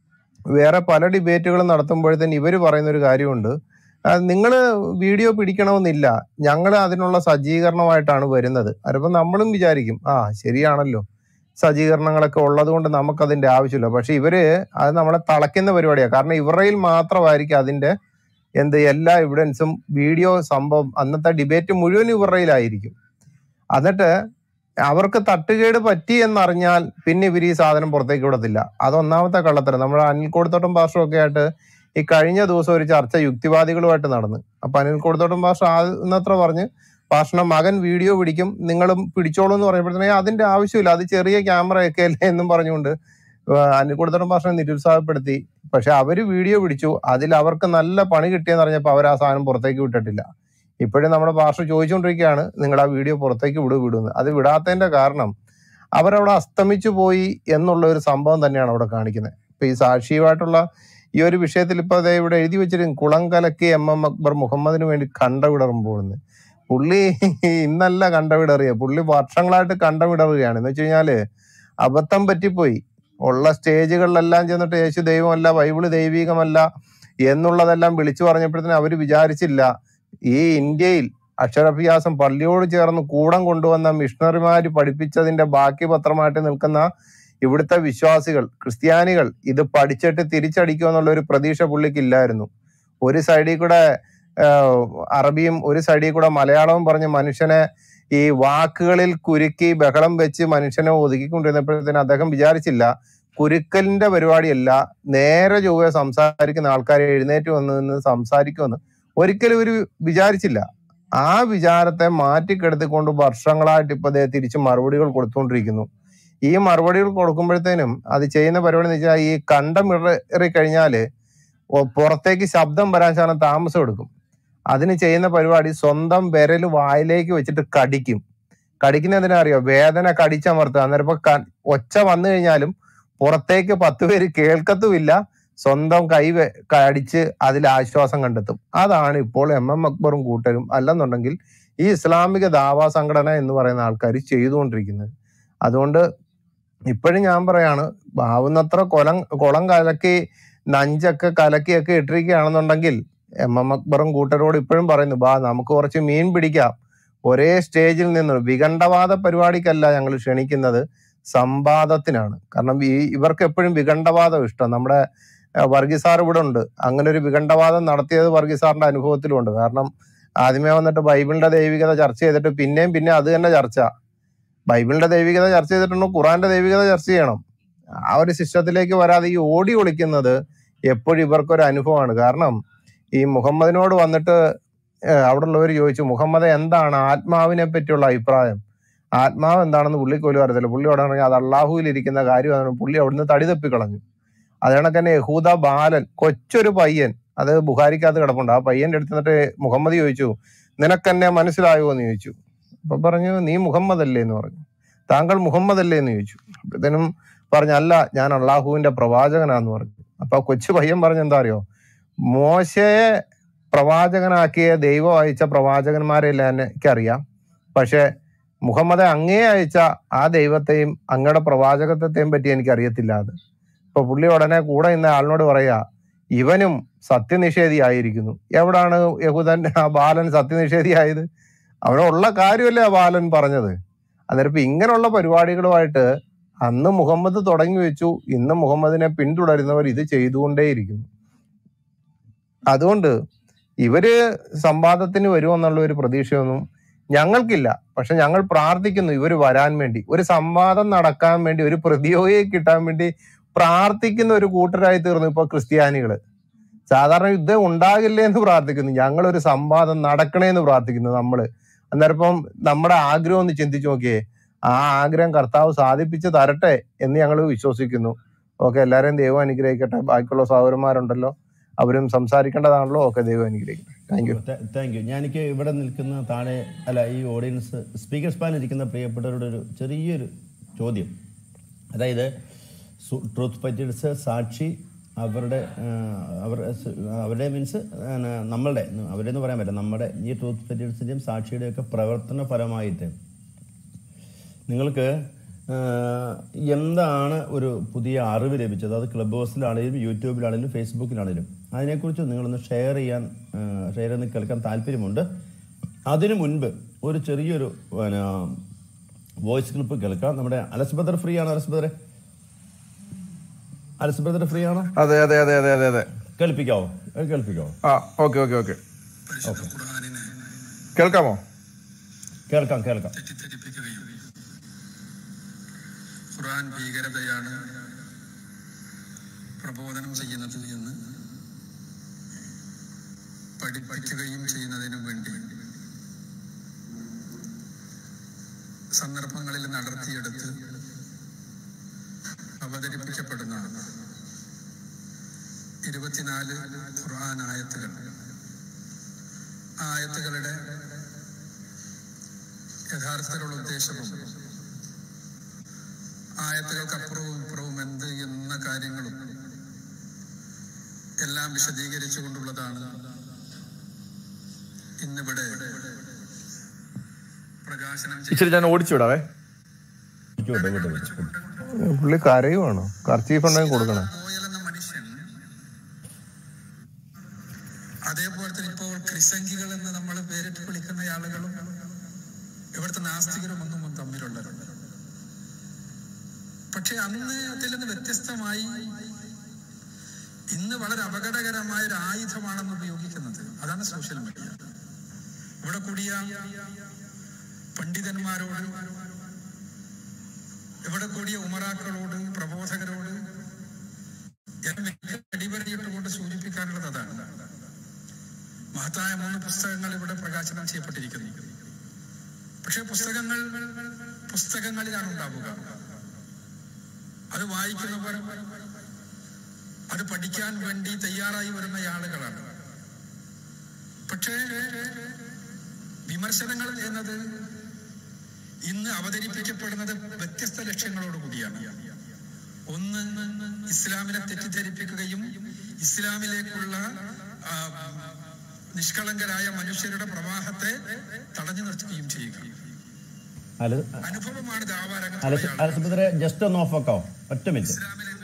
വേറെ പല ഡിബേറ്റുകളും നടത്തുമ്പോഴത്തേന് ഇവര് പറയുന്ന ഒരു കാര്യമുണ്ട്, നിങ്ങൾ വീഡിയോ പിടിക്കണമെന്നില്ല, ഞങ്ങൾ അതിനുള്ള സജ്ജീകരണമായിട്ടാണ് വരുന്നത്. അതിപ്പം നമ്മളും വിചാരിക്കും ആ ശരിയാണല്ലോ, സജ്ജീകരണങ്ങളൊക്കെ ഉള്ളത് കൊണ്ട് നമുക്കതിന്റെ ആവശ്യമില്ല. പക്ഷെ ഇവര് അത് നമ്മളെ തളയ്ക്കുന്ന പരിപാടിയാണ്. കാരണം ഇവരുടെ മാത്രമായിരിക്കും അതിന്റെ എന്ത് എല്ലാ എവിഡൻസും വീഡിയോ സംഭവം അന്നത്തെ ഡിബേറ്റ് മുഴുവൻ ഇവരുടെയിലായിരിക്കും. എന്നിട്ട് അവർക്ക് തട്ടുകേട് പറ്റി എന്നറിഞ്ഞാൽ പിന്നെ ഇവർ ഈ സാധനം പുറത്തേക്ക് വിടത്തില്ല. അതൊന്നാമത്തെ കള്ളത്തരം. നമ്മുടെ അനിൽ കൊടുത്തോട്ടം പാസ്റ്ററും ഒക്കെ ആയിട്ട് ഈ കഴിഞ്ഞ ദിവസം ഒരു ചർച്ച യുക്തിവാദികളുമായിട്ട് നടന്നു. അപ്പൊ അനിൽ കൊടുത്തോട്ടം പാസ്റ്റർ ആന്നത്ര പറഞ്ഞ് പാസ്റ്ററിന്റെ മകൻ വീഡിയോ പിടിക്കും, നിങ്ങളും പിടിച്ചോളൂ എന്ന് പറയുമ്പോഴത്തേക്ക് അതിന്റെ ആവശ്യമില്ല, അത് ചെറിയ ക്യാമറ ഒക്കെ അല്ലേ എന്നും പറഞ്ഞുകൊണ്ട് അനിൽ കൊടുത്തോട്ടം പാസ്റ്ററിനെ നിരുത്സാഹപ്പെടുത്തി. പക്ഷെ അവര് വീഡിയോ പിടിച്ചു, അതിൽ അവർക്ക് നല്ല പണി കിട്ടിയെന്ന് പറഞ്ഞപ്പോൾ അവർ ആ സാധനം പുറത്തേക്ക് വിട്ടിട്ടില്ല. ഇപ്പോഴും നമ്മുടെ പാസ്റ്റർ ചോദിച്ചുകൊണ്ടിരിക്കുകയാണ് നിങ്ങൾ ആ വീഡിയോ പുറത്തേക്ക് വിടു വിടുന്നു. അത് വിടാത്തതിന്റെ കാരണം അവരവിടെ അസ്തമിച്ചു പോയി എന്നുള്ള ഒരു സംഭവം തന്നെയാണ് അവിടെ കാണിക്കുന്നത്. ഇപ്പൊ ഈ സാക്ഷിയുമായിട്ടുള്ള ഈ ഒരു വിഷയത്തിൽ ഇപ്പൊ ദേ ഇവിടെ എഴുതി വെച്ചിരിക്കും, കുളം കലക്കി എം എം അക്ബർ മുഹമ്മദിന് വേണ്ടി കണ്ടവിടറുമ്പോഴെന്ന്. പുള്ളി ഇന്നല്ല കണ്ടവിടറിയ, പുള്ളി വർഷങ്ങളായിട്ട് കണ്ടവിടറുകയാണ്. എന്ന് വെച്ച് കഴിഞ്ഞാല് അബദ്ധം പറ്റിപ്പോയി. ഉള്ള സ്റ്റേജുകളിലെല്ലാം ചെന്നിട്ട് യേശു ദൈവമല്ല, ബൈബിള് ദൈവികമല്ല എന്നുള്ളതെല്ലാം വിളിച്ചു പറഞ്ഞപ്പോഴത്തേനും അവര് വിചാരിച്ചില്ല ഈ ഇന്ത്യയിൽ അക്ഷരാഭ്യാസം പള്ളിയോട് ചേർന്ന് കൂടം കൊണ്ടുവന്ന മിഷണറിമാര് പഠിപ്പിച്ചതിന്റെ ബാക്കി പത്രമായിട്ട് നിൽക്കുന്ന ഇവിടുത്തെ വിശ്വാസികൾ ക്രിസ്ത്യാനികൾ ഇത് പഠിച്ചിട്ട് തിരിച്ചടിക്കുക എന്നുള്ള ഒരു പ്രതീക്ഷ പുള്ളിക്ക് ഇല്ലായിരുന്നു. ഒരു സൈഡിൽ കൂടെ ആഹ് അറബിയും ഒരു സൈഡിൽ കൂടെ മലയാളവും പറഞ്ഞ് മനുഷ്യനെ ഈ വാക്കുകളിൽ കുരുക്കി ബഹളം വെച്ച് മനുഷ്യനെ ഒതുക്കിക്കൊണ്ടിരുന്നപ്പോഴത്തേന് അദ്ദേഹം വിചാരിച്ചില്ല കുരുക്കലിന്റെ പരിപാടിയല്ല, നേരെ ചൊവ്വെ സംസാരിക്കുന്ന ആൾക്കാരെ എഴുന്നേറ്റ് വന്ന് നിന്ന് സംസാരിക്കുമെന്ന് ഒരിക്കലും ഒരു വിചാരിച്ചില്ല. ആ വിചാരത്തെ മാറ്റിക്കെടുത്തിക്കൊണ്ട് വർഷങ്ങളായിട്ട് ഇപ്പൊ ദേ തിരിച്ച് മറുപടികൾ കൊടുത്തുകൊണ്ടിരിക്കുന്നു. ഈ മറുപടികൾ കൊടുക്കുമ്പോഴത്തേനും അത് ചെയ്യുന്ന പരിപാടി എന്ന് വെച്ചാൽ ഈ കണ്ടം ഇററി കഴിഞ്ഞാല് ഒ- പുറത്തേക്ക് ശബ്ദം വരാൻ ശകലം താമസം എടുക്കും. അതിന് ചെയ്യുന്ന പരിപാടി സ്വന്തം വിരൽ വായിലേക്ക് വെച്ചിട്ട് കടിക്കും. കടിക്കുന്ന എന്തിനാ അറിയോ? വേദന കടിച്ചമർത്തുക. അന്നേരം ഇപ്പൊ ക- ഒച്ച വന്നു കഴിഞ്ഞാലും പുറത്തേക്ക് പത്ത് പേര് കേൾക്കത്തുമില്ല, സ്വന്തം കൈ വെ- കടിച്ച് അതിൽ ആശ്വാസം കണ്ടെത്തും. അതാണ് ഇപ്പോൾ എം എം അക്ബറും കൂട്ടരും അല്ലെന്നുണ്ടെങ്കിൽ ഈ ഇസ്ലാമിക ദാവാ സംഘടന എന്ന് പറയുന്ന ആൾക്കാർ ചെയ്തുകൊണ്ടിരിക്കുന്നത്. അതുകൊണ്ട് ഇപ്പോഴും ഞാൻ പറയാണ്, ആവുന്നത്ര കൊലം കുളം കലക്കി നഞ്ചൊക്കെ കലക്കിയൊക്കെ ഇട്ടിരിക്കുകയാണെന്നുണ്ടെങ്കിൽ എം എം അക്ബറും കൂട്ടരോട് ഇപ്പോഴും പറയുന്നു, ബാ നമുക്ക് കുറച്ച് മീൻ പിടിക്കാം. ഒരേ സ്റ്റേജിൽ നിന്ന് വിഖണ്ഡവാദ പരിപാടിക്കല്ല ഞങ്ങൾ ക്ഷണിക്കുന്നത്, സംവാദത്തിനാണ്. കാരണം ഈ ഇവർക്ക് എപ്പോഴും വിഖണ്ഡവാദം ഇഷ്ടം. നമ്മുടെ ഏഹ്, വർഗീസ് സാർ ഇവിടെ ഉണ്ട്, അങ്ങനെ ഒരു വിഖണ്ഡവാദം നടത്തിയത് വർഗീസ് സാറിന്റെ അനുഭവത്തിലുണ്ട്. കാരണം ആദ്യമേ വന്നിട്ട് ബൈബിളിന്റെ ദൈവികത ചർച്ച ചെയ്തിട്ട് പിന്നെയും പിന്നെ അത് തന്നെ ചർച്ച. ബൈബിളിന്റെ ദൈവികത ചർച്ച ചെയ്തിട്ടുണ്ടോ ഖുറാന്റെ ദൈവികത ചർച്ച ചെയ്യണം. ആ ഒരു സിസ്റ്റത്തിലേക്ക് വരാതെ ഈ ഓടി ഒളിക്കുന്നത് എപ്പോഴും ഇവർക്കൊരു അനുഭവമാണ്. കാരണം ഈ മുഹമ്മദിനോട് വന്നിട്ട് ഏഹ്, അവിടെ ഉള്ളവർ ചോദിച്ചു, മുഹമ്മദ് എന്താണ് ആത്മാവിനെ പറ്റിയുള്ള അഭിപ്രായം? ആത്മാവ് എന്താണെന്ന് പുള്ളിക്ക് പോലും അറിയത്തില്ല. പുള്ളി അവിടെ പറഞ്ഞാൽ അത് അള്ളാഹുവിൽ ഇരിക്കുന്ന കാര്യമാണ്. പുള്ളി അവിടുന്ന് തടി തപ്പി കളഞ്ഞു. അത് കണക്ക് തന്നെ യഹൂദ ബാലൻ, കൊച്ചൊരു പയ്യൻ, അത് ബുഹാരിക്കകത്ത് കിടപ്പുണ്ട്. ആ പയ്യന്റെ അടുത്ത് നിന്നിട്ട് മുഹമ്മദ് ചോദിച്ചു, നിനക്കെന്നെ മനസ്സിലായോ എന്ന് ചോദിച്ചു. അപ്പൊ പറഞ്ഞു, നീ മുഹമ്മദ് അല്ലേ എന്ന് പറഞ്ഞു. താങ്കൾ മുഹമ്മദ് അല്ലേ എന്ന് ചോദിച്ചു. അപ്പത്തേനും പറഞ്ഞു, അല്ല ഞാൻ അള്ളാഹുവിന്റെ പ്രവാചകനാന്ന് പറഞ്ഞു. അപ്പൊ ആ കൊച്ചു പയ്യൻ പറഞ്ഞു, എന്താ അറിയോ, മോശയെ പ്രവാചകനാക്കിയ ദൈവം അയച്ച പ്രവാചകന്മാരെല്ലാം എനിക്കറിയാം, പക്ഷെ മുഹമ്മദെ അങ്ങേ അയച്ച ആ ദൈവത്തെയും അങ്ങയുടെ പ്രവാചകത്വത്തെയും പറ്റി എനിക്ക് അറിയത്തില്ല. അത് ഇപ്പൊ പുള്ളി ഉടനെ കൂടെ ഇന്ന ആളിനോട് പറയാ, ഇവനും സത്യനിഷേധിയായിരിക്കുന്നു. എവിടാണ് യഹൂദൻ ആ ബാലൻ സത്യനിഷേധിയായത്? അവനുള്ള കാര്യമല്ലേ ആ ബാലൻ പറഞ്ഞത്. അന്നേരം ഇപ്പൊ ഇങ്ങനെയുള്ള പരിപാടികളുമായിട്ട് അന്ന് മുഹമ്മദ് തുടങ്ങി വെച്ചു, ഇന്ന് മുഹമ്മദിനെ പിന്തുടരുന്നവർ ഇത് ചെയ്തുകൊണ്ടേയിരിക്കുന്നു. അതുകൊണ്ട് ഇവര് സംവാദത്തിന് വരുമെന്നുള്ള ഒരു പ്രതീക്ഷയൊന്നും ഞങ്ങൾക്കില്ല. പക്ഷെ ഞങ്ങൾ പ്രാർത്ഥിക്കുന്നു ഇവർ വരാൻ വേണ്ടി, ഒരു സംവാദം നടക്കാൻ വേണ്ടി, ഒരു പ്രതിയോഗിയെ കിട്ടാൻ വേണ്ടി പ്രാർത്ഥിക്കുന്ന ഒരു കൂട്ടരായി തീർന്നു ഇപ്പൊ ക്രിസ്ത്യാനികള്. സാധാരണ യുദ്ധം ഉണ്ടാകില്ലേ എന്ന് പ്രാർത്ഥിക്കുന്നു, ഞങ്ങളൊരു സംവാദം നടക്കണേന്ന് പ്രാർത്ഥിക്കുന്നു നമ്മള്. അന്നേരം ഇപ്പം നമ്മുടെ ആഗ്രഹം ഒന്ന് ചിന്തിച്ചു നോക്കിയേ, ആ ആഗ്രഹം കർത്താവ് സാധിപ്പിച്ച് തരട്ടെ എന്ന് ഞങ്ങൾ വിശ്വസിക്കുന്നു. ഓക്കെ, എല്ലാവരെയും ദൈവം അനുഗ്രഹിക്കട്ടെ. ബാക്കിയുള്ള സഹോദരന്മാരുണ്ടല്ലോ, അവരും സംസാരിക്കേണ്ടതാണല്ലോ. ഓക്കെ, ദൈവം അനുഗ്രഹിക്കട്ടെ. Thank you thank you. ഞാനെനിക്ക് ഇവിടെ നിൽക്കുന്ന താഴെ അല്ല ഈ ഓഡിയൻസ് സ്പീക്കർ സ്പാനിൽ ഇരിക്കുന്ന പ്രിയപ്പെട്ടവരുടെ ഒരു ചെറിയൊരു ചോദ്യം. അതായത് ട്രൂത്ത് ഫൈറ്റേഴ്സ് സാക്ഷി അവരുടെ അവർ അവരുടെ മീൻസ് നമ്മളുടെ അവരെന്ന് പറയാൻ പറ്റില്ല, നമ്മുടെ ഈ ട്രൂത്ത് ഫൈറ്റേഴ്സിൻ്റെയും സാക്ഷിയുടെയൊക്കെ പ്രവർത്തന ഫലമായിട്ട് നിങ്ങൾക്ക് എന്താണ് ഒരു പുതിയ അറിവ് ലഭിച്ചത്? അത് ക്ലബ് ഹൗസിലാണെങ്കിലും യൂട്യൂബിലാണെങ്കിലും ഫേസ്ബുക്കിലാണെങ്കിലും അതിനെക്കുറിച്ച് നിങ്ങളൊന്ന് ഷെയർ ചെയ്യാൻ ഷെയർ ചെയ്ത് കേൾക്കാൻ താല്പര്യമുണ്ട്. അതിനു മുൻപ് ഒരു ചെറിയൊരു പിന്നെ വോയിസ് ക്ലിപ്പ് കേൾക്കാം. നമ്മുടെ അലസ് ബ്രദർ ഫ്രീ ആണ്. അലസ് ബ്രദറെ അലസ് ബ്രദർ ഫ്രീ ആണോ? അതെ അതെ അതെ അതെ അതെ അതെ കേൾപ്പിക്കാവോ? കേൾപ്പിക്കാവോ? ആ ഓക്കെ ഓക്കെ ഓക്കെ ഓക്കെ കേൾക്കാമോ? കേൾക്കാം കേൾക്കാം. ഖുർആൻ ഭീകരതയാണ് പ്രബോധനം ചെയ്യുന്നത് എന്ന് പഠിപ്പിക്കുകയും ചെയ്യുന്നതിനു വേണ്ടി സന്ദർഭങ്ങളിൽ നടത്തിയെടുത്ത് അവതരിപ്പിക്കപ്പെടുന്ന ഇരുപത്തിനാല് ഖുർആൻ ആയത്തുകൾ. ആ ആയത്തുകളുടെ യഥാർത്ഥത്തിലുള്ള ഉദ്ദേശവും ആയത്തുകൾക്ക് അപ്പുറവും ഇപ്പുറവും എന്ത് എന്ന കാര്യങ്ങളും എല്ലാം വിശദീകരിച്ചു കൊണ്ടുള്ളതാണ് ഇന്നിവിടെ പ്രകാശനം ഇച്ചിരി ഞാൻ ഓടിച്ചു വിടാവേ. പുള്ളി കരയുവാണോ? കർച്ചീഫ് ഉണ്ടെങ്കിൽ കൊടുക്കണം. മനുഷ്യൻ അതേപോലെ തന്നെ ഇപ്പോൾ ക്രിസംഗികൾ എന്ന് നമ്മൾ പേരിട്ട് വിളിക്കുന്ന ആളുകളും ഇവിടുത്തെ നാസ്തികരും ഒന്നും തമ്മിലുള്ളവരുണ്ട്. പക്ഷെ അന്ന് അതിൽ നിന്ന് വ്യത്യസ്തമായി ഇന്ന് വളരെ അപകടകരമായ ഒരു ആയുധമാണെന്ന് ഉപയോഗിക്കുന്നത് അതാണ് സോഷ്യൽ മീഡിയ. ഇവിടെ കൂടിയ പണ്ഡിതന്മാരോട്, ഇവിടെ കൂടിയ ഉമറാക്കളോട്, പ്രബോധകരോട് അടിവരയിട്ടുകൊണ്ട് സൂചിപ്പിക്കാനുള്ളത് അതാണ്. മഹത്തായ മൂന്ന് പുസ്തകങ്ങൾ ഇവിടെ പ്രകാശനം ചെയ്യപ്പെട്ടിരിക്കുന്നു. പക്ഷെ പുസ്തകങ്ങൾ പുസ്തകങ്ങളിലാണ് ഉണ്ടാവുക. അത് വായിക്കുന്നവർ, അത് പഠിക്കാൻ വേണ്ടി തയ്യാറായി വരുന്ന ആളുകളാണ്. പക്ഷേ വിമർശനങ്ങൾ എന്നത് ഇന്ന് അവതരിപ്പിക്കപ്പെടുന്നത് വ്യത്യസ്ത ലക്ഷ്യങ്ങളോട് കൂടിയാണ്. ഒന്ന്, ഇസ്ലാമിനെ തെറ്റിദ്ധരിപ്പിക്കുകയും ഇസ്ലാമിലേക്കുള്ള നിഷ്കളങ്കരായ മനുഷ്യരുടെ പ്രവാഹത്തെ തടഞ്ഞു നിർത്തുകയും ചെയ്യുക. അനുഭവമാണ് ദാവാരംഗ. ജസ്റ്റ് ഒന്ന് ഓഫ് ആക്കാവോ? ഒറ്റ മിനിറ്റ്.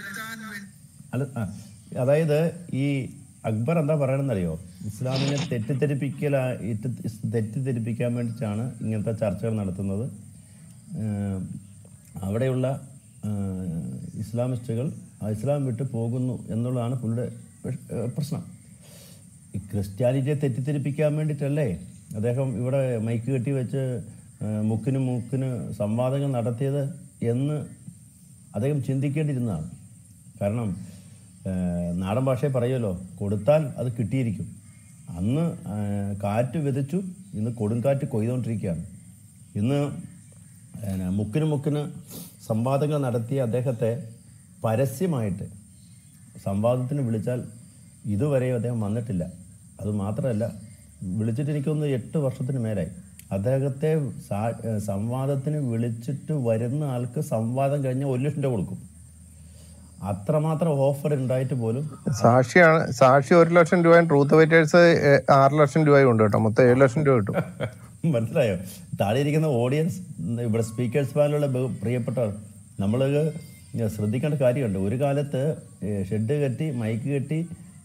അതായത് ഈ അക്ബർ എന്താ പറയണമെന്നറിയോ? ഇസ്ലാമിനെ തെറ്റിദ്ധരിപ്പിക്കലാ തെറ്റിദ്ധരിപ്പിക്കാൻ വേണ്ടിയിട്ടാണ് ഇങ്ങനത്തെ ചർച്ചകൾ നടത്തുന്നത്. അവിടെയുള്ള ഇസ്ലാമിസ്റ്റുകൾ ഇസ്ലാം വിട്ട് പോകുന്നു എന്നുള്ളതാണ് പുള്ളിയുടെ പ്രശ്നം. ഈ ക്രിസ്ത്യാനിറ്റിയെ തെറ്റിദ്ധരിപ്പിക്കാൻ വേണ്ടിയിട്ടല്ലേ അദ്ദേഹം ഇവിടെ മൈക്ക് കെട്ടി വെച്ച് മുക്കിന് മുക്കിന് സംവാദങ്ങൾ നടത്തിയത് എന്ന് അദ്ദേഹം ചിന്തിക്കേണ്ടിയിരുന്നതാണ്. കാരണം നാടൻ ഭാഷയെ പറയുമല്ലോ, കൊടുത്താൽ അത് കിട്ടിയിരിക്കും. അന്ന് കാറ്റ് വിതച്ചു, ഇന്ന് കൊടുങ്കാറ്റ് കൊയ്തുകൊണ്ടിരിക്കുകയാണ്. ഇന്ന് മുക്കിന് മുക്കിന് സംവാദങ്ങൾ നടത്തിയ അദ്ദേഹത്തെ പരസ്യമായിട്ട് സംവാദത്തിന് വിളിച്ചാൽ ഇതുവരെയും അദ്ദേഹം വന്നിട്ടില്ല. അതുമാത്രമല്ല, വിളിച്ചിട്ട് എനിക്കൊന്ന് എട്ട് വർഷത്തിന് മേലായി. അദ്ദേഹത്തെ സംവാദത്തിന് വിളിച്ചിട്ട് വരുന്ന ആൾക്ക് സംവാദം കഴിഞ്ഞാൽ ഒരു ലക്ഷം രൂപ കൊടുക്കും. അത്രമാത്രം ഓഫർ ഉണ്ടായിട്ട് പോലും സാക്ഷിയാണ് സാക്ഷി ഒരു ലക്ഷം രൂപയും ട്രൂത്ത് ഫൈറ്റേഴ്സ് ആറ് ലക്ഷം രൂപയും ഉണ്ട് കേട്ടോ. മൊത്തം ഏഴ് ലക്ഷം രൂപ കിട്ടും. മനസ്സിലായോ? താഴെ ഇരിക്കുന്ന ഓഡിയൻസ്, ഇവിടെ സ്പീക്കേഴ്സ് പാനലുള്ള പ്രിയപ്പെട്ടവർ, നമ്മൾ ശ്രദ്ധിക്കേണ്ട കാര്യമുണ്ട്. ഒരു കാലത്ത് ഷെഡ് കെട്ടി മൈക്ക് കെട്ടി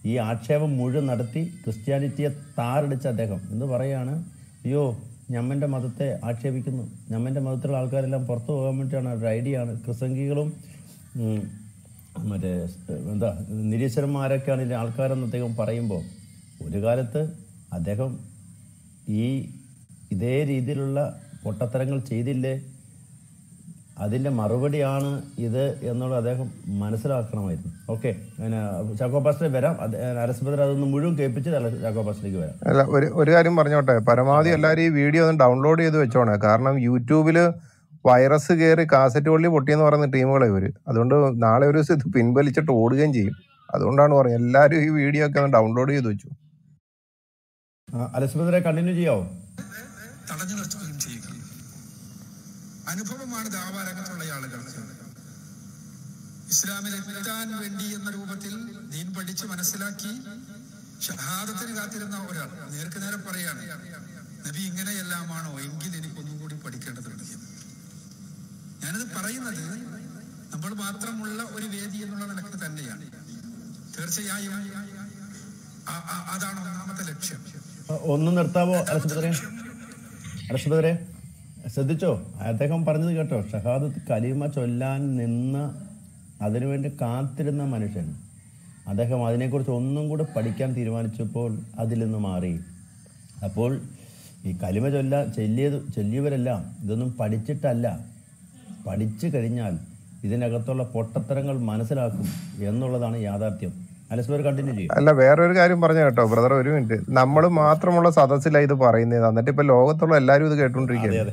ഈ ആക്ഷേപം മുഴുവൻ നടത്തി ക്രിസ്ത്യാനിറ്റിയെ താറടിച്ച അദ്ദേഹം എന്ന് പറയാണ്, അയ്യോ ഞമ്മൻ്റെ മതത്തെ ആക്ഷേപിക്കുന്നു, ഞമ്മൻ്റെ മതത്തിലുള്ള ആൾക്കാരെല്ലാം പുറത്തു പോകാൻ വേണ്ടിയിട്ടാണ് ഒരു ഐഡിയ ആണ്, ക്രിസംഗികളും മറ്റേ എന്താ നിരീശ്വരന്മാരൊക്കെയാണ് ഇതിൻ്റെ ആൾക്കാരെന്ന് അദ്ദേഹം പറയുമ്പോൾ, ഒരു കാലത്ത് അദ്ദേഹം ഈ ഇതേ രീതിയിലുള്ള പൊട്ടത്തരങ്ങൾ ചെയ്തില്ലേ, അതിൻ്റെ മറുപടിയാണ് ഇത് എന്നുള്ളത് അദ്ദേഹം മനസ്സിലാക്കണമായിരുന്നു. ഓക്കെ, പിന്നെ ചാക്കോ പാസ്റ്റർ വരാം, അരസ്ബദർ അതൊന്ന് മുഴുവൻ കേൾപ്പിച്ച് ചാക്കോ പാസ്റ്ററിലേക്ക് വരാം. അല്ല, ഒരു ഒരു കാര്യം പറഞ്ഞോട്ടെ, പരമാവധി എല്ലാവരും ഈ വീഡിയോ ഒന്ന് ഡൗൺലോഡ് ചെയ്ത് വെച്ചോണേ. കാരണം യൂട്യൂബിൽ വൈറസ് കയറി കാസറ്റ് വള്ളി പൊട്ടിയെന്ന് പറയുന്ന ടീമുകളെ ഇവർ, അതുകൊണ്ട് നാളെ ഒരു ദിവസം ഇത് പിൻവലിച്ചിട്ട് ഓടുകയും ചെയ്യും. അതുകൊണ്ടാണ് പറയുന്നത് എല്ലാവരും ഈ വീഡിയോ ഒക്കെ ഒന്ന് ഡൗൺലോഡ് ചെയ്ത് വെച്ചു. അലസ്ബദറെ കണ്ടിന്യൂ ചെയ്യാവോ? തടഞ്ഞു നിർത്തുകയും ചെയ്യുക. അനുഭവമാണ് ദാവാരംഗത്തുള്ള ആളുകൾക്ക്. ഇസ്ലാമിൽ എത്താൻ വേണ്ടി എന്ന രൂപത്തിൽ ദീൻ പഠിച്ച് മനസ്സിലാക്കി ഷഹാദത്തിന് കാത്തിരുന്ന ഒരാൾ നേർക്ക് നേരെ പറയാണ്, നബി ഇങ്ങനെയെല്ലാമാണോ, എങ്കിൽ എനിക്കൊന്നും കൂടി പഠിക്കേണ്ടതുണ്ട്. ഞാനിത് പറയുന്നത് നമ്മൾ മാത്രമുള്ള ഒരു വേദി എന്നുള്ള നിലക്ക് തന്നെയാണ്. തീർച്ചയായും അതാണ് ഒന്നാമത്തെ ലക്ഷ്യം. ഒന്ന് നിർത്താവോ അലസ്ബദറെ? അലസ്ബദറെ ശ്രദ്ധിച്ചോ, അദ്ദേഹം പറഞ്ഞത് കേട്ടോ, ഷഹാദത്ത് കലിമ ചൊല്ലാൻ നിന്ന് അതിനുവേണ്ടി കാത്തിരുന്ന മനുഷ്യൻ, അദ്ദേഹം അതിനെക്കുറിച്ച് ഒന്നും കൂടെ പഠിക്കാൻ തീരുമാനിച്ചപ്പോൾ അതിൽ നിന്ന് മാറി. അപ്പോൾ ഈ കലിമ ചൊല്ല ചൊല്ലിയത് ചൊല്ലിയവരെല്ലാം ഇതൊന്നും പഠിച്ചിട്ടല്ല, പഠിച്ചു കഴിഞ്ഞാൽ ഇതിനകത്തുള്ള പൊട്ടത്തരങ്ങൾ മനസ്സിലാക്കും എന്നുള്ളതാണ് യാഥാർത്ഥ്യം. അലസ്ബദർ കണ്ടിന്യൂ ചെയ്യും. അല്ല, വേറൊരു കാര്യം പറഞ്ഞു കേട്ടോ ബ്രദർ, ഒരു മിനിറ്റ്. നമ്മൾ മാത്രമുള്ള സദസ്സിലാണ് ഇത് പറയുന്നത്, എന്നിട്ട് ഇപ്പൊ ലോകത്തുള്ള എല്ലാരും ഇത് കേട്ടോണ്ടിരിക്കുകയാണ്.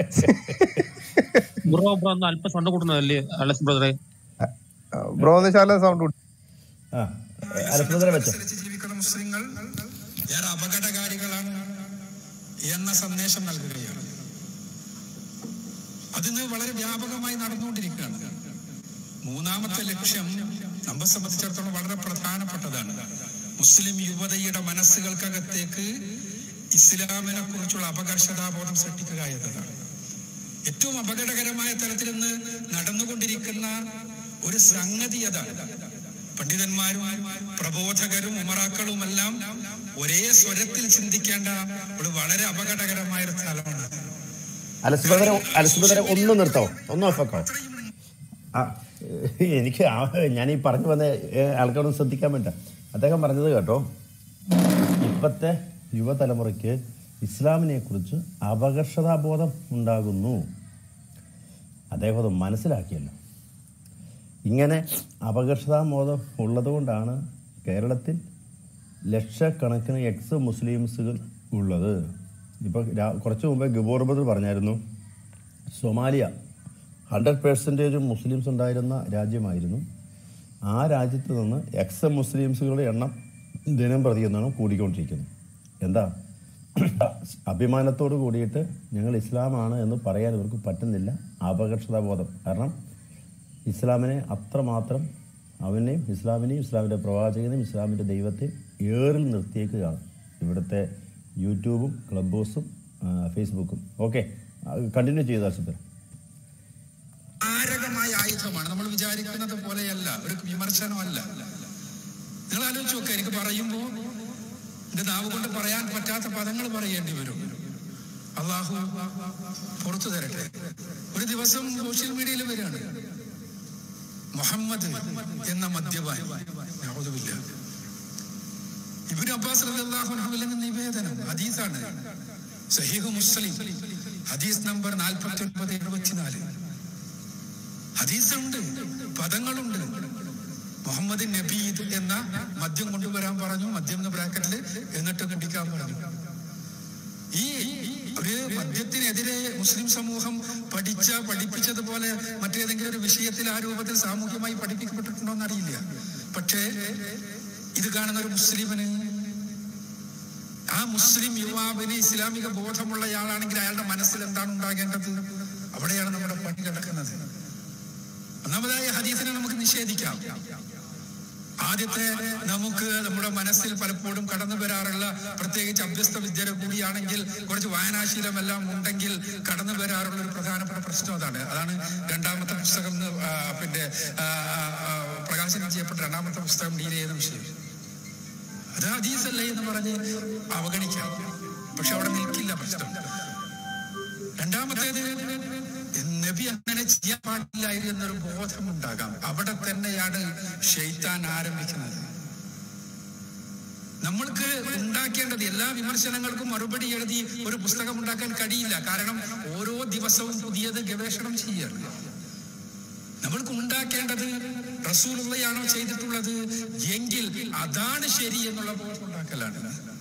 ബ്രോ ഒന്ന് ശാല സൗണ്ട് ജീവിക്കുന്ന മുസ്ലിങ്ങൾ ഏറെ അപകടകാരികളാണ് എന്ന സന്ദേശം നൽകുകയാണ്. അതിന് വളരെ വ്യാപകമായി നടന്നുകൊണ്ടിരിക്കുകയാണ്. മൂന്നാമത്തെ ലക്ഷ്യം നമ്മെ സംബന്ധിച്ചിടത്തോളം വളരെ പ്രധാനപ്പെട്ടതാണ്. മുസ്ലിം യുവതയുടെ മനസ്സുകൾക്കകത്തേക്ക് ഇസ്ലാമിനെ കുറിച്ചുള്ള അപകർഷതാബോധം സൃഷ്ടിക്കുക എന്നതാണ്. ഏറ്റവും അപകടകരമായ തലത്തിൽ നിന്ന് നടന്നുകൊണ്ടിരിക്കുന്ന ഒരു സംഗതി അതാണ്. പണ്ഡിതന്മാരും പ്രബോധകരും ഉമറാക്കളുമെല്ലാം ഒരേ സ്വരത്തിൽ ചിന്തിക്കേണ്ട ഒരു വളരെ അപകടകരമായ ഒരു സ്ഥലമാണ്. അലസ്ബദറെ അലസ്ബദറെ ഒന്ന് നിർത്തോ, ഒന്ന് ഓഫാക്കോ. ആ എനിക്ക് ഞാൻ ഈ പറഞ്ഞു വന്ന ആൾക്കാരൊന്ന് ശ്രദ്ധിക്കാൻ വേണ്ട. അദ്ദേഹം പറഞ്ഞത് കേട്ടോ, ഇപ്പോഴത്തെ യുവതലമുറയ്ക്ക് ഇസ്ലാമിനെ കുറിച്ച് അപകർഷതാബോധം ഉണ്ടാകുന്നു. അദ്ദേഹം അത് മനസ്സിലാക്കിയല്ലോ. ഇങ്ങനെ അപകർഷതാബോധം ഉള്ളതുകൊണ്ടാണ് കേരളത്തിൽ ലക്ഷക്കണക്കിന് എക്സ് മുസ്ലിംസുകൾ ഉള്ളത്. ഇപ്പോൾ കുറച്ച് മുമ്പേ ഗബോർ ബദർ പറഞ്ഞായിരുന്നു, സൊമാലിയ ഹൺഡ്രഡ് പേഴ്സൻറ്റേജ് മുസ്ലിംസ് ഉണ്ടായിരുന്ന രാജ്യമായിരുന്നു. ആ രാജ്യത്ത് നിന്ന് എക്സ് മുസ്ലിംസുകളുടെ എണ്ണം ദിനം പ്രതി എന്നാണ് കൂടിക്കൊണ്ടിരിക്കുന്നത്. എന്താ, അഭിമാനത്തോട് കൂടിയിട്ട് ഞങ്ങൾ ഇസ്ലാമാണ് എന്ന് പറയാൻ ഇവർക്ക് പറ്റുന്നില്ല. അപകർഷതാബോധം കാരണം ഇസ്ലാമിനെ അത്രമാത്രം അവനെയും ഇസ്ലാമിനെയും ഇസ്ലാമിൻ്റെ പ്രവാചകനെയും ഇസ്ലാമിൻ്റെ ദൈവത്തെ ഏറിൽ നിർത്തിയേക്കുകയാണ് ഇവിടുത്തെ യൂട്യൂബും ക്ലബ് ഹൗസും ഫേസ്ബുക്കും. ഓക്കെ, കണ്ടിന്യൂ ചെയ്തു ആശുപത്രി. മാരകമായ ആയുധമാണ്. നമ്മൾ വിചാരിക്കുന്നത് പോലെയല്ല, ഒരു വിമർശനമല്ല. നിങ്ങൾ ആലോചിച്ച് നോക്കുക, എനിക്ക് പറയുമ്പോൾ എന്റെ നാവ് കൊണ്ട് പറയാൻ പറ്റാത്ത പദങ്ങൾ പറയേണ്ടി വരും. അള്ളാഹു പുറത്തു തരട്ടെ. ഒരു ദിവസം സോഷ്യൽ മീഡിയയിൽ വരികയാണ്, മുഹമ്മദ് എന്ന മദ്യപാൻ, യഹൂദുവില്ല, ഇബ്നു അബ്ബാസ് റളിയല്ലാഹു അൻഹുവിൽ നിന്ന് നിവേദനം, ഹദീസാണ്, സഹീഹ് മുസ്ലിം ഹദീസ് നമ്പർ നാൽപ്പത്തി ഒൻപത് എഴുപത്തിനാല്. ഹദീസുണ്ട്, പദങ്ങളുണ്ട്. മുഹമ്മദ് നബീദ് എന്ന മദ്യം കൊണ്ടുവരാൻ പറഞ്ഞു, മദ്യം എന്ന ബ്രാക്കറ്റില്, എന്നിട്ട് കണ്ടിക്കാൻ പറഞ്ഞു. ഈ ഒരു മദ്യത്തിനെതിരെ മുസ്ലിം സമൂഹം പഠിച്ച പഠിപ്പിച്ചതുപോലെ മറ്റേതെങ്കിലും ഒരു വിഷയത്തിൽ ആ രൂപത്തിൽ സാമൂഹ്യമായി പഠിപ്പിക്കപ്പെട്ടിട്ടുണ്ടോ എന്നറിയില്ല. പക്ഷേ ഇത് കാണുന്ന ഒരു മുസ്ലിമിന്, ആ മുസ്ലിം യുവാവിന് ഇസ്ലാമിക ബോധമുള്ളയാളാണെങ്കിൽ അയാളുടെ മനസ്സിൽ എന്താണ് ഉണ്ടാകേണ്ടത്? അവിടെയാണ് നമ്മുടെ പണി കിടക്കുന്നത്. ഒന്നാമതായി ഹദീസിനെ നമുക്ക് നിഷേധിക്കാം. ആദ്യത്തെ, നമുക്ക് നമ്മുടെ മനസ്സിൽ പലപ്പോഴും കടന്നു വരാറുള്ള, പ്രത്യേകിച്ച് അഭ്യസ്ത വിദ്യരെ കൂടിയാണെങ്കിൽ കുറച്ച് വായനാശീലമെല്ലാം ഉണ്ടെങ്കിൽ കടന്നു വരാറുള്ള ഒരു പ്രധാനപ്പെട്ട പ്രശ്നം അതാണ്. അതാണ് രണ്ടാമത്തെ പുസ്തകം പിന്നെ പ്രകാശനം ചെയ്യപ്പെട്ട രണ്ടാമത്തെ പുസ്തകം ഡീൽ ചെയ്യുന്ന വിഷയം. അത് ഹദീസല്ലേ എന്ന് പറഞ്ഞ് അവഗണിക്കാം. പക്ഷെ അവിടെ നിൽക്കില്ല പ്രശ്നം. രണ്ടാമത്തേത്, നബി അങ്ങനെ ചെയ്യാൻ പാടില്ലായിരുന്നു എന്നൊരു ബോധം ഉണ്ടാകാം. അവിടെ തന്നെയാണ് ഷെയ്ത്താൻ ആരംഭിക്കുന്നത്. നമ്മൾക്ക് ഉണ്ടാക്കേണ്ടത് എല്ലാ വിമർശനങ്ങൾക്കും മറുപടി എഴുതി ഒരു പുസ്തകം ഉണ്ടാക്കാൻ കഴിയില്ല. കാരണം ഓരോ ദിവസവും പുതിയത് ഗവേഷണം ചെയ്യണം. നമ്മൾക്ക് ഉണ്ടാക്കേണ്ടത് റസൂലുള്ളയാണോ ചെയ്തിട്ടുള്ളത് എങ്കിൽ അതാണ് ശരി എന്നുള്ള ബോധം ഉണ്ടാക്കലാണ്.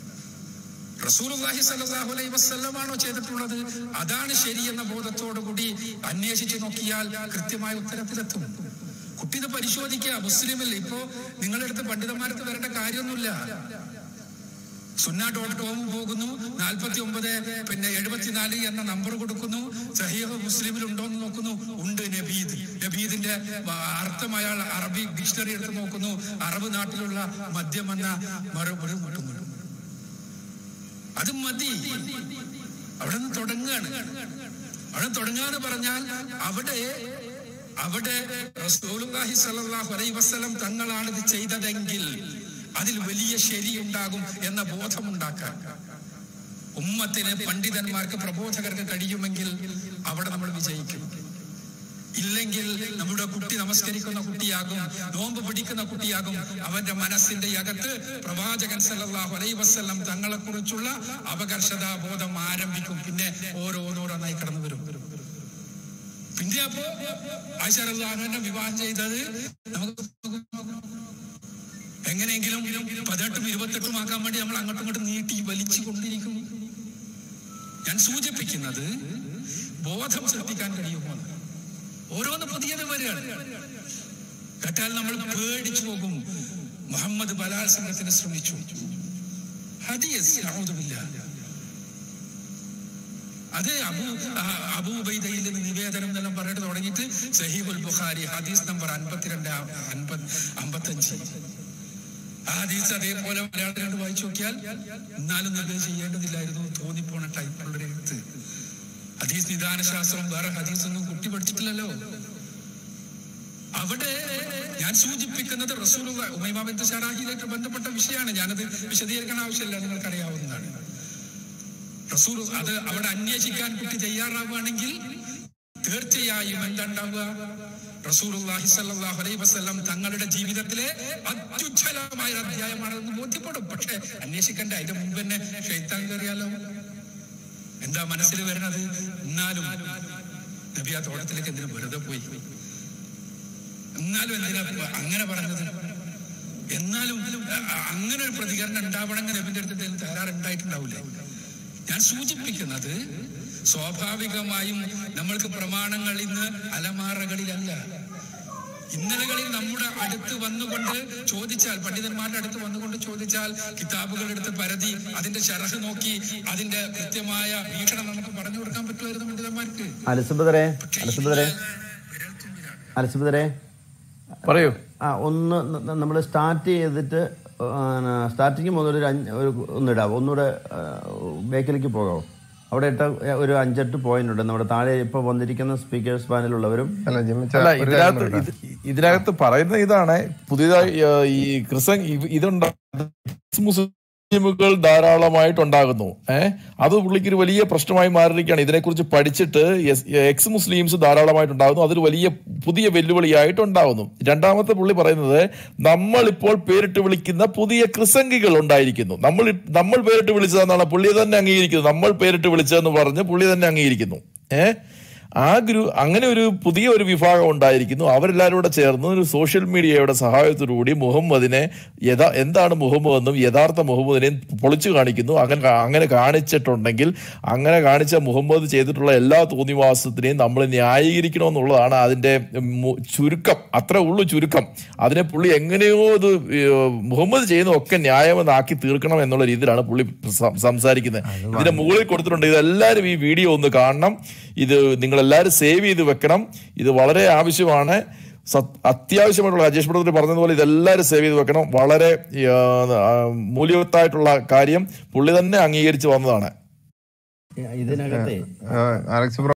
റസൂലുള്ളാഹി സ്വല്ലല്ലാഹു അലൈഹി വസല്ലമാണോ ചെയ്തിട്ടുള്ളത് അതാണ് ശരി എന്ന ബോധത്തോടു കൂടി അന്വേഷിച്ചു നോക്കിയാൽ കൃത്യമായ ഉത്തരത്തിലെത്തും. കുട്ടി ഇത് പരിശോധിക്കുക. മുസ്ലിമിൽ ഇപ്പോ നിങ്ങളുടെ അടുത്ത് പണ്ഡിതന്മാർക്ക് വരേണ്ട കാര്യമൊന്നുമില്ല. സുന്ന ഡോട്ട് കോം പോകുന്നു, നാൽപ്പത്തി ഒമ്പത് പിന്നെ എഴുപത്തിനാല് എന്ന നമ്പർ കൊടുക്കുന്നു, സഹീഹ് മുസ്ലിമിൽ ഉണ്ടോ എന്ന് നോക്കുന്നു, ഉണ്ട്. നബീദ് നബീദിന്റെ അർത്ഥം അയാൾ അറബി ഡിക്ഷണറി എടുത്ത് നോക്കുന്നു, അറബ് നാട്ടിലുള്ള മദ്യം എന്ന മറുപടി കിട്ടുന്നു. അത് മതി. അവിടെ നിന്ന് തുടങ്ങുകയാണ്. അവിടെ തുടങ്ങാന്ന് പറഞ്ഞാൽ അവിടെ അവിടെ റസൂലുള്ളാഹി സ്വല്ലല്ലാഹു അലൈഹി വസല്ലം തങ്ങളാണ് ഇത് ചെയ്തതെങ്കിൽ അതിൽ വലിയ ശരിയുണ്ടാകും എന്ന ബോധമുണ്ടാക്കാൻ ഉമ്മത്തിന്, പണ്ഡിതന്മാർക്ക്, പ്രബോധകർക്ക് കഴിയുമെങ്കിൽ അവിടെ നമ്മൾ വിജയിക്കും. ഇല്ലെങ്കിൽ നമ്മുടെ കുട്ടി നമസ്കരിക്കുന്ന കുട്ടിയാകും, നോമ്പ് പിടിക്കുന്ന കുട്ടിയാകും. അവന്റെ മനസ്സിന്റെ അകത്ത് പ്രവാചകൻ സല്ലല്ലാഹു അലൈഹി വസല്ലം തങ്ങളെ കുറിച്ചുള്ള അപകർഷതാ ബോധം ആരംഭിക്കും. പിന്നെ ഓരോന്നോരോന്നായി കടന്നു വരും. പിന്നെ അപ്പോ ആയിഷ റളിയല്ലാഹു അൻഹ വിവാഹം ചെയ്തത് നമുക്ക് എങ്ങനെയെങ്കിലും പതിനെട്ടും ഇരുപത്തെട്ടും ആക്കാൻ വേണ്ടി നമ്മൾ അങ്ങോട്ടും ഇങ്ങോട്ടും നീട്ടി വലിച്ചു കൊണ്ടിരിക്കും. ഞാൻ സൂചിപ്പിക്കുന്നത് ബോധം സൃഷ്ടിക്കാൻ കഴിയുമോ? ഓരോന്ന് പുതിയത് വരികയാണ്. കേട്ടാൽ നമ്മൾ പേടിച്ചു പോകും. മുഹമ്മദ് ബലാത്സംഗത്തിന് ശ്രമിച്ചു. ഹദീസ് നഊദുബില്ല. അത് അബൂ അബൂ ഉബൈദയിൽ നിന്ന് നിവേദനം എന്നെല്ലാം പറഞ്ഞിട്ട് തുടങ്ങിയിട്ട് സഹീഹുൽ ബുഖാരി ഹദീസ് നമ്പർ അൻപത്തിരണ്ട് അൻപത് അമ്പത്തഞ്ച് ആ ഹദീസ് അതേപോലെ മലയാളത്തിൽ കണ്ട് വായിച്ചു നോക്കിയാൽ എന്നാലും നബി ചെയ്യേണ്ടതില്ലായിരുന്നു തോന്നിപ്പോണ ടൈപ്പുള്ള എഴുത്ത്. ഹദീസ് നിദാന ശാസ്ത്രം വേറെ ഹദീസ് ഒന്നും കുട്ടി പഠിച്ചിട്ടില്ലല്ലോ. അവിടെ ഞാൻ സൂചിപ്പിക്കുന്നത് റസൂലുള്ള ഉമൈമ ബിൻത് ശറാഹിയിലേക്ക് ബന്ധപ്പെട്ട വിഷയമാണ്. ഞാനത് വിശദീകരിക്കാൻ ആവശ്യമില്ല, നിങ്ങൾക്കറിയാവുന്നതാണ്. റസൂൽ അത് അവിടെ അന്വേഷിക്കാൻ കുട്ടി തയ്യാറാവുകയാണെങ്കിൽ തീർച്ചയായും എന്തുണ്ടാവുക? റസൂലുള്ളാഹി സ്വല്ലല്ലാഹു അലൈഹി വസല്ലം തങ്ങളുടെ ജീവിതത്തിലെ അത്യുജ്വലമായ അധ്യായമാണെന്ന് ബോധ്യപ്പെടും. പക്ഷെ അന്വേഷിക്കണ്ടേ? അതിന്റെ മുമ്പ് തന്നെ ശൈത്താൻ കയറിയാലോ? എന്താ മനസ്സിൽ വരുന്നത്? എന്നാലും നബി ആ തോട്ടത്തിലേക്ക് എന്തിനു വെറുതെ പോയി? എന്നാലും എന്തിനാ അങ്ങനെ പറഞ്ഞത്? എന്നാലും അങ്ങനെ ഒരു പ്രതികരണം ഉണ്ടാവണമെങ്കിൽ നബിന്റെ അടുത്ത് എന്തെങ്കിലും തകരാറുണ്ടായിട്ടുണ്ടാവില്ലേ? ഞാൻ സൂചിപ്പിക്കുന്നത് സ്വാഭാവികമായും നമ്മൾക്ക് പ്രമാണങ്ങൾ ഇന്ന് അലമാറകളിലല്ല, ഇന്നലകളിൽ നമ്മുടെ അടുത്ത് വന്നുകൊണ്ട് ചോദിച്ചാൽ, പണ്ഡിതന്മാരുടെ അടുത്ത് വന്നുകൊണ്ട് ചോദിച്ചാൽ കിതാബുകൾ എടുത്ത് പരതി അതിന്റെ ശറഹ് നോക്കി അതിന്റെ കൃത്യമായ വീക്ഷണം നമുക്ക് പറഞ്ഞു കൊടുക്കാൻ പറ്റുമായിരുന്നു പണ്ഡിതന്മാർക്ക്. അലസുബദരെ അലസുബദരെ അലസുബദരെ പറയൂ. ആ ഒന്ന് നമ്മൾ സ്റ്റാർട്ട് ചെയ്തിട്ട് സ്റ്റാർട്ടിങ് മുതൽ ഒരു അഞ്ച് ഒരു ഒന്നിടാം, ഒന്നുകൂടെ ബേക്കിലേക്ക് പോകാമോ? അവിടെ ഇട്ട ഒരു അഞ്ചെട്ട് പോയിന്റ് ഉണ്ട്. നമ്മുടെ താഴെ ഇപ്പൊ വന്നിരിക്കുന്ന സ്പീക്കേഴ്സ് പാനലുള്ളവരും അല്ല ഇതിനകത്ത് ഇതിനകത്ത് പറയുന്ന ഇതാണ് പുതിയതായി ഈ ക്രിസൻ ഇതുണ്ടാ മുസ്ലിമുകൾ ധാരാളമായിട്ടുണ്ടാകുന്നു. ഏഹ് അത് പുള്ളിക്കൊരു വലിയ പ്രശ്നമായി മാറിയിരിക്കുകയാണ്. ഇതിനെക്കുറിച്ച് പഠിച്ചിട്ട് എക്സ് മുസ്ലിംസ് ധാരാളമായിട്ടുണ്ടാകുന്നു. അതൊരു വലിയ പുതിയ വെല്ലുവിളിയായിട്ടുണ്ടാകുന്നു. രണ്ടാമത്തെ പുള്ളി പറയുന്നത് നമ്മൾ ഇപ്പോൾ പേരിട്ട് വിളിക്കുന്ന പുതിയ ക്രിസംഗികൾ ഉണ്ടായിരിക്കുന്നു. നമ്മൾ നമ്മൾ പേരിട്ട് വിളിച്ചതെന്നാണ് പുള്ളി തന്നെ അംഗീകരിക്കുന്നത്. നമ്മൾ പേരിട്ട് വിളിച്ചതെന്ന് പറഞ്ഞ് പുള്ളി തന്നെ അംഗീകരിക്കുന്നു. ഏഹ് ആ ഗ്രൂ അങ്ങനെ ഒരു പുതിയ ഒരു വിഭാഗം ഉണ്ടായിരിക്കുന്നു. അവരെല്ലാവരും കൂടെ ചേർന്ന് ഒരു സോഷ്യൽ മീഡിയയുടെ സഹായത്തോടുകൂടി മുഹമ്മദിനെ യഥാ എന്താണ് മുഹമ്മദ് എന്നും യഥാർത്ഥ മുഹമ്മദിനെയും പൊളിച്ചു കാണിക്കുന്നു. അങ്ങനെ അങ്ങനെ കാണിച്ചിട്ടുണ്ടെങ്കിൽ അങ്ങനെ കാണിച്ച മുഹമ്മദ് ചെയ്തിട്ടുള്ള എല്ലാ തോന്നിവാസത്തിനെയും നമ്മൾ ന്യായീകരിക്കണമെന്നുള്ളതാണ് അതിന്റെ ചുരുക്കം. അത്ര ഉള്ളു ചുരുക്കം. അതിനെ പുള്ളി എങ്ങനെയോ ഇത് മുഹമ്മദ് ചെയ്യുന്നതൊക്കെ ന്യായമെന്നാക്കി തീർക്കണം എന്നുള്ള രീതിയിലാണ് പുള്ളി സംസാരിക്കുന്നത്. ഇതിന്റെ മുകളിൽ കൊടുത്തിട്ടുണ്ട്. ഇതെല്ലാവരും ഈ വീഡിയോ ഒന്ന് കാണണം. ഇത് നിങ്ങൾ എല്ലാവരും സേവ് ചെയ്ത് വെക്കണം. ഇത് വളരെ ആവശ്യമാണ്, അത്യാവശ്യമായിട്ടുള്ള രാജേഷ് ബ്രദർ പറഞ്ഞതുപോലെ ഇതെല്ലാവരും സേവ് ചെയ്ത് വെക്കണം. വളരെ മൂല്യവത്തായിട്ടുള്ള കാര്യം പുള്ളി തന്നെ അംഗീകരിച്ച് വന്നതാണ്. ഇതിനകത്തെ അലക്സ്